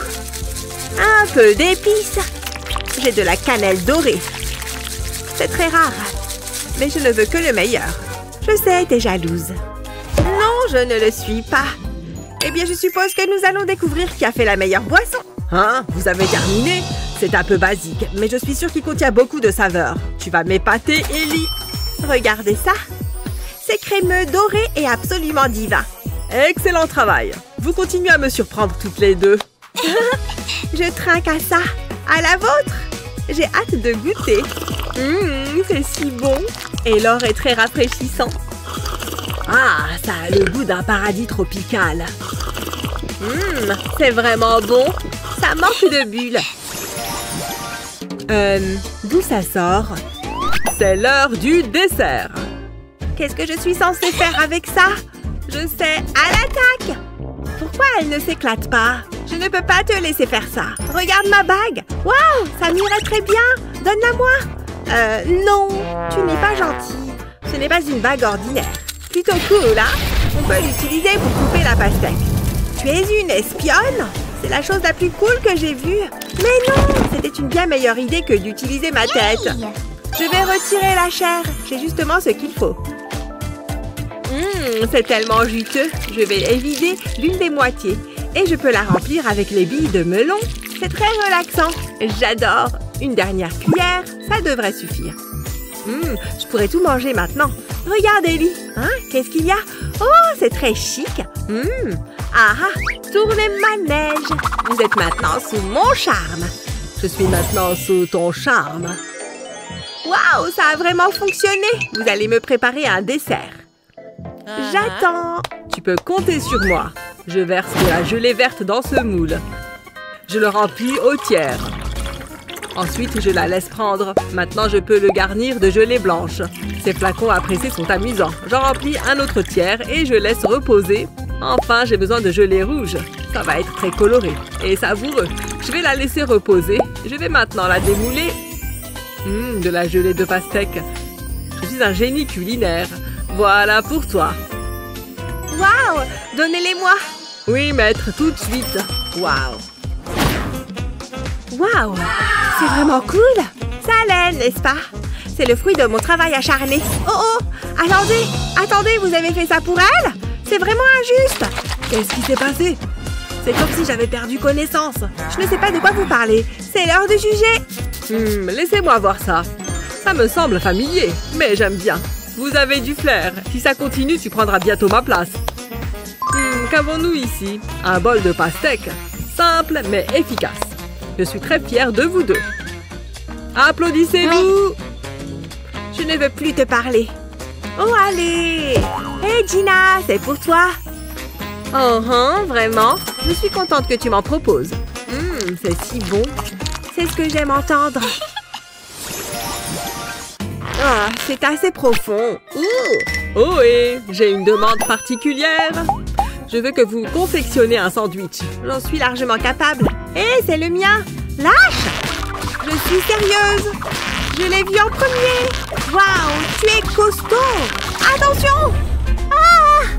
Un peu d'épices. J'ai de la cannelle dorée. C'est très rare. Mais je ne veux que le meilleur. Je sais, t'es jalouse. Non, je ne le suis pas. Eh bien, je suppose que nous allons découvrir qui a fait la meilleure boisson. Hein? Vous avez terminé? C'est un peu basique, mais je suis sûre qu'il contient beaucoup de saveurs. Tu vas m'épater, Ellie. Regardez ça. C'est crémeux, doré et absolument divin. Excellent travail. Vous continuez à me surprendre toutes les deux. Je trinque à ça. À la vôtre. J'ai hâte de goûter. Mmh, c'est si bon. Et l'or est très rafraîchissant. Ah, ça a le goût d'un paradis tropical. Mmh, c'est vraiment bon. Ça manque de bulles. Euh, d'où ça sort? C'est l'heure du dessert. Qu'est-ce que je suis censée faire avec ça? Je sais, à l'attaque! Pourquoi elle ne s'éclate pas? Je ne peux pas te laisser faire ça. Regarde ma bague. Waouh, ça m'irait très bien. Donne-la-moi. Euh, non, tu n'es pas gentil. Ce n'est pas une bague ordinaire. Plutôt cool, hein? On peut l'utiliser pour couper la pastèque. Tu es une espionne? C'est la chose la plus cool que j'ai vue. Mais non, c'était une bien meilleure idée que d'utiliser ma tête. Je vais retirer la chair. J'ai justement ce qu'il faut. Mmh, c'est tellement juteux. Je vais évider l'une des moitiés. Et je peux la remplir avec les billes de melon. C'est très relaxant. J'adore. Une dernière cuillère, ça devrait suffire. Mmh, je pourrais tout manger maintenant. Regarde, Ellie. Hein, qu'est-ce qu'il y a? Oh, c'est très chic. Mmh. Ah ah, tournez manège. Vous êtes maintenant sous mon charme. Je suis maintenant sous ton charme. Waouh, ça a vraiment fonctionné. Vous allez me préparer un dessert. J'attends. Tu peux compter sur moi. Je verse de la gelée verte dans ce moule. Je le remplis au tiers. Ensuite, je la laisse prendre. Maintenant, je peux le garnir de gelée blanche. Ces flacons à presser sont amusants. J'en remplis un autre tiers et je laisse reposer. Enfin, j'ai besoin de gelée rouge. Ça va être très coloré et savoureux. Je vais la laisser reposer. Je vais maintenant la démouler. Mmh, de la gelée de pastèque. Je suis un génie culinaire. Voilà pour toi. Waouh! Donnez-les-moi! Oui, maître, tout de suite. Waouh! Waouh! C'est vraiment cool! Ça allait, n'est-ce pas? C'est le fruit de mon travail acharné. Oh oh! Attendez! Attendez, vous avez fait ça pour elle? C'est vraiment injuste! Qu'est-ce qui s'est passé? C'est comme si j'avais perdu connaissance. Je ne sais pas de quoi vous parlez. C'est l'heure de juger. Hmm, laissez-moi voir ça. Ça me semble familier, mais j'aime bien. Vous avez du flair. Si ça continue, tu prendras bientôt ma place. Hmm, qu'avons-nous ici? Un bol de pastèque. Simple, mais efficace. Je suis très fière de vous deux. Applaudissez-vous! Je ne veux plus te parler. Oh, allez! Hé, hey, Gina, c'est pour toi. Oh, hein, vraiment? Je suis contente que tu m'en proposes. Hum, c'est si bon. C'est ce que j'aime entendre. Ah, c'est assez profond. Ouh. Oh, et j'ai une demande particulière. Je veux que vous confectionnez un sandwich. J'en suis largement capable. Hé, hey, c'est le mien. Lâche! Je suis sérieuse. Je l'ai vu en premier. Waouh, tu es costaud. Attention! Ah!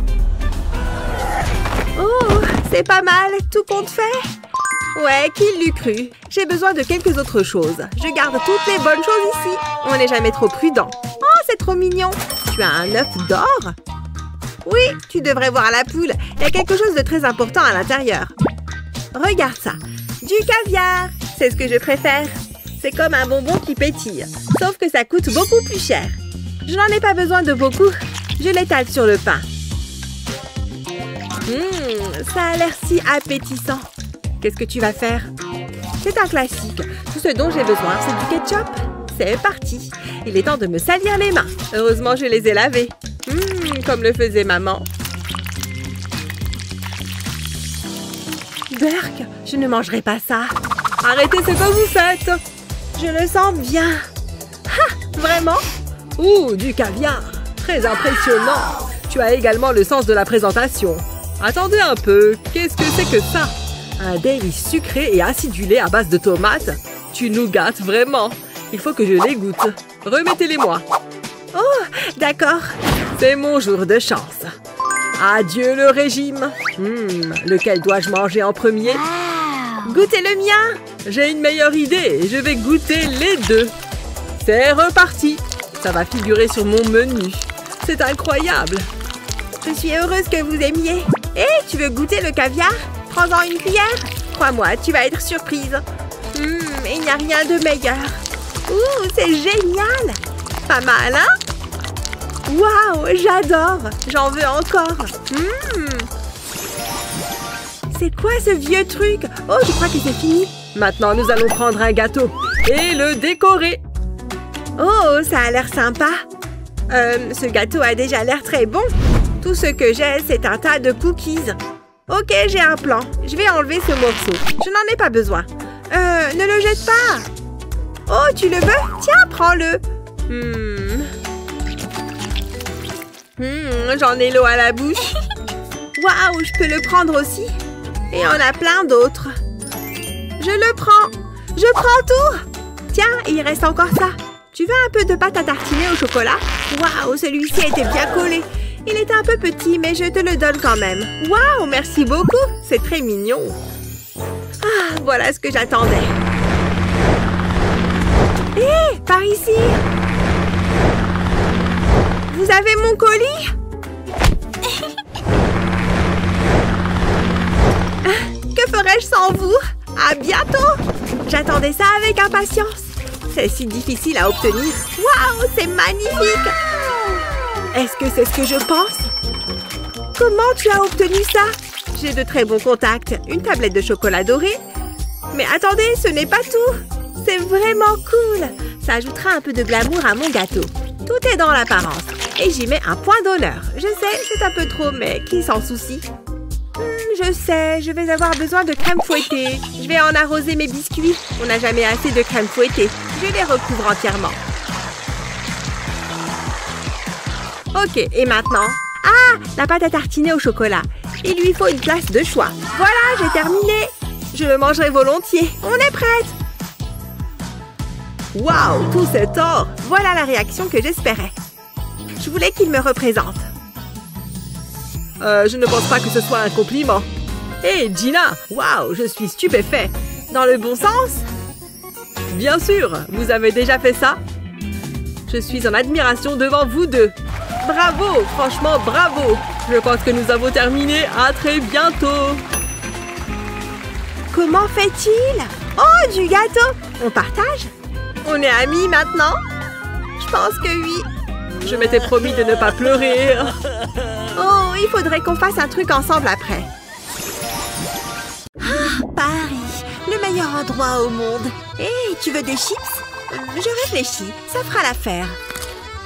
Oh, c'est pas mal, tout compte fait. Ouais, qui l'eût cru? J'ai besoin de quelques autres choses. Je garde toutes les bonnes choses ici. On n'est jamais trop prudent. Oh, c'est trop mignon. Tu as un œuf d'or? Oui, tu devrais voir la poule. Il y a quelque chose de très important à l'intérieur. Regarde ça. Du caviar. C'est ce que je préfère. C'est comme un bonbon qui pétille. Sauf que ça coûte beaucoup plus cher. Je n'en ai pas besoin de beaucoup. Je l'étale sur le pain. Mmh, ça a l'air si appétissant. Qu'est-ce que tu vas faire? C'est un classique. Tout ce dont j'ai besoin, c'est du ketchup. C'est parti. Il est temps de me salir les mains. Heureusement, je les ai lavées. Mmh, comme le faisait maman. Burk, je ne mangerai pas ça. Arrêtez ce que vous faites. Je le sens bien. Ha! Vraiment? Ouh, du caviar. Très impressionnant. Tu as également le sens de la présentation. Attendez un peu. Qu'est-ce que c'est que ça? Un dairy sucré et acidulé à base de tomates? Tu nous gâtes vraiment. Il faut que je les goûte. Remettez-les-moi. Oh, d'accord. C'est mon jour de chance. Adieu le régime. Hmm, lequel dois-je manger en premier? Goûtez le mien. J'ai une meilleure idée et je vais goûter les deux. C'est reparti. Ça va figurer sur mon menu. C'est incroyable. Je suis heureuse que vous aimiez. Hé, hey, tu veux goûter le caviar? Prends-en une cuillère. Crois-moi, tu vas être surprise. Hum, il n'y a rien de meilleur. Ouh, c'est génial. Pas mal, hein? Waouh, j'adore. J'en veux encore. Hum. C'est quoi ce vieux truc? Oh, je crois que c'est fini. Maintenant, nous allons prendre un gâteau et le décorer. Oh, ça a l'air sympa. Euh, ce gâteau a déjà l'air très bon. Tout ce que j'ai, c'est un tas de cookies. Ok, j'ai un plan. Je vais enlever ce morceau. Je n'en ai pas besoin. Euh, ne le jette pas. Oh, tu le veux? Tiens, prends-le. Hmm. Hmm, j'en ai l'eau à la bouche. Waouh, je peux le prendre aussi. Et on a plein d'autres. Je le prends. Je prends tout. Tiens, il reste encore ça. Tu veux un peu de pâte à tartiner au chocolat? Waouh, celui-ci a été bien collé. Il est un peu petit, mais je te le donne quand même. Waouh, merci beaucoup. C'est très mignon. Ah, voilà ce que j'attendais. Hé, hey, par ici. Vous avez mon colis? Que ferais-je sans vous? À bientôt. J'attendais ça avec impatience. C'est si difficile à obtenir. Waouh, c'est magnifique. Est-ce que c'est ce que je pense? Comment tu as obtenu ça? J'ai de très bons contacts. Une tablette de chocolat doré. Mais attendez, ce n'est pas tout. C'est vraiment cool. Ça ajoutera un peu de glamour à mon gâteau. Tout est dans l'apparence. Et j'y mets un point d'honneur. Je sais, c'est un peu trop, mais qui s'en soucie? Hmm, je sais, je vais avoir besoin de crème fouettée. Je vais en arroser mes biscuits. On n'a jamais assez de crème fouettée. Je les recouvre entièrement. Ok, et maintenant? Ah, la pâte à tartiner au chocolat. Il lui faut une place de choix. Voilà, j'ai terminé. Je le mangerai volontiers. On est prête. Waouh, tout cet or. Voilà la réaction que j'espérais. Je voulais qu'il me représente. Euh, je ne pense pas que ce soit un compliment. Hé, hey, Gina, waouh, je suis stupéfait. Dans le bon sens? Bien sûr, vous avez déjà fait ça? Je suis en admiration devant vous deux. Bravo, franchement, bravo. Je pense que nous avons terminé. À très bientôt. Comment fait-il? Oh, du gâteau. On partage? On est amis maintenant? Je pense que oui. Je m'étais promis de ne pas pleurer. Oh, il faudrait qu'on fasse un truc ensemble après. Ah, Paris, le meilleur endroit au monde. Hé, hey, tu veux des chips? Je réfléchis, ça fera l'affaire.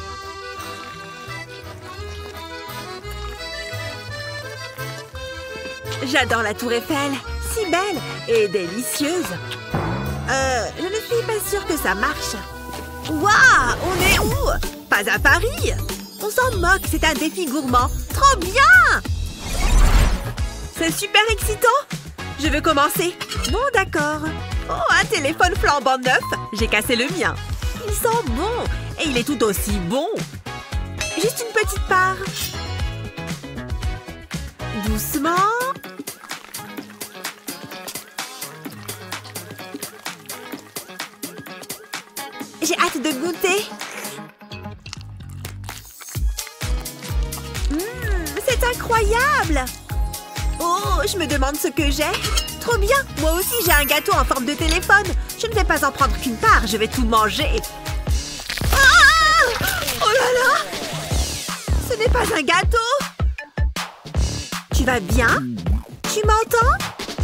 J'adore la tour Eiffel. Si belle et délicieuse. Euh, je ne suis pas sûre que ça marche. Waouh, on est où? Pas à Paris. On s'en moque, c'est un défi gourmand. Trop bien! C'est super excitant. Je veux commencer. Bon, d'accord. Oh, un téléphone flambant neuf. J'ai cassé le mien. Il sent bon. Et il est tout aussi bon. Juste une petite part. Doucement. J'ai hâte de goûter. Mmh, c'est incroyable. Oh, je me demande ce que j'ai. Trop bien. Moi aussi, j'ai un gâteau en forme de téléphone. Je ne vais pas en prendre qu'une part. Je vais tout manger. Ah! Oh là là! Ce n'est pas un gâteau. Tu vas bien? Tu m'entends?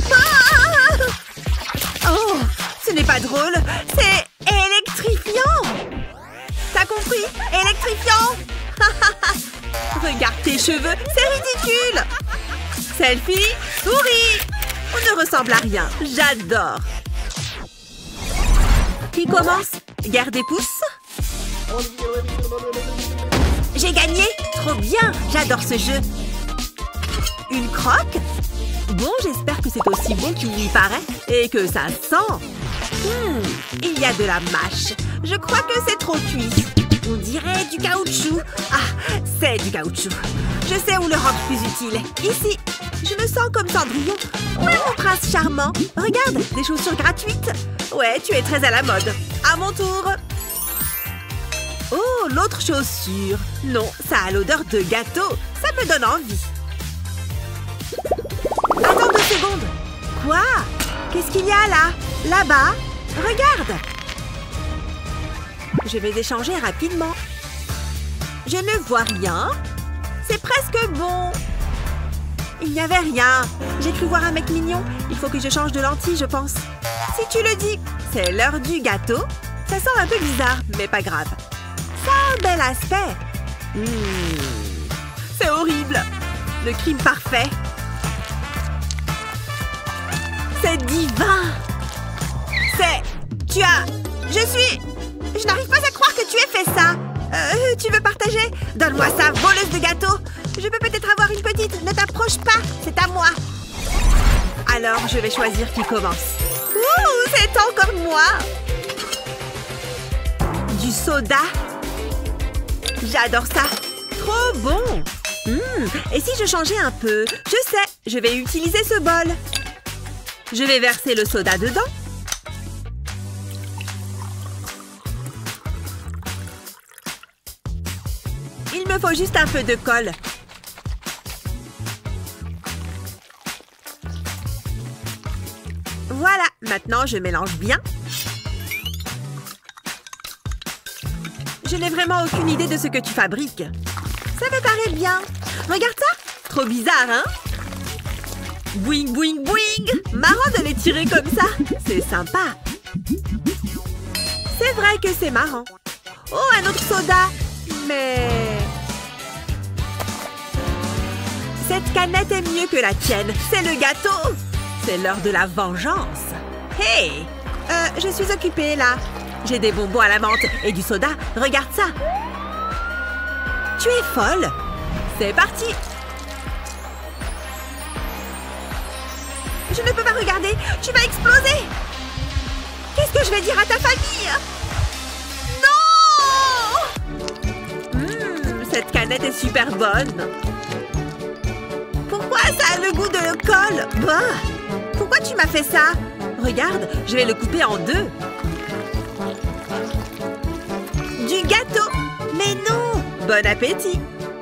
Ah! Oh, ce n'est pas drôle. C'est électrifiant. T'as compris? Électrifiant. Regarde tes cheveux. C'est ridicule. Selfie, souris. On ne ressemble à rien. J'adore. Qui commence? Guerre des pouces? J'ai gagné. Trop bien. J'adore ce jeu. Une croque? Bon, j'espère que c'est aussi bon qu'il y paraît. Et que ça sent. Hmm, il y a de la mâche. Je crois que c'est trop cuit. On dirait du caoutchouc. Ah, c'est du caoutchouc. Je sais où le rendre plus utile. Ici. Je me sens comme Cendrillon. Ouais, mon prince charmant. Regarde, des chaussures gratuites. Ouais, tu es très à la mode. À mon tour. Oh, l'autre chaussure. Non, ça a l'odeur de gâteau. Ça me donne envie. Attends deux secondes. Quoi? Qu'est-ce qu'il y a là? Là-bas? Regarde. Je vais échanger rapidement. Je ne vois rien. C'est presque bon. Il n'y avait rien. J'ai cru voir un mec mignon. Il faut que je change de lentille, je pense. Si tu le dis. C'est l'heure du gâteau. Ça sent un peu bizarre, mais pas grave. Ça a un bel aspect. Mmh. C'est horrible. Le crime parfait. C'est divin. C'est... Tu as... Je suis... Je n'arrive pas à croire que tu aies fait ça. Euh, tu veux partager? Donne-moi ça, voleuse de gâteaux. Je peux peut-être avoir une petite. Ne t'approche pas, c'est à moi. Alors, je vais choisir qui commence. Ouh, c'est encore moi. Du soda. J'adore ça. Trop bon. Mmh. Et si je changeais un peu? Je sais, je vais utiliser ce bol. Je vais verser le soda dedans. Il me faut juste un peu de colle. Voilà, maintenant je mélange bien. Je n'ai vraiment aucune idée de ce que tu fabriques. Ça me paraît bien. Regarde ça. Trop bizarre, hein? Boing, boing, boing. Marrant de les tirer comme ça. C'est sympa. C'est vrai que c'est marrant. Oh, un autre soda. Mais... Cette canette est mieux que la tienne. C'est le gâteau. C'est l'heure de la vengeance. Hey! Euh, je suis occupée, là. J'ai des bonbons à la menthe et du soda. Regarde ça. Tu es folle. C'est parti. Je ne peux pas regarder. Tu vas exploser. Qu'est-ce que je vais dire à ta famille? Non! Mmh, cette canette est super bonne. Pourquoi ça a le goût de colle? Bah! Pourquoi tu m'as fait ça? Regarde, je vais le couper en deux. Du gâteau! Mais non! Bon appétit!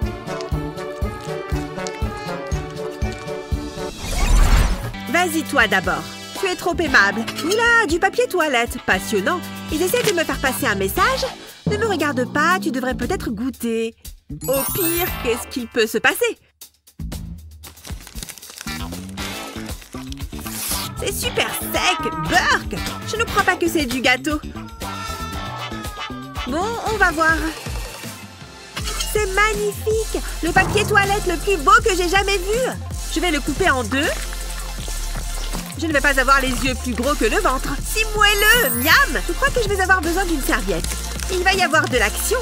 Vas-y, toi d'abord. Tu es trop aimable. Oula, du papier toilette. Passionnant. Ils essaient de me faire passer un message. Ne me regarde pas, tu devrais peut-être goûter. Au pire, qu'est-ce qu'il peut se passer? C'est super sec, Burk. Je ne crois pas que c'est du gâteau. Bon, on va voir. C'est magnifique. Le papier toilette le plus beau que j'ai jamais vu. Je vais le couper en deux. Je ne vais pas avoir les yeux plus gros que le ventre. Si moelleux, miam! Je crois que je vais avoir besoin d'une serviette. Il va y avoir de l'action.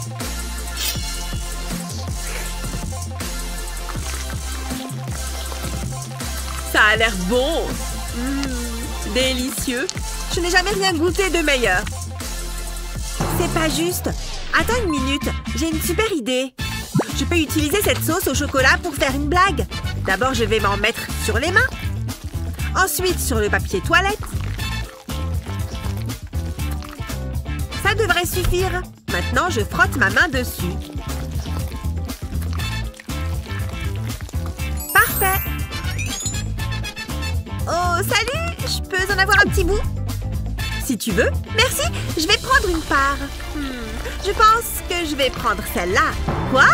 Ça a l'air bon. Mmh, délicieux. Je n'ai jamais rien goûté de meilleur. C'est pas juste. Attends une minute, j'ai une super idée. Je peux utiliser cette sauce au chocolat pour faire une blague. D'abord, je vais m'en mettre sur les mains. Ensuite, sur le papier toilette. Ça devrait suffire. Maintenant, je frotte ma main dessus. Parfait. Oh, salut! Je peux en avoir un petit bout? Si tu veux. Merci, je vais prendre une part. Hmm, je pense que je vais prendre celle-là. Quoi?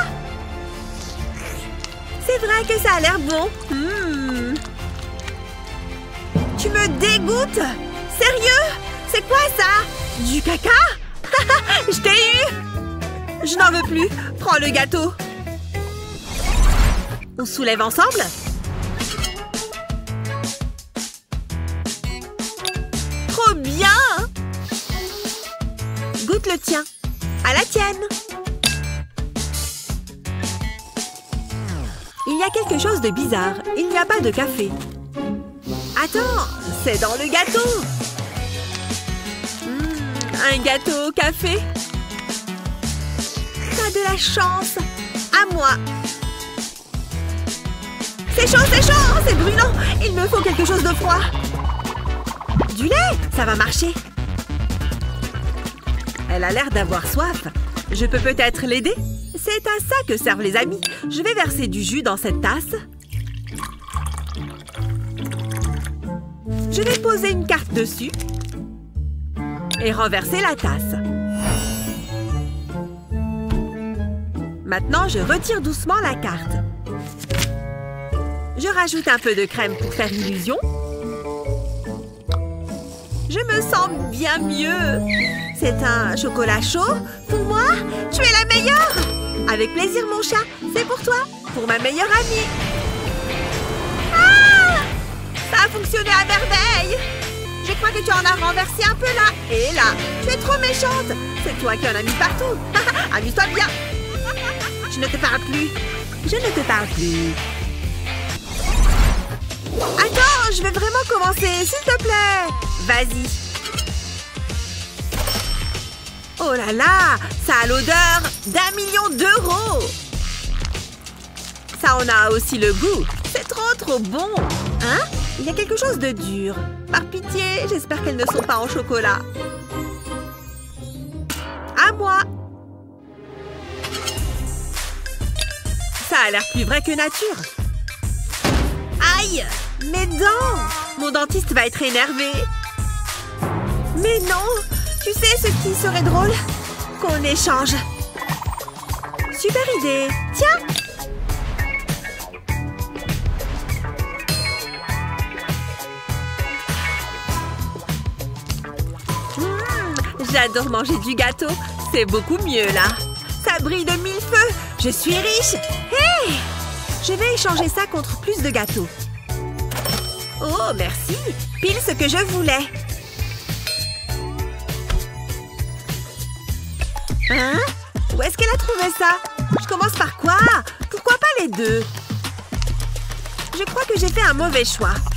C'est vrai que ça a l'air bon. Hmm. Tu me dégoûtes? Sérieux? C'est quoi ça? Du caca? Je t'ai eu! Je n'en veux plus. Prends le gâteau. On soulève ensemble? Trop bien! Goûte le tien. À la tienne. Il y a quelque chose de bizarre. Il n'y a pas de café. Attends, c'est dans le gâteau. Mmh, un gâteau au café. T'as de la chance. À moi. C'est chaud, c'est chaud, c'est brûlant. Il me faut quelque chose de froid. Du lait, ça va marcher. Elle a l'air d'avoir soif. Je peux peut-être l'aider? C'est à ça que servent les amis. Je vais verser du jus dans cette tasse. Je vais poser une carte dessus. Et renverser la tasse. Maintenant, je retire doucement la carte. Je rajoute un peu de crème pour faire illusion. Je me sens bien mieux. C'est un chocolat chaud. Pour moi, tu es la meilleure. Avec plaisir, mon chat. C'est pour toi. Pour ma meilleure amie. Ah! Ça a fonctionné à merveille. Je crois que tu en as renversé un peu là. Et là. Tu es trop méchante. C'est toi qui en as mis partout. Amuse-toi bien. Je ne te parle plus. Je ne te parle plus. Attends, je vais vraiment commencer, s'il te plaît. Vas-y. Oh là là, ça a l'odeur d'un million d'euros. Ça en a aussi le goût. C'est trop, trop bon. Hein? Il y a quelque chose de dur. Par pitié, j'espère qu'elles ne sont pas en chocolat. À moi. Ça a l'air plus vrai que nature. Aïe! Mes dents! Mon dentiste va être énervé. Mais non! Tu sais ce qui serait drôle? Qu'on échange. Super idée! Tiens! Mmh, j'adore manger du gâteau. C'est beaucoup mieux là. Ça brille de mille feux. Je suis riche. Hé! Je vais échanger ça contre plus de gâteaux. Oh, merci. Pile ce que je voulais. Hein? Où est-ce qu'elle a trouvé ça? Je commence par quoi? Pourquoi pas les deux? Je crois que j'ai fait un mauvais choix.